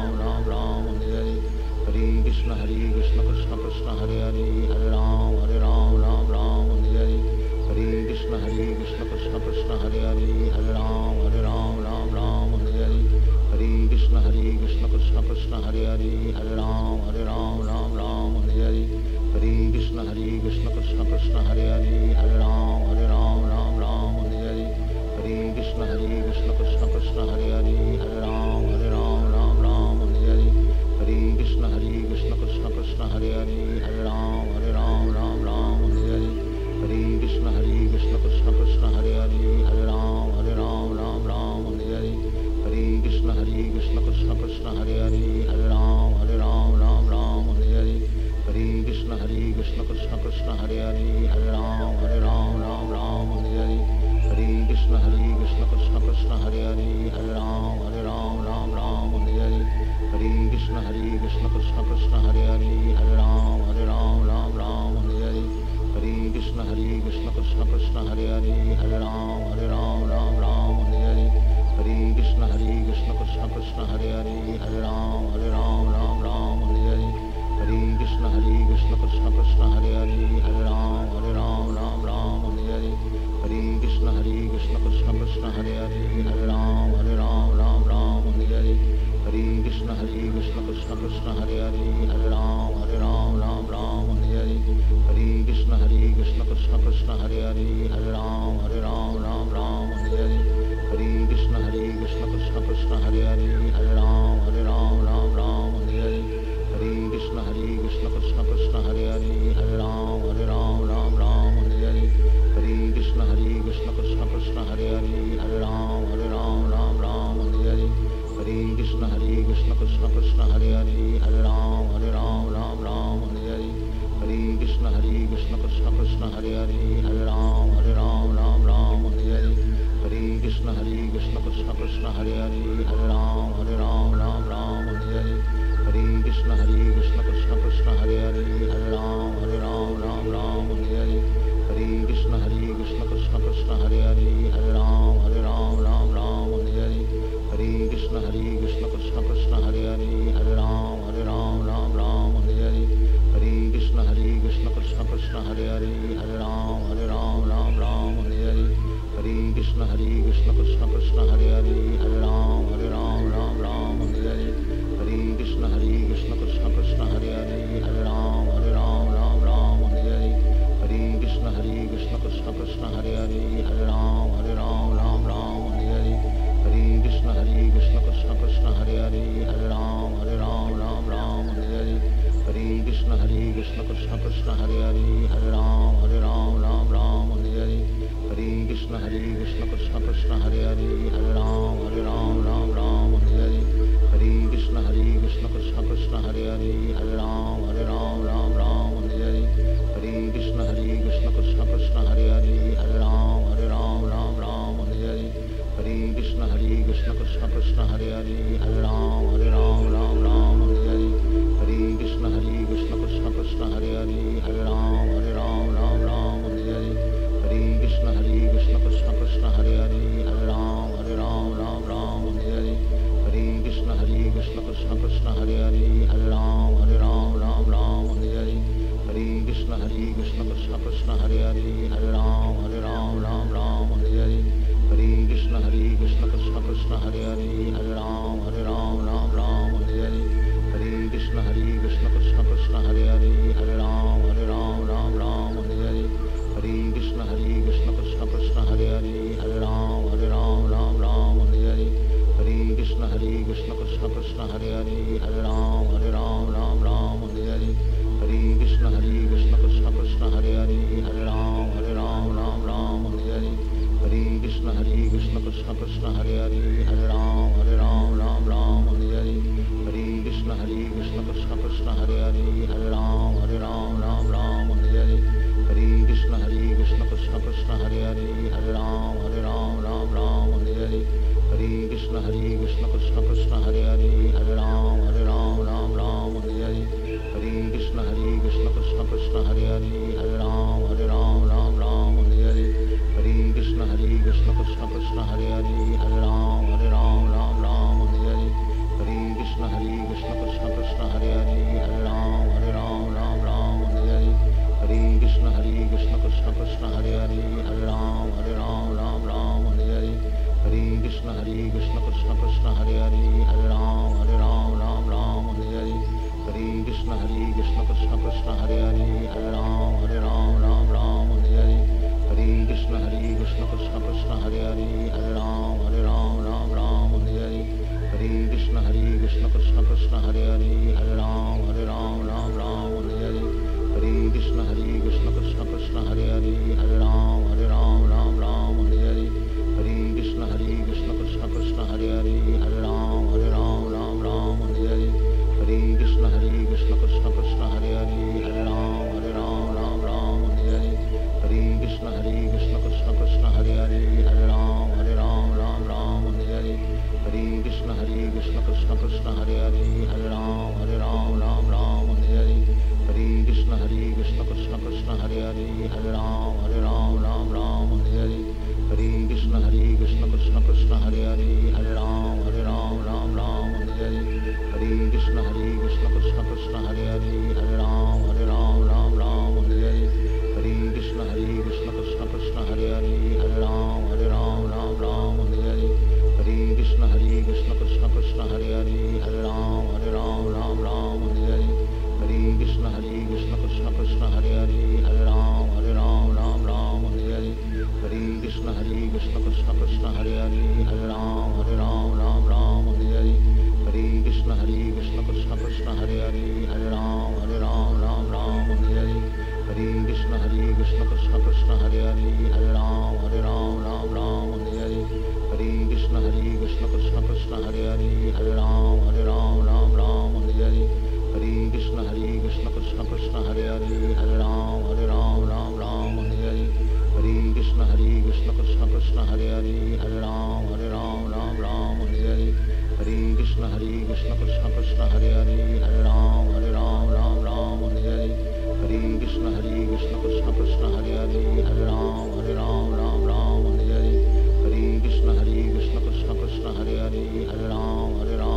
Ram Hare Hare Hare Krishna Krishna Krishna Hare Hare Hare Ram Ram Hare Hare Hare Krishna Krishna Krishna Hare Hare Hare Ram Ram Hare Hare Hare Krishna Krishna Krishna Hare Hare Hare Ram Ram Hare Hare Hare Krishna Krishna Krishna Hare Hare Hare Ram Ram Hare Hare Hare Krishna Krishna Krishna Hare Hare Hare Ram Ram Hare Hare Hare Krishna Krishna Krishna Hare Hare Hare Ram Ram Hare Hare Hare Krishna Krishna Krishna Hare Hare Hare Ram Ram Hare Hare Hare Krishna Krishna Krishna Hare Hare Hare Ram Ram Hare Hare Hare Krishna Krishna Krishna Hare Hare Hare Ram Ram Hare Hare Hare Krishna Krishna Krishna Hare Hare Hare Ram Ram Hare Hare Hare Krishna Krishna Krishna Hare Hare Hare Ram Hare Ram, Ram Ram, Hare Hare. Hare Krishna, Krishna Krishna, Hare Hare, Hare Ram, Ram Ram, Hare Hare. Hare Krishna, Krishna Krishna, Hare Hare, Hare Ram, Ram Ram, Hare Hare. Hare Krishna, Krishna Krishna, Hare Hare, Hare Ram, Ram Ram, Hare Hare. Hare Krishna, Krishna Krishna, Hare Hare, Hare Ram, Ram Ram, Hare Hare. Hare Krishna, Krishna Krishna, Hare Hare, Hare Ram, Ram Ram, Hare Hare. Hare Krishna, Krishna Krishna, Hare Hare, Hare Ram, Ram Ram, Hare Hare. Hare Krishna, Krishna Krishna, Hare Hare, Hare Ram, Ram Ram, Hare Hare. Hare Krishna, Krishna Krishna, Hare Hare, Hare Ram, Ram Ram, Hare Hare. Hare Krishna, Krishna Krishna, Hare Hare, Hare Ram, Ram Ram, Hare Hare. Hare Krishna, Krishna Krishna, Hare Hare, Hare Ram, Ram Ram, Hare Hare. Hare Krishna, Krishna Krishna, Hare Hare, Hare Ram, Ram Ram, Hare Hare. Hare Krishna, Krishna Krishna, Hare Hare, Hare Ram, Ram Ram, Hare Hare. Hare Krishna, Krishna Krishna, Hare Hare, Hare Ram, Ram Ram, Hare Hare. Hare Krishna, Krishna Krishna, Hare Hare, Hare Ram, Ram Ram, Hare Hare. Hare Krishna, Krishna Krishna, Hare Hare, Hare Ram, Ram Ram, Hare Hare. Hare Krishna, Krishna Krishna, Hare Hare, Hare Ram, Ram Ram, Hare Hare. Hare Krishna, Krishna Krishna, Hare Hare, Hare Ram, Ram Ram, Hare Hare. Hare Krishna, Krishna Krishna, Hare Hare, Hare Ram, Ram Ram, Hare Hare. Hare Krishna, Krishna Krishna, Hare Hare, Hare Ram, Ram Ram, Hare Hare. Hare Krishna, Krishna Krishna, Hare Hare, Hare Ram, Ram Ram, Hare Hare. Hare Krishna, Krishna Krishna, Hare Hare, Hare Ram, Ram Ram, Hare Hare. Hare Krishna, Krishna Krishna, Hare Hare, Hare Ram, Ram Ram, Hare Hare. Hare Krishna, Krishna Krishna, Hare Hare, Hare Ram, Ram Ram, Hare Hare. Hare Krishna, Krishna Krishna, Hare Hare, Hare Ram, Ram Ram, Hare Hare. Hare Krishna, Krishna Krishna, Hare Hare, Hare Ram, Ram Ram, Hare Hare. Hare Krishna, Krishna Krishna, Hare Hare, Hare Ram, Ram Ram, Hare Hare. Hare Krishna, Krishna Krishna, Hare Hare, Hare Ram, Ram Ram, Hare Hare. Hare Krishna, Krishna Krishna, Hare Hare, Hare Ram, Ram Ram, Hare Hare. Hare Krishna, Krishna Krishna, Hare Hare, Hare Ram, Ram Ram, Hare Hare. Hare Krishna, Krishna Krishna, Hare Hare, Hare Ram, Ram Ram, Hare Hare. Hare Krishna, Krishna Krishna, Hare Hare, Hare Ram, Ram Ram, Hare Hare. Hare Krishna, Krishna Krishna, Hare Hare, Hare Ram, Ram Ram, Hare Hare. Hare Krishna, Krishna Krishna, Hare Hare, Hare Ram, Ram Ram, Hare Hare. Hare Krishna, Krishna Krishna, Hare Hare, Hare Ram, Ram Ram, Hare Hare. Hare Krishna, Krishna Krishna, Hare Hare, Hare Ram, Ram Ram, Hare Hare. Hare Krishna, Krishna Krishna, Hare Hare, Hare Ram, Ram Ram, Hare Hare. Hare Krishna, Krishna Krishna, Hare Hare, Hare Ram, Ram Ram, Hare Hare. Hare Krishna, Krishna Krishna, Hare Hare, Hare Ram, Ram Ram, Hare Hare. Hare Krishna, Krishna Krishna, Hare Hare, Hare Ram, Ram Ram, Hare Hare. Hare Krishna, Krishna Krishna, Hare Hare, Hare Ram, Ram Ram, Hare Hare. Hare Krishna, Krishna Krishna, Hare Hare, Hare Ram, Ram Ram, Hare Hare. Hare Krishna, Krishna Krishna, Hare Hare, Hare Ram, Ram Ram, Hare Hare. Hare Krishna, Krishna Krishna, Hare Hare, Hare Ram, Ram Ram, Hare Hare. Hare Krishna, Krishna Krishna, Hare Hare, Hare Ram, Ram Ram, Hare Hare. Hare Krishna, Krishna Krishna, Hare Hare, Hare Ram, Ram Hare Hare. Hare Krishna, Krishna Krishna, Hare Hare, Hare Ram, Ram Hare Hare. Hare Krishna, Krishna Krishna, Hare Hare, Hare Ram, Ram Hare Hare. Hare Krishna, Krishna Krishna, Hare Hare, Hare Ram, Ram Hare Hare. Hare Krishna, Krishna Krishna, Hare Hare, Hare Ram, Krishna Krishna Krishna Hare Hare Hare Ram Ram Ram Hare Hare Hare Krishna Krishna Krishna Hare Hare Hare Ram Ram Hare Hare Hare Krishna Krishna Krishna Hare Hare Hare Ram Ram Hare Hare Hare Krishna Krishna Krishna Hare Hare Hare Ram Ram Hare Hare Hare Krishna Krishna Krishna Hare Hare Hare Ram Ram Hare Hare Hare Krishna Krishna Krishna Hare Hare Hare Ram Ram Hare Hare Hare Krishna Krishna Krishna Hare Hare Hare Ram Ram Hare Hare Hare Krishna Krishna Krishna Hare Hare Hare Ram Ram Hare Hare Hare Krishna Krishna Krishna Hare Hare Hare Ram Ram Hare Hare Hare Krishna Krishna Krishna Hare Hare Hare Ram Ram Hare Hare Hare Krishna Krishna Krishna Hare Hare Hare Ram Ram Hare Hare Hare Krishna Krishna Krishna Hare Hare Hare Ram Ram Hare Hare Hare Krishna Krishna Krishna Hare Hare Hare Ram Ram Hare Hare Hare Krishna Krishna Krishna Hare Hare Hare Ram Ram Hare Hare Hare Krishna Krishna Krishna Hare Hare Hare Ram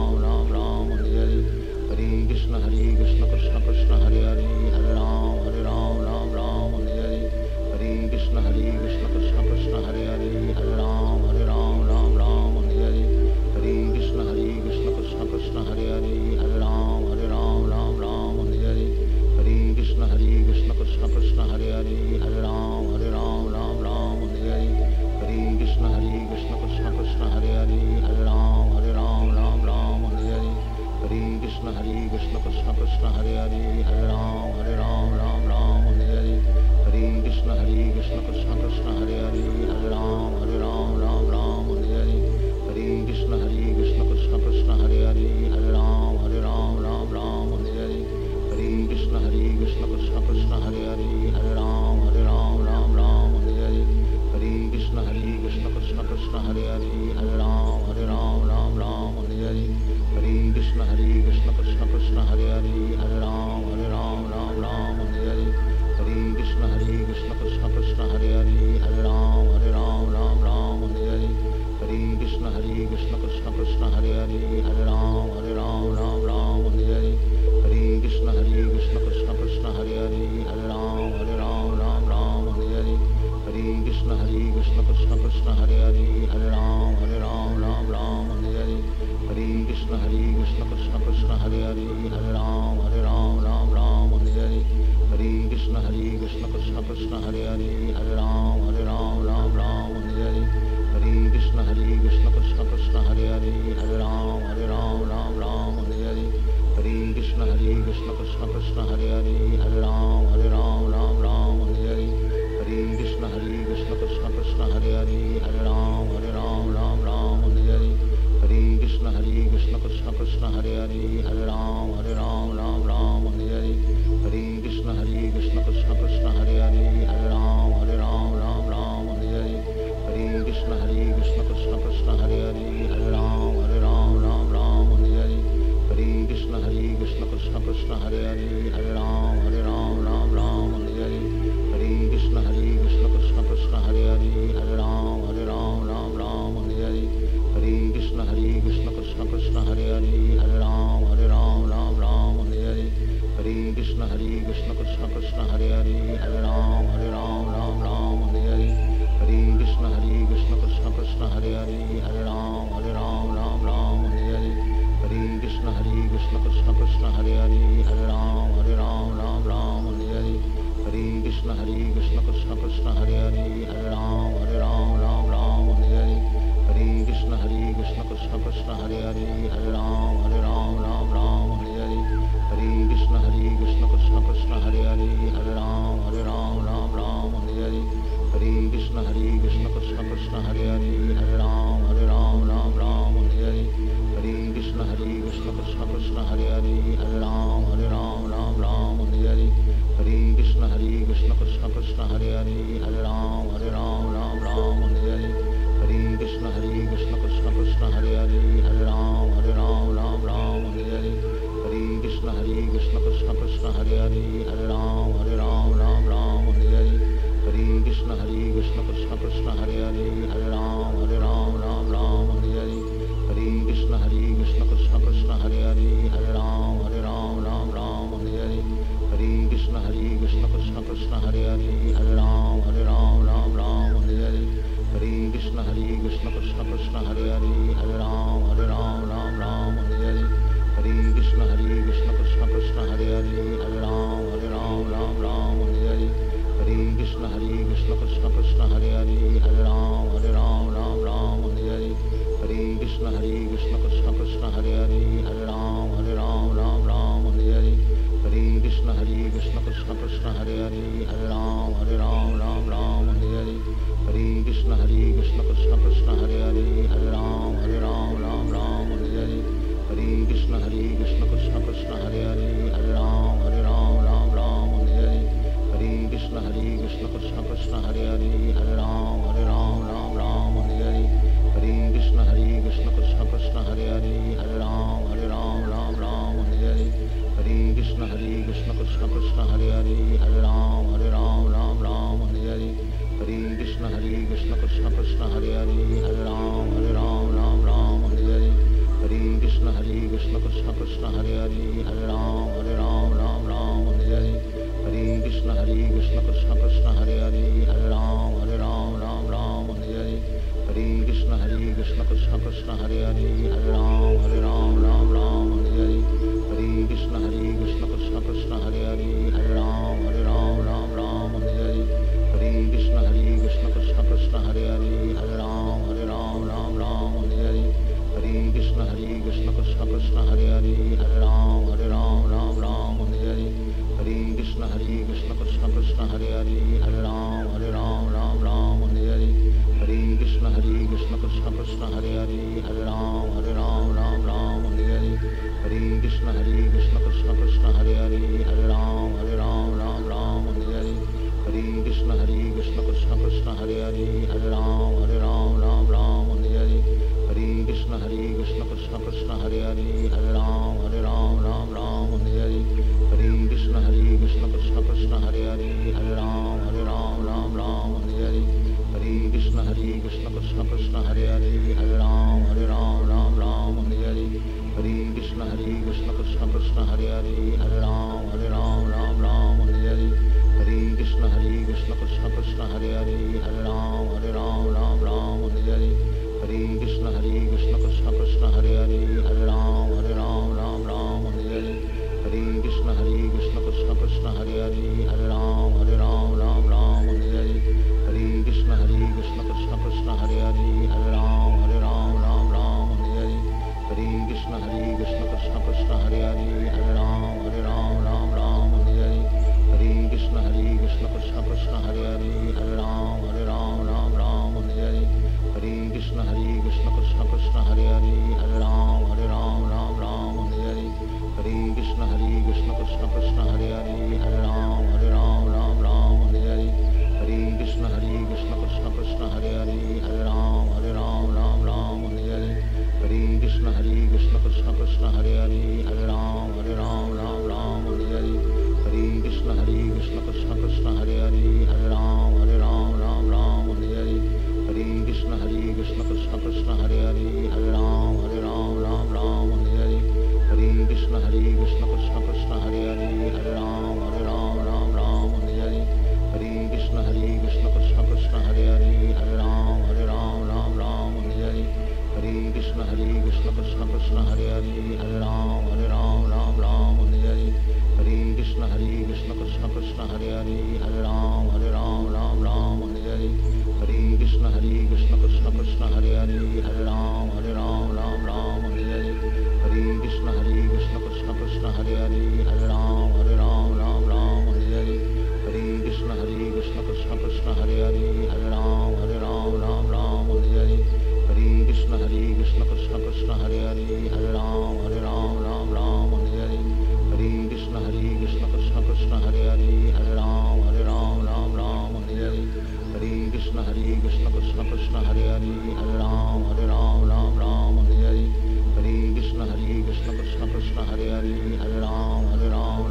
Ram Hare Hare Hare Krishna Krishna Krishna Hare Hare Hare Ram Ram Hare Hare Hare Krishna Krishna Krishna Hare Hare Hare Ram Ram Hare Hare Hare Krishna Krishna Krishna Hare Hare Hare Ram Ram Hare Hare Hare Krishna Krishna Krishna Hare Hare Hare Ram Ram Hare Hare Hare Krishna Krishna Krishna Hare Hare Hare Ram Ram Hare Hare Hare Krishna Krishna Krishna Hare Hare Hare Ram Ram Hare Hare Hare Krishna Krishna Krishna Hare Hare Hare Ram Ram Hare Hare Hare Krishna Krishna Krishna Hare Hare Hare Ram Ram Hare Hare Hare Krishna Krishna Krishna Hare Hare Hare Ram Ram Hare Hare Hare Krishna Krishna Krishna Hare Hare Hare Ram Ram Hare Hare Hare Krishna Krishna Krishna Hare Hare Hare Ram Ram Hare Hare Hare Krishna Krishna Krishna Hare Hare Hare Ram Ram Hare Hare Hare Krishna Krishna Krishna Hare Hare Hare Ram Ram Hare Hare Hare Krishna Krishna Krishna Hare Hare Hare Ram Ram Hare Hare Hare Krishna Krishna Krishna Hare Hare Hare Ram Ram Hare Hare Hare Krishna Krishna Krishna Hare Hare Hare Ram Ram Hare Hare Hare Krishna Krishna Krishna Hare Hare Hare Ram Ram Hare Hare Hare Krishna Krishna Krishna Hare Hare Hare Ram Ram Hare Hare Hare Krishna Krishna Krishna Hare Hare Hare Ram Ram Hare Hare Hare Krishna Krishna Krishna Hare Hare Hare Ram Ram Hare Hare Hare Krishna Krishna Krishna Hare Hare Hare Ram Ram Hare Hare Hare Krishna Krishna Krishna Hare Hare Hare Ram Ram Hare Hare Hare Krishna Krishna Krishna Hare Hare Hare Ram Ram Hare Hare Hare Krishna Krishna Krishna Hare Hare Hare Ram Ram Hare Hare Hare Krishna Krishna Krishna Hare Hare Hare Ram Ram Hare Hare Hare Krishna Krishna Krishna Hare Hare Hare Ram Ram Hare Hare Hare Krishna Krishna Krishna Hare Hare Hare Ram Ram Hare Hare Hare Krishna Krishna Krishna Hare Hare Hare Ram Ram Hare Hare Hare Krishna Krishna Krishna Hare Hare Hare Ram Ram Hare Hare Hare Krishna Krishna Krishna Hare Hare Hare Ram Ram Hare Hare Hare Krishna Krishna Krishna Hare Hare Hare Ram Ram Hare Hare Hare Krishna Krishna Krishna Hare Hare Hare Ram Ram Hare Hare Hare Krishna Krishna Krishna Hare Hare Hare Ram Ram Hare Hare Hare Krishna Krishna Krishna Hare Hare Hare Ram Ram Hare Hare Hare Krishna Krishna Krishna Hare Hare Hare Ram Ram Hare Hare Hare Krishna Krishna Krishna Hare Hare Hare Ram Ram Hare Hare Hare Krishna Krishna Krishna Hare Hare Hare Ram Krishna Hare Hare Hare Ram Ram Ram Hare Hare Hare Krishna Krishna Krishna Hare Hare Hare Ram Ram Ram Hare Hare Hare Krishna Krishna Krishna Hare Hare Hare Ram Ram Hare Hare Hare Krishna Krishna Krishna Hare Hare Hare Ram Ram Hare Hare Hare Krishna Krishna Krishna Hare Hare Hare Ram Ram Hare Hare Hare Krishna Krishna Krishna Hare Hare Hare Ram Ram Hare Hare Hare Krishna Krishna Krishna Hare Hare Hare Ram Ram Hare Hare Hare Krishna Krishna Krishna Hare Hare Hare Ram Ram Hare Hare Hare Krishna Krishna Krishna Hare Hare Hare Ram Ram Hare Hare Hare Krishna Krishna Krishna Hare Hare Hare Ram Ram Hare Hare Hare Krishna Krishna Krishna Hare Hare Hare Ram Ram Hare Hare Hare Krishna Krishna Krishna Hare Hare Hare Ram Ram Hare Hare Hare Krishna Krishna Krishna Hare Hare Hare Ram Ram Hare Hare Hare Krishna Krishna Krishna Hare Hare Hare Ram Ram Hare Hare Hare Krishna Krishna Krishna Hare Hare Hare Ram Ram Hare Hare Hare Krishna Krishna Krishna Hare Hare Hare Ram Ram Hare Hare Hare Krishna Krishna Krishna Hare Hare Hare Ram Ram Hare Hare Hare Krishna Krishna Krishna Hare Hare Hare Ram Ram Hare Hare Hare Krishna Krishna Krishna Hare Hare Hare Ram Ram Hare Hare Hare Krishna Krishna Krishna Hare Hare Hare Ram Ram Hare Hare Hare Krishna Krishna Krishna Hare Hare Hare Ram Ram Hare Hare Hare Krishna Krishna Krishna Hare Hare Hare Ram Ram Hare Hare Hare Krishna Krishna Krishna Hare Hare Hare Ram Ram Hare Hare Hare Krishna Krishna Krishna Hare Hare Hare Ram Ram Hare Hare Hare Krishna Krishna Krishna Hare Hare Hare Ram Ram Hare Hare Hare Krishna Krishna Krishna Hare Hare Hare Ram Ram Hare Hare Hare Krishna Krishna Krishna Hare Hare Hare Ram Ram Hare Hare Hare Krishna Krishna Krishna Hare Hare Hare Ram Ram Hare Hare Hare Krishna Krishna Krishna Hare Hare Hare Ram Ram Hare Hare Hare Krishna Krishna Krishna Hare Hare Hare Ram Ram Hare Hare Hare Krishna Krishna Krishna Hare Hare Hare Ram Ram Hare Hare Hare Krishna Krishna Krishna Hare Hare Hare Ram Ram Hare Hare Hare Krishna Krishna Krishna Hare Hare Hare Ram Ram Hare Hare Hare Krishna Krishna Krishna Hare Hare Hare Ram Ram Hare Hare Hare Krishna Krishna Krishna Hare Hare Hare Ram Ram Hare Hare Hare Krishna Krishna Krishna Hare Hare Hare Ram Ram Hare Hare Hare Krishna Krishna Krishna Hare Hare Hare Ram Ram Hare Hare Hare Krishna Krishna Krishna Hare Hare Hare Ram Ram Hare Hare Hare Krishna Krishna Krishna Hare Hare Hare Ram Ram Hare Hare Hare Krishna Krishna Krishna Hare Hare Hare Ram Ram Hare Hare Hare Krishna Krishna Krishna Hare Hare Hare Ram Ram Hare Hare Hare Krishna Krishna Krishna Hare Hare Hare Ram Ram Hare Hare Hare Krishna Krishna Krishna Hare Hare Hare Ram Ram Hare Hare Hare Krishna Krishna Krishna Hare Hare Hare Ram Ram Hare Hare Hare Krishna Krishna Krishna Hare Hare Hare Ram Ram Hare Hare Hare Krishna Krishna Krishna Hare Hare Hare Ram Ram Hare Hare Hare Krishna Krishna Krishna Hare Hare Hare Ram Ram Hare Hare Hare Krishna Krishna Krishna Hare Hare Hare Ram Ram Hare Hare Hare Krishna Krishna Krishna Hare Hare Hare Ram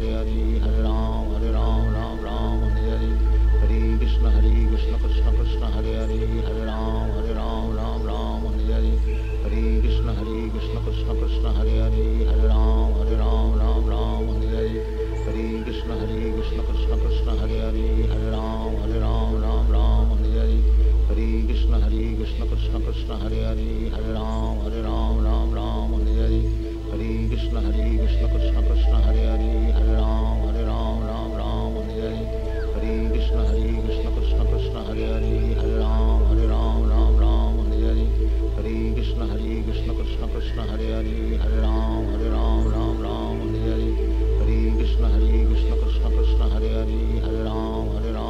Hare Ram, Ram Ram, Hare Hare. Hare Krishna Krishna Krishna Hare Hare, Hare Ram, Ram Ram, Hare Hare. Hare Krishna Krishna Krishna Hare Hare, Hare Ram, Ram Ram, Hare Hare. Hare Krishna Krishna Krishna Hare Hare, Hare Ram, Ram Ram, Hare Hare. Hare Krishna Krishna Krishna Hare Hare, Hare Ram, Ram Ram, Hare Hare. Hare Krishna Krishna Krishna Hare Hare, Hare Ram, Ram Ram, Hare Hare. Hare Krishna Krishna Krishna Hare Hare, Hare Ram, Ram Ram, Hare Hare. Hare Krishna Krishna Krishna Hare Hare, Hare Ram, Ram Ram, Hare Hare. Hare Krishna Krishna Krishna Hare Hare, Hare Ram,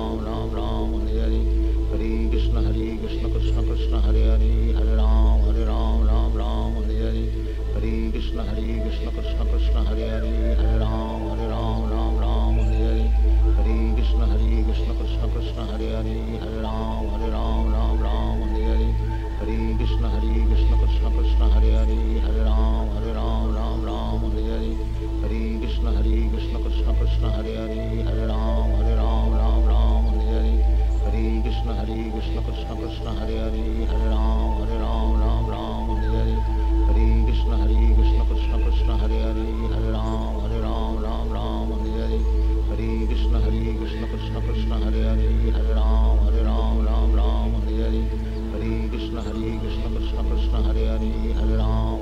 Ram Ram, Hare Hare. Hare Krishna Krishna Krishna Hare Hare, Hare Ram, Ram Ram, Hare Hare. Hare Krishna Krishna Krishna Hare Hare, Hare Ram, Ram Ram, Hare Hare. Hare Krishna Krishna Krishna Hare Hare, Hare Ram, Ram Ram, Hare Hare. Hare Krishna Krishna Krishna Hare Hare, Hare Ram, Ram Ram, Hare Hare. Hare Krishna Krishna Krishna Hare Hare, Hare Ram, Ram Ram, Hare Hare. Hare Krishna Krishna Krishna Hare Hare, Hare Ram, Ram Ram, Hare Hare. Hare Krishna Krishna Krishna Hare Hare, Hare Ram, Ram Ram, Hare Hare. Hare Krishna Krishna Krishna Hare Hare, Hare Ram, Ram Ram, Hare Hare. Hare Krishna Krishna Krishna Hare Hare, Hare Ram,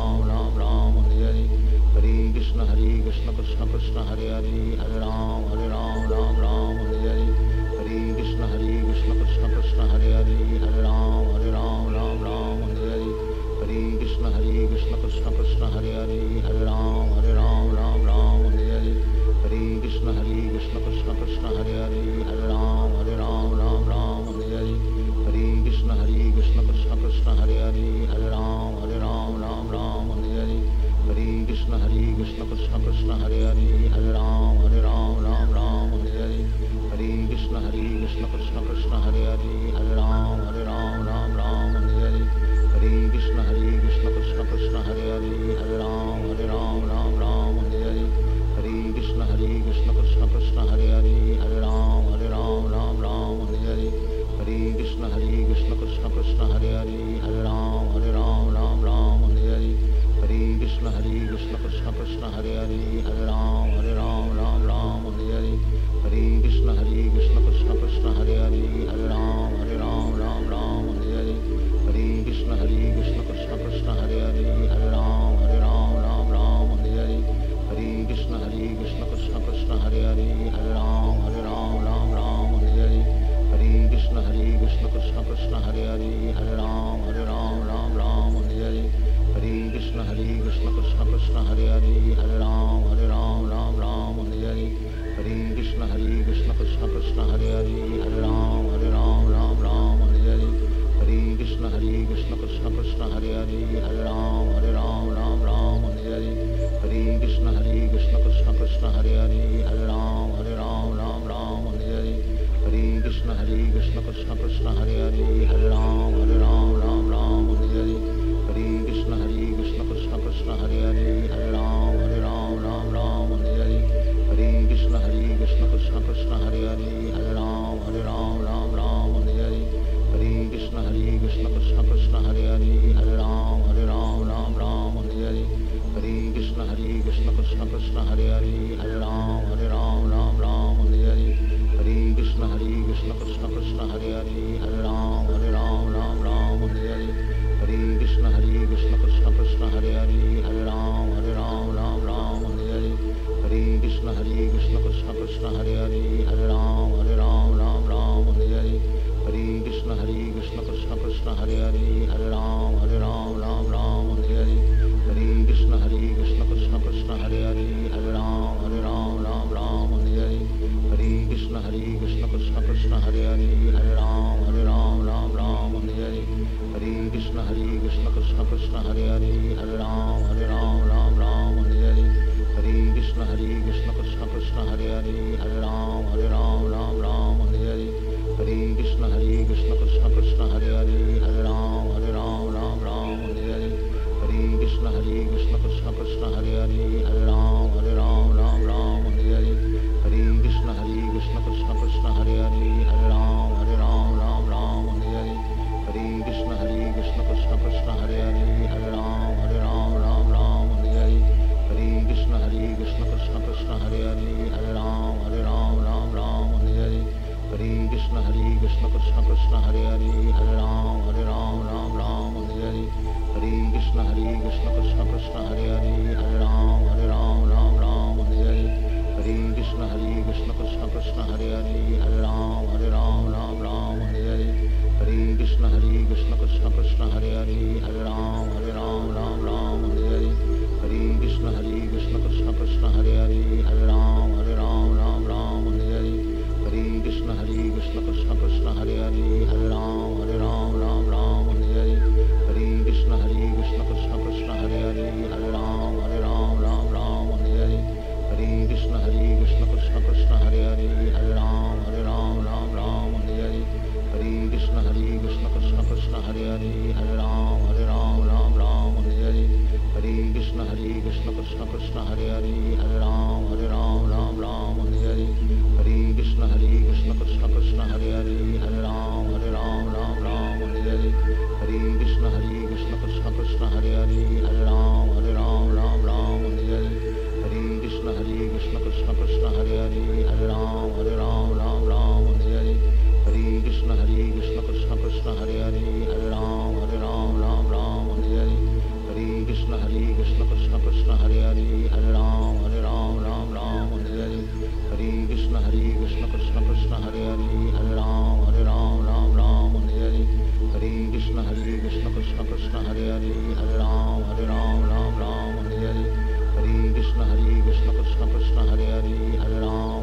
Ram Ram, Hare Hare. Hare Krishna Krishna Krishna Hare Hare, Hare Ram, Ram Ram, Hare Hare. Hare Krishna Krishna Krishna Hare Hare, Hare Ram, Ram Ram, Hare Hare. Hare Krishna Krishna Krishna Hare Hare, Hare Ram, Ram Ram, Hare Hare. Hare Krishna Krishna Krishna Hare Hare, Hare Ram, Ram Ram, Hare Hare. Hare Krishna Krishna Krishna Hare Hare, Hare Ram, Ram Ram, Hare Hare. Hare Krishna Krishna Krishna Hare Hare, Hare Ram, Ram Ram, Hare Hare. Hare Krishna Krishna Krishna Hare Hare, Hare Ram, Ram Ram, Hare Hare. Hare Krishna Krishna Krishna Hare Hare, Hare Ram, Ram Ram, Hare Hare. Hare Krishna Krishna Krishna Hare Hare, Hare Ram, Ram Ram, Hare Hare. Hare Krishna Krishna Krishna Hare Hare, Hare Ram, Ram Ram, Hare Hare. Hare Krishna Krishna Krishna Hare Hare, Hare Ram, Ram Ram, Hare Hare. Hare Krishna Krishna Krishna Hare Hare, Hare Ram, Ram Ram, Hare Hare. Hare Krishna Krishna Krishna Hare Hare, Hare Ram, Ram Ram, Hare Hare. Hare Krishna Krishna Krishna Hare Hare, Hare Ram, Ram Ram, Hare Hare. Hare Krishna Krishna Krishna Hare Hare, Hare Ram, Ram Ram, Hare Hare. Hare Krishna Krishna Krishna Hare Hare, Hare Ram, Ram Ram, Hare Hare. Hare Krishna Krishna Krishna Hare Hare, Hare Ram, Ram Ram, Hare Hare. Hare Krishna Krishna Krishna Hare Hare, Hare Ram, Ram Ram, Hare Hare. Hare Krishna Krishna Krishna Hare Hare, Hare Ram, Ram Ram, Hare Hare. Hare Krishna Krishna Krishna Hare Hare, Hare Ram, Ram Ram, Hare Hare. Hare Krishna Krishna Krishna Hare Hare, Hare Ram, Ram Ram, Hare Hare. Hare Krishna Krishna Krishna Hare Hare, Hare Ram, Ram Ram, Hare Hare. Hare Krishna Krishna Krishna Hare Hare, Hare Ram, Ram Ram, Hare Hare. Hare Krishna Krishna Krishna Hare Hare, Hare Ram, Ram Ram, Hare Hare. Hare Krishna Krishna Krishna Hare Hare, Hare Ram, Ram Ram, Hare Hare. Hare Krishna Krishna Krishna Hare Hare, Hare Ram, Ram Ram, Hare Hare. Hare Krishna Krishna Krishna Hare Hare, Hare Ram, Ram Ram, Hare Hare. Hare Krishna Krishna Krishna Hare Hare, Hare Ram, Ram Ram, Hare Hare. Hare Krishna Krishna Krishna Hare Hare, Hare Ram, Ram Ram, Hare Hare. Hare Krishna Krishna Krishna Hare Hare, Hare Ram, Ram Ram, Hare Hare. Hare Krishna Krishna Krishna Hare Hare, Hare Ram, Ram Ram, Hare Hare. Hare Krishna Krishna Krishna Hare Hare, Hare Ram, Ram Ram, Hare Hare. Hare Krishna Krishna Krishna Hare Hare, Hare Ram, Ram Ram, Hare Hare. Hare Krishna Krishna Krishna Hare Hare, Hare Ram, Ram Ram, Hare Hare. Hare Krishna Krishna Krishna Hare Hare Hare Ram Ram Ram Hare Hare Hare Krishna Krishna Krishna Hare Hare Hare Ram Ram Hare Hare Hare Krishna Krishna Krishna Hare Hare Hare Ram Ram Hare Hare Hare Krishna Krishna Krishna Hare Hare Hare Ram Ram Hare Hare Hare Krishna Krishna Krishna Hare Hare Hare Ram Ram Hare Hare Hare Krishna Krishna Krishna Hare Hare Hare Ram Ram Hare Hare Hare Krishna Krishna Krishna Hare Hare Hare Ram Ram Hare Hare Hare Krishna Krishna Krishna Hare Hare Hare Ram Ram Hare Hare Hare Krishna Krishna Krishna Hare Hare Hare Ram Ram Hare Hare Hare Krishna Krishna Krishna Hare Hare Hare Ram Ram Hare Hare Hare Krishna Krishna Krishna Hare Hare Hare Ram Ram Hare Hare Hare Krishna Krishna Krishna Hare Hare Hare Ram Ram Hare Hare Hare Krishna Krishna Krishna Hare Hare Hare Ram Ram Hare Hare Hare Krishna Krishna Krishna Hare Hare Hare Ram Ram Hare Hare Hare Krishna Krishna Krishna Hare Hare Hare Ram Ram Hare Hare Hare Krishna Krishna Krishna Hare Hare Hare Ram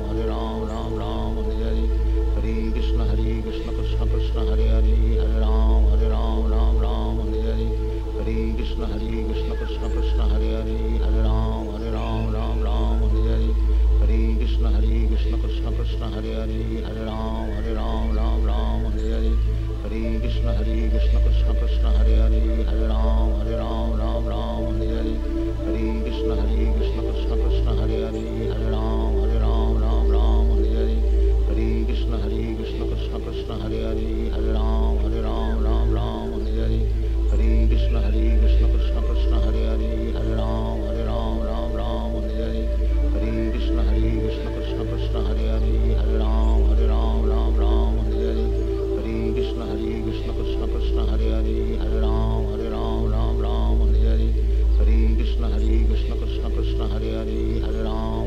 Ram Hare Hare Hare Krishna Krishna Krishna Hare Hare Hare Ram Ram Hare Hare Hare Krishna Krishna Krishna Hare Hare Hare Ram Ram Hare Hare Hare Krishna Krishna Krishna Hare Hare Hare Ram Ram Hare Hare Hare Krishna Krishna Krishna Hare Hare Hare Ram Ram Hare Hare Hare Krishna Krishna Krishna Hare Hare Hare Ram Ram Hare Hare Hare Krishna Krishna Krishna Hare Hare Hare Ram Ram Hare Hare Hare Krishna Krishna Krishna Hare Hare Hare Ram Ram Hare Hare Hare Krishna Krishna Krishna Hare Hare Hare Ram Ram Hare Hare Hare Krishna Krishna Krishna Hare Hare Hare Ram Ram Hare Hare Hare Krishna Krishna Krishna Hare Hare Hare Ram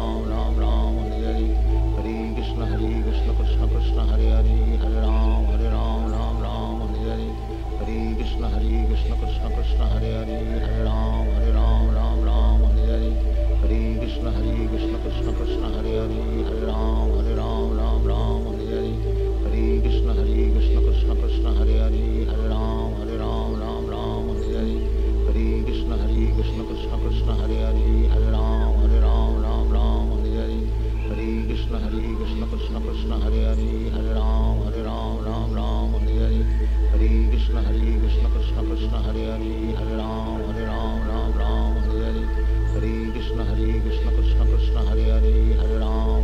Ram Hare Hare Hare Krishna Krishna Krishna Hare Hare Hare Ram Ram Hare Hare Hare Krishna Krishna Krishna Hare Hare Hare Ram Ram Hare Hare Hare Krishna Krishna Krishna Hare Hare Hare Ram Ram Hare Hare Hare Krishna Krishna Krishna Hare Hare Hare Ram Ram Hare Hare Hare Krishna Krishna Krishna Hare Hare Hare Ram Ram Hare Hare Hare Krishna Krishna Krishna Hare Hare Hare Ram Ram Hare Hare Hare Krishna Krishna Krishna Hare Hare Hare Ram Ram Hare Hare Hare Krishna Krishna Krishna Hare Hare Hare Ram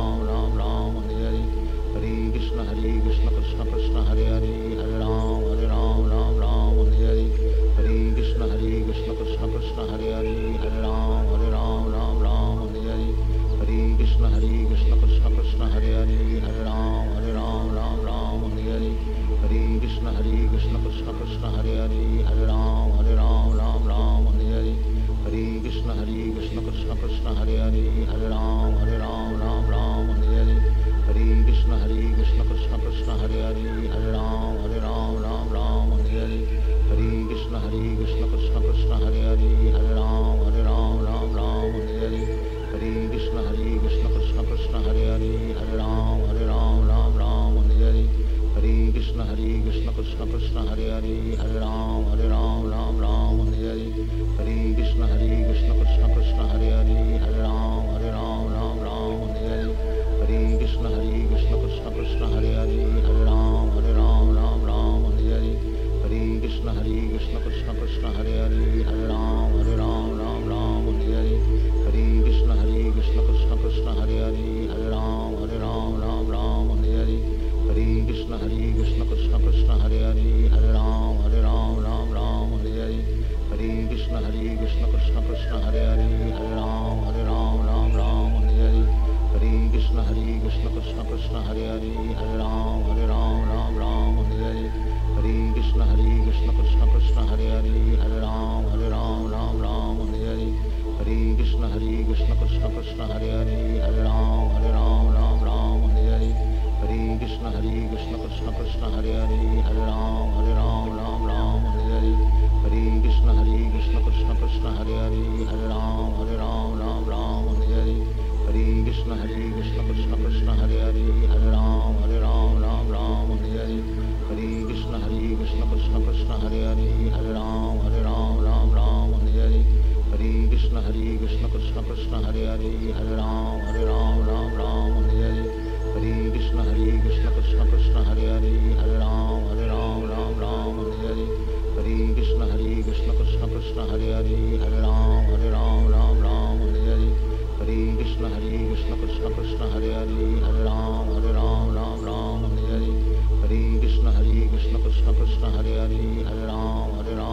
Ram Hare Hare Hare Krishna Krishna Krishna Hare Hare Hare Ram Ram Hare Hare Hare Krishna Krishna Krishna Hare Hare Hare Ram Ram Hare Hare Hare Krishna Krishna Krishna Hare Hare Hare Ram Ram Hare Hare Hare Krishna Krishna Krishna Hare Hare Hare Ram Ram Hare Hare Hare Krishna Krishna Krishna Hare Hare Hare Ram Ram Hare Hare Hare Krishna Krishna Krishna Hare Hare Hare Ram Ram Hare Hare Hare Krishna Krishna Krishna Hare Hare Hare Ram Ram Hare Hare Hare Krishna Krishna Krishna Hare Hare Hare Ram Ram Hare Hare Hare Krishna Krishna Krishna Hare Hare Hare Ram Ram Hare Hare Hare Krishna Krishna Krishna Hare Hare Hare Ram Ram Hare Hare Hare Krishna Krishna Krishna Hare Hare Hare Ram Ram Hare Hare Hare Krishna Krishna Krishna Hare Hare Hare Ram Ram Hare Hare Hare Krishna Krishna Krishna Hare Hare Hare Ram Ram Hare Hare Hare Krishna Krishna Krishna Hare Hare Hare Ram Ram Hare Hare Hare Krishna Krishna Krishna Hare Hare Hare Ram Ram Hare Hare Hare Krishna Krishna Krishna Hare Hare Hare Ram Ram Hare Hare Hare Krishna Krishna Krishna Hare Hare Hare Ram Ram Hare Hare Hare Krishna Krishna Krishna Hare Hare Hare Ram Krishna Krishna Krishna Hare Hare Hare Ram Ram Ram Hare Hare Hare Krishna Krishna Krishna Hare Hare Hare Ram Ram Hare Hare Hare Krishna Krishna Krishna Hare Hare Hare Ram Ram Hare Hare Hare Krishna Krishna Krishna Hare Hare Hare Ram Ram Hare Hare Hare Krishna Krishna Krishna Hare Hare Hare Ram Ram Hare Hare Hare Krishna Krishna Krishna Hare Hare Hare Ram Ram Hare Hare Hare Krishna Krishna Krishna Hare Hare Hare Ram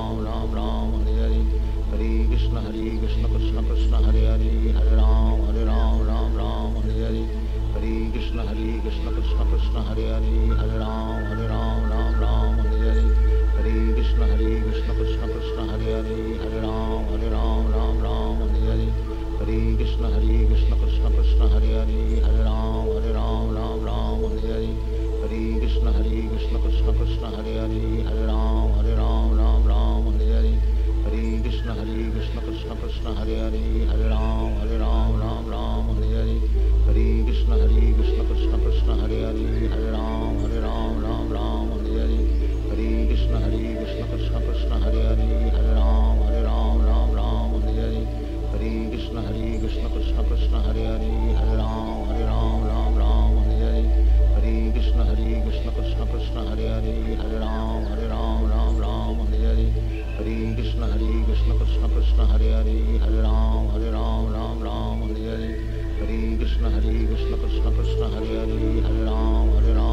Ram Hare Hare Hare Krishna Krishna Krishna Hare Hare Hare Ram Ram Hare Hare Hare Krishna Krishna Krishna Hare Hare Hare Ram Ram Hare Hare Hare Krishna Krishna Krishna Hare Hare Hare Ram Ram Hare Hare Hare Krishna Krishna Krishna Hare Hare Hare Ram Ram Hare Hare Hare Krishna Krishna Krishna Hare Hare Hare Ram Ram Hare Hare Hare Krishna Krishna Krishna Hare Hare Hare Ram Ram Hare Hare Hare Krishna Krishna Krishna Hare Hare Hare Ram Ram Hare Hare Hare Krishna Krishna Krishna Hare Hare Hare Ram Ram Hare Hare Hare Krishna Krishna Krishna Hare Hare Hare Ram Ram Hare Hare Hare Krishna Krishna Krishna Hare Hare Hare Ram Ram Hare Hare Hare Krishna Krishna Krishna Hare Hare Hare Ram Ram Hare Hare Hare Krishna Krishna Krishna Hare Hare Hare Ram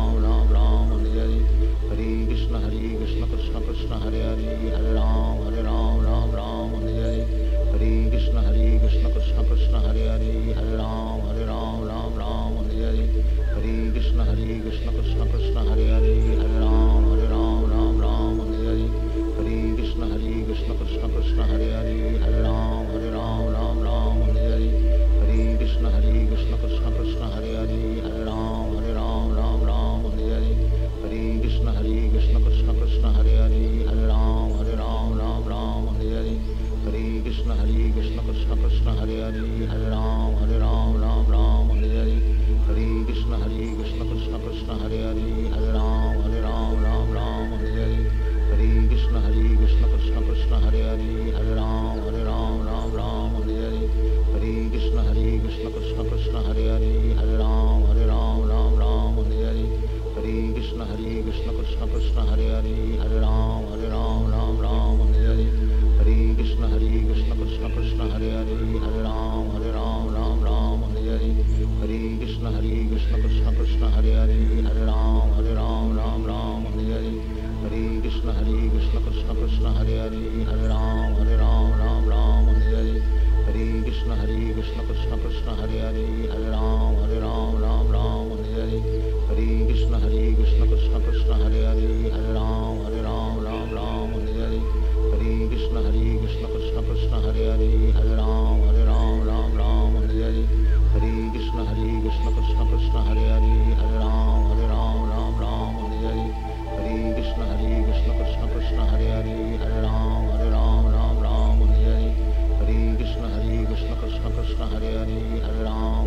Ram Hare Hare Hare Krishna Krishna Krishna Hare Hare Hare Ram Ram Hare Hare Hare Krishna Krishna Krishna Hare Hare Hare Ram Ram Hare Hare Hare Krishna Krishna Krishna Hare Hare Hare Ram Ram Hare Hare Hare Krishna Krishna Krishna Hare Hare Hare Ram Ram Hare Hare Hare Krishna Krishna Krishna Hare Hare Hare Ram Ram Hare Hare Hare Krishna Krishna Krishna Hare Hare Hare Ram Ram Hare Hare Hare Krishna Krishna Krishna Hare Hare Hare Ram Ram Hare Hare Hare Krishna Krishna Krishna Hare Hare Hare Ram Ram Hare Hare Hare Krishna Krishna Krishna Hare Hare Hare Ram Ram Hare Hare Hare Krishna Krishna Krishna Hare Hare Hare Ram Ram Hare Hare Hare Krishna Krishna Krishna Hare Hare Hare Ram Ram Hare Hare Hare Krishna Krishna Krishna Hare Hare Hare Ram Ram Hare Hare Hare Krishna Krishna Krishna Hare Hare Hare Ram Ram Hare Hare Hare Krishna Krishna Krishna Hare Hare Hare Ram Ram Hare Hare Hare Krishna Krishna Krishna Hare Hare Hare Ram Ram Hare Hare Hare Krishna Krishna Krishna Hare Hare Hare Ram Ram Hare Hare Hare Krishna Krishna Krishna Hare Hare Hare Ram Ram Hare Hare Hare Krishna Krishna Krishna Hare Hare Hare Ram Ram Hare Hare Hare Krishna Krishna Krishna Hare Hare Hare Ram Ram Hare Hare Hare Krishna Krishna Krishna Hare Hare Hare Ram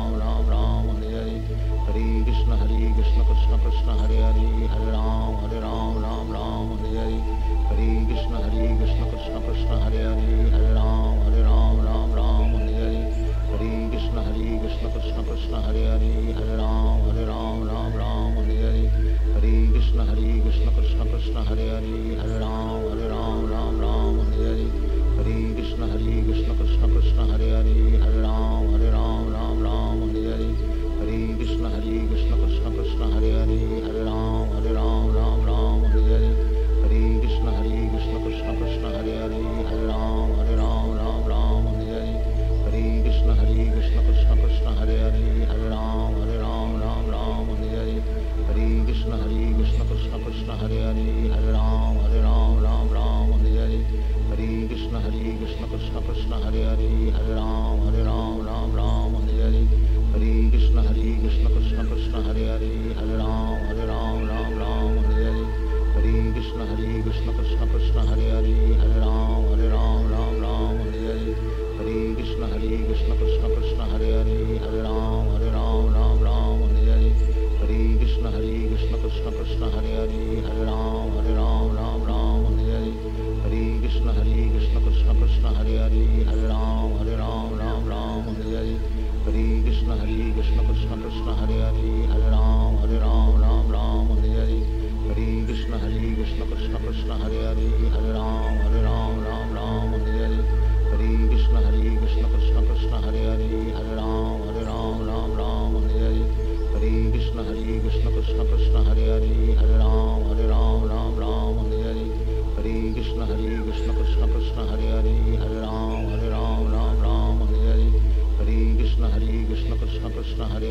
Ram Hare Hare Hare Krishna Krishna Krishna Hare Hare Hare Ram Ram Hare Hare Hare Krishna Krishna Krishna Hare Hare Hare Ram Ram Hare Hare Hare Krishna Krishna Krishna Hare Hare Hare Ram Ram Hare Hare Hare Krishna Krishna Krishna Hare Hare Hare Ram Ram Hare Hare Hare Krishna Krishna Krishna Hare Hare Hare Ram Ram Hare Hare Hare Krishna Krishna Krishna Hare Hare Hare Ram Ram Hare Hare Hare Krishna Krishna Krishna Hare Hare Hare Ram Ram Hare Hare Hare Krishna Krishna Krishna Hare Hare Hare Ram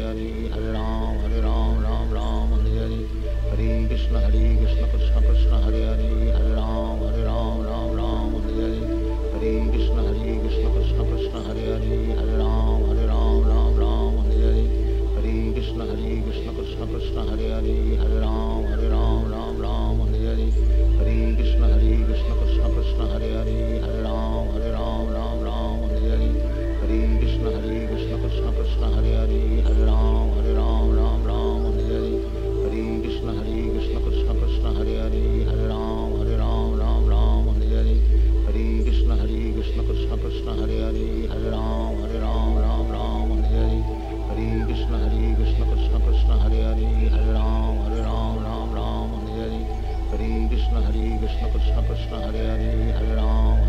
Hare Hare Ram, Ram Ram, Hare Hare. Hare Krishna Krishna Krishna Hare Hare, Hare Ram, Ram Ram, Hare Hare. Hare Krishna Krishna Krishna Hare Hare, Hare Ram, Ram Ram, Hare Hare. Hare Krishna Krishna Krishna Hare Hare, Hare Ram, Ram Ram, Hare Hare. Hare Krishna Krishna Krishna Hare Hare, Hare Ram, Ram Ram, Hare Hare. Hare Krishna Krishna Krishna Hare Hare, Hare Ram, Ram Ram, Hare Hare. Hare Krishna Krishna Krishna Hare Hare, Hare Ram, Ram Ram, Hare Hare. Hare Krishna Krishna Krishna Hare Hare, Hare Ram, Ram Ram, Hare Hare. Hare Krishna Krishna Krishna Hare Hare, Hare Ram, Ram Ram, Hare Hare. Hare Krishna Krishna Krishna Hare Hare, Hare Ram,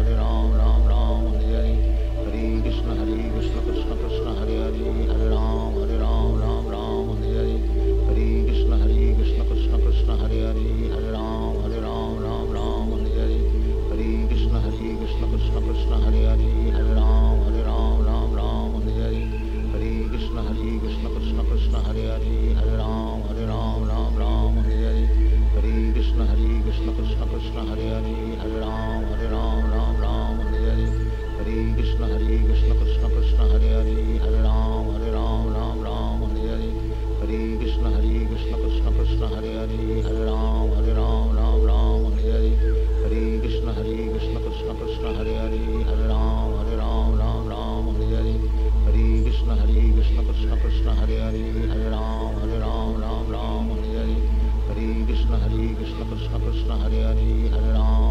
Ram Ram, Hare Hare. Hare Krishna Krishna Krishna Hare Hare, Hare Ram, Ram Ram, Hare Hare. Hare Krishna Krishna Krishna Hare Hare, Hare Ram, Ram Ram, Hare Hare. Hare Krishna Krishna Krishna Hare Hare, Hare Ram, Ram Ram, Hare Hare. Hare Krishna Krishna Krishna Hare Hare, Hare Ram, Ram Ram, Hare Hare. Hare Krishna Krishna Krishna Hare Hare, Hare Ram, Ram Ram, Hare Hare. Hare Krishna Krishna Krishna Hare Hare, Hare Ram, Ram Ram, Hare Hare. Hare Krishna Krishna Krishna Hare Hare, Hare Ram, Ram Ram, Hare Hare. Hare Krishna Krishna Krishna Hare Hare, Hare Ram, Ram Ram, Hare Hare. Hare Krishna Krishna Krishna Hare Hare, Hare Ram, Ram Ram, Hare Hare. Hare Krishna Krishna Krishna Hare Hare, Hare Ram,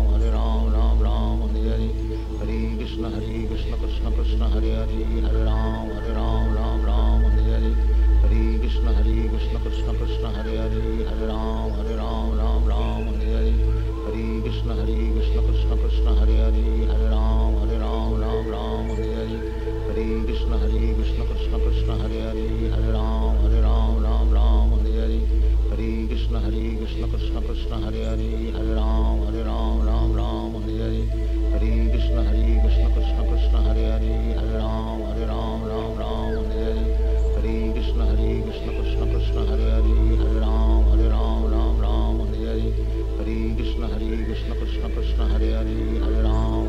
Ram Ram, Hare Hare. Hare Krishna Krishna Krishna Hare Hare, Hare Ram, Ram Ram, Hare Hare. Hare Krishna Krishna Krishna Hare Hare, Hare Ram, Ram Ram, Hare Hare. Hare Krishna Krishna Krishna Hare Hare, Hare Ram, Ram Ram, Hare Hare. Hare Krishna Krishna Krishna Hare Hare, Hare Ram, Ram Ram, Hare Hare. Hare Krishna Krishna Krishna Hare Hare, Hare Ram, Ram Ram, Hare Hare. Hare Krishna Krishna Krishna Hare Hare, Hare Ram, Ram Ram, Hare Hare. Hare Krishna Krishna Krishna Hare Hare, Hare Ram, Ram Ram, Hare Hare. Hare Krishna Krishna Krishna Hare Hare, Hare Ram,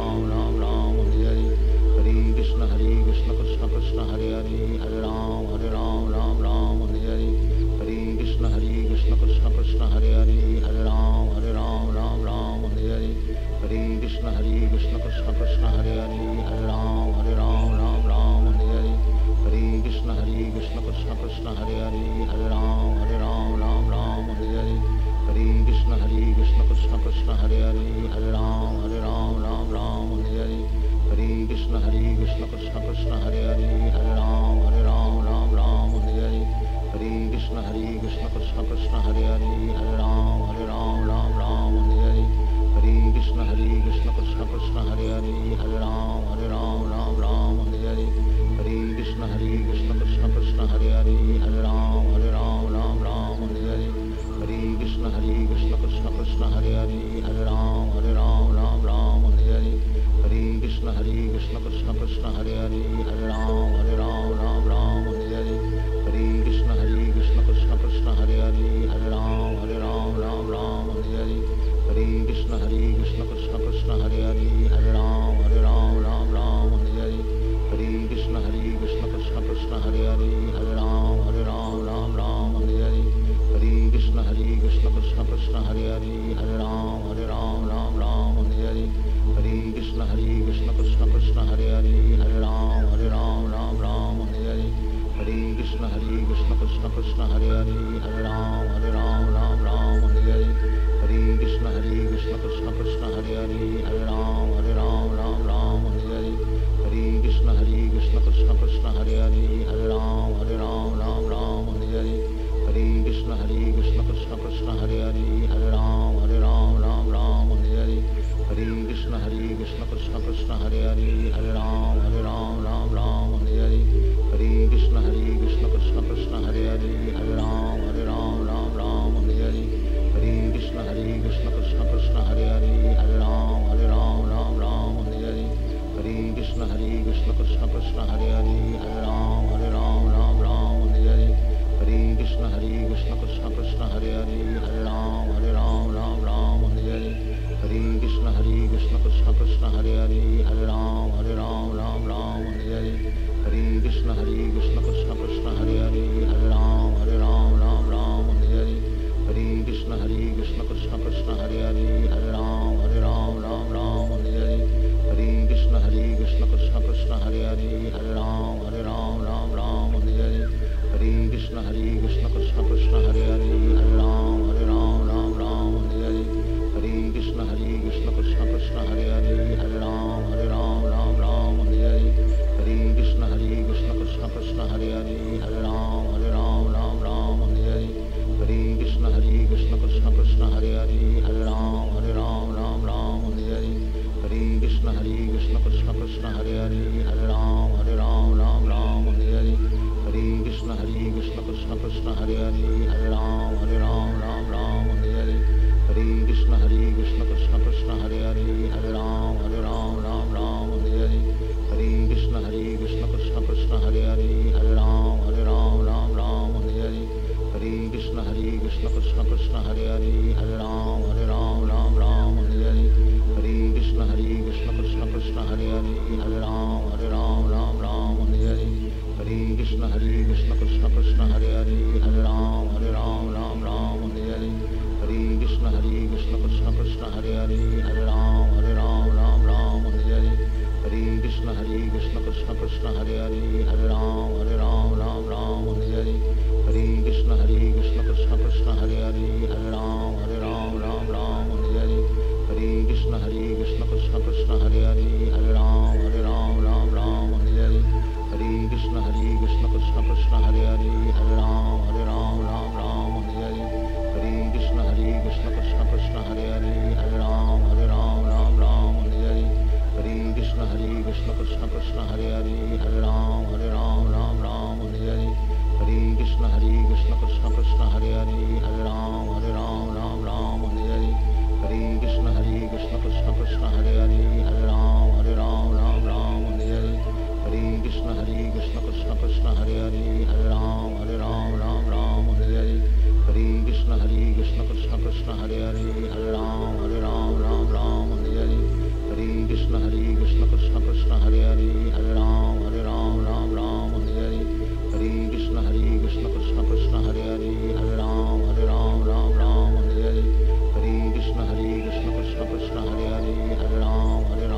Ram Ram, Hare Hare. Hare Krishna Krishna Krishna Hare Hare, Hare Ram, Ram Ram, Hare Hare. Hare Krishna Krishna Krishna Hare Hare, Hare Ram, Ram Ram, Hare Hare. Hare Krishna Krishna Krishna Hare Hare, Hare Ram, Ram Ram, Hare Hare. Hare Krishna Krishna Krishna Hare Hare, Hare Ram, Ram Ram, Hare Hare. Hare Krishna Krishna Krishna Hare Hare, Hare Ram, Ram Ram, Hare Hare. Hare Krishna Krishna Krishna Hare Hare, Hare Ram, Ram Ram, Hare Hare. Hare Krishna Krishna Krishna Hare Hare, Hare Ram, Ram Ram, Hare Hare. Hare Krishna Krishna Krishna Hare Hare, Hare Ram, Ram Ram, Hare Hare. Hare Krishna Krishna Krishna Hare Hare, Hare Ram, Ram Ram, Hare Hare. Hare Krishna Krishna Krishna Hare Hare, Hare Ram, Ram Ram, Hare Hare. Hare Krishna Krishna Krishna Hare Hare, Hare Ram, Ram Ram, Hare Hare. Hare Krishna Krishna Krishna Hare Hare, Hare Ram, Ram Ram, Hare Hare. Hare Krishna Krishna Krishna Hare Hare, Hare Ram, Ram Ram, Hare Hare. Hare Krishna Krishna Krishna Hare Hare, Hare Ram, Ram Ram, Hare Hare. Hare Krishna Krishna Krishna Hare Hare, Hare Ram, Ram Ram, Hare Hare. Hare Krishna Krishna Krishna Hare Hare, Hare Ram, Ram Ram, Hare Hare. Hare Krishna Krishna Krishna Hare Hare, Hare Ram, Ram Ram, Hare Hare. Hare Krishna Krishna Krishna Hare Hare, Hare Ram, Ram Ram, Hare Hare. Hare Krishna Krishna Krishna Hare Hare, Hare Ram, Ram Ram, Hare Hare. Hare Krishna Krishna Krishna Hare Hare, Hare Ram, Ram Ram, Hare Hare. Hare Krishna Krishna Krishna Hare Hare, Hare Ram, Ram Ram, Hare Hare. Hare Krishna Krishna Krishna Hare Hare, Hare Ram, Ram Hare Hare. Hare Krishna Krishna Krishna Hare Hare, Hare Ram, Ram Hare Hare. Hare Krishna Krishna Krishna Hare Hare, Hare Ram, Krishna Krishna Hare Hare Hare Ram Ram Ram Hare Hare Hare Krishna Krishna Krishna Hare Hare Hare Ram Ram Hare Hare Hare Krishna Krishna Krishna Hare Hare Hare Ram Ram Hare Hare Hare Krishna Krishna Krishna Hare Hare Hare Ram Ram Hare Hare Hare Krishna Krishna Krishna Hare Hare Hare Ram Ram Hare Hare Hare Krishna Krishna Krishna Hare Hare Hare Ram Ram Hare Hare Hare Krishna Krishna Krishna Hare Hare Hare Ram Ram Hare Hare Hare Krishna Krishna Krishna Hare Hare Hare Ram Ram Hare Hare Hare Krishna Krishna Krishna Hare Hare Hare Ram Ram Hare Hare Hare Krishna Krishna Krishna Hare Hare Hare Ram Ram Hare Hare Hare Krishna Krishna Krishna Hare Hare Hare Ram Ram Hare Hare Hare Krishna Krishna Krishna Hare Hare Hare Ram Ram Hare Hare Hare Krishna Krishna Krishna Hare Hare Hare Ram Ram Hare Hare Hare Krishna Krishna Krishna Hare Hare Hare Ram Ram Hare Hare Hare Krishna Krishna Krishna Hare Hare Hare Ram Ram Hare Hare Hare Krishna Krishna Krishna Hare Hare Hare Ram Ram Hare Hare Hare Krishna Krishna Krishna Hare Hare Hare Ram Ram Hare Hare Hare Krishna Krishna Krishna Hare Hare Hare Ram Ram Hare Hare Hare Krishna Krishna Krishna Hare Hare Hare Ram Ram Hare Hare Hare Krishna Krishna Krishna Hare Hare Hare Ram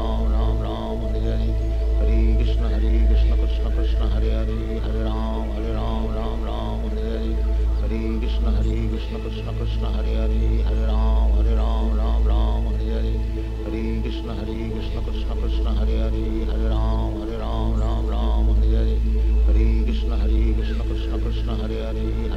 Ram Hare Hare Hare Krishna Krishna Krishna Hare Hare Hare Ram Ram Hare Hare Hare Krishna Krishna Krishna Hare Hare Hare Ram Ram Hare Hare Hare Krishna Krishna Krishna Hare Hare Hare Ram Ram Hare Hare Hare Krishna Krishna Krishna Hare Hare Hare Ram Ram Hare Hare Hare Krishna Krishna Krishna Hare Hare Hare Ram Ram Hare Hare Hare Krishna Krishna Krishna Hare Hare Hare Ram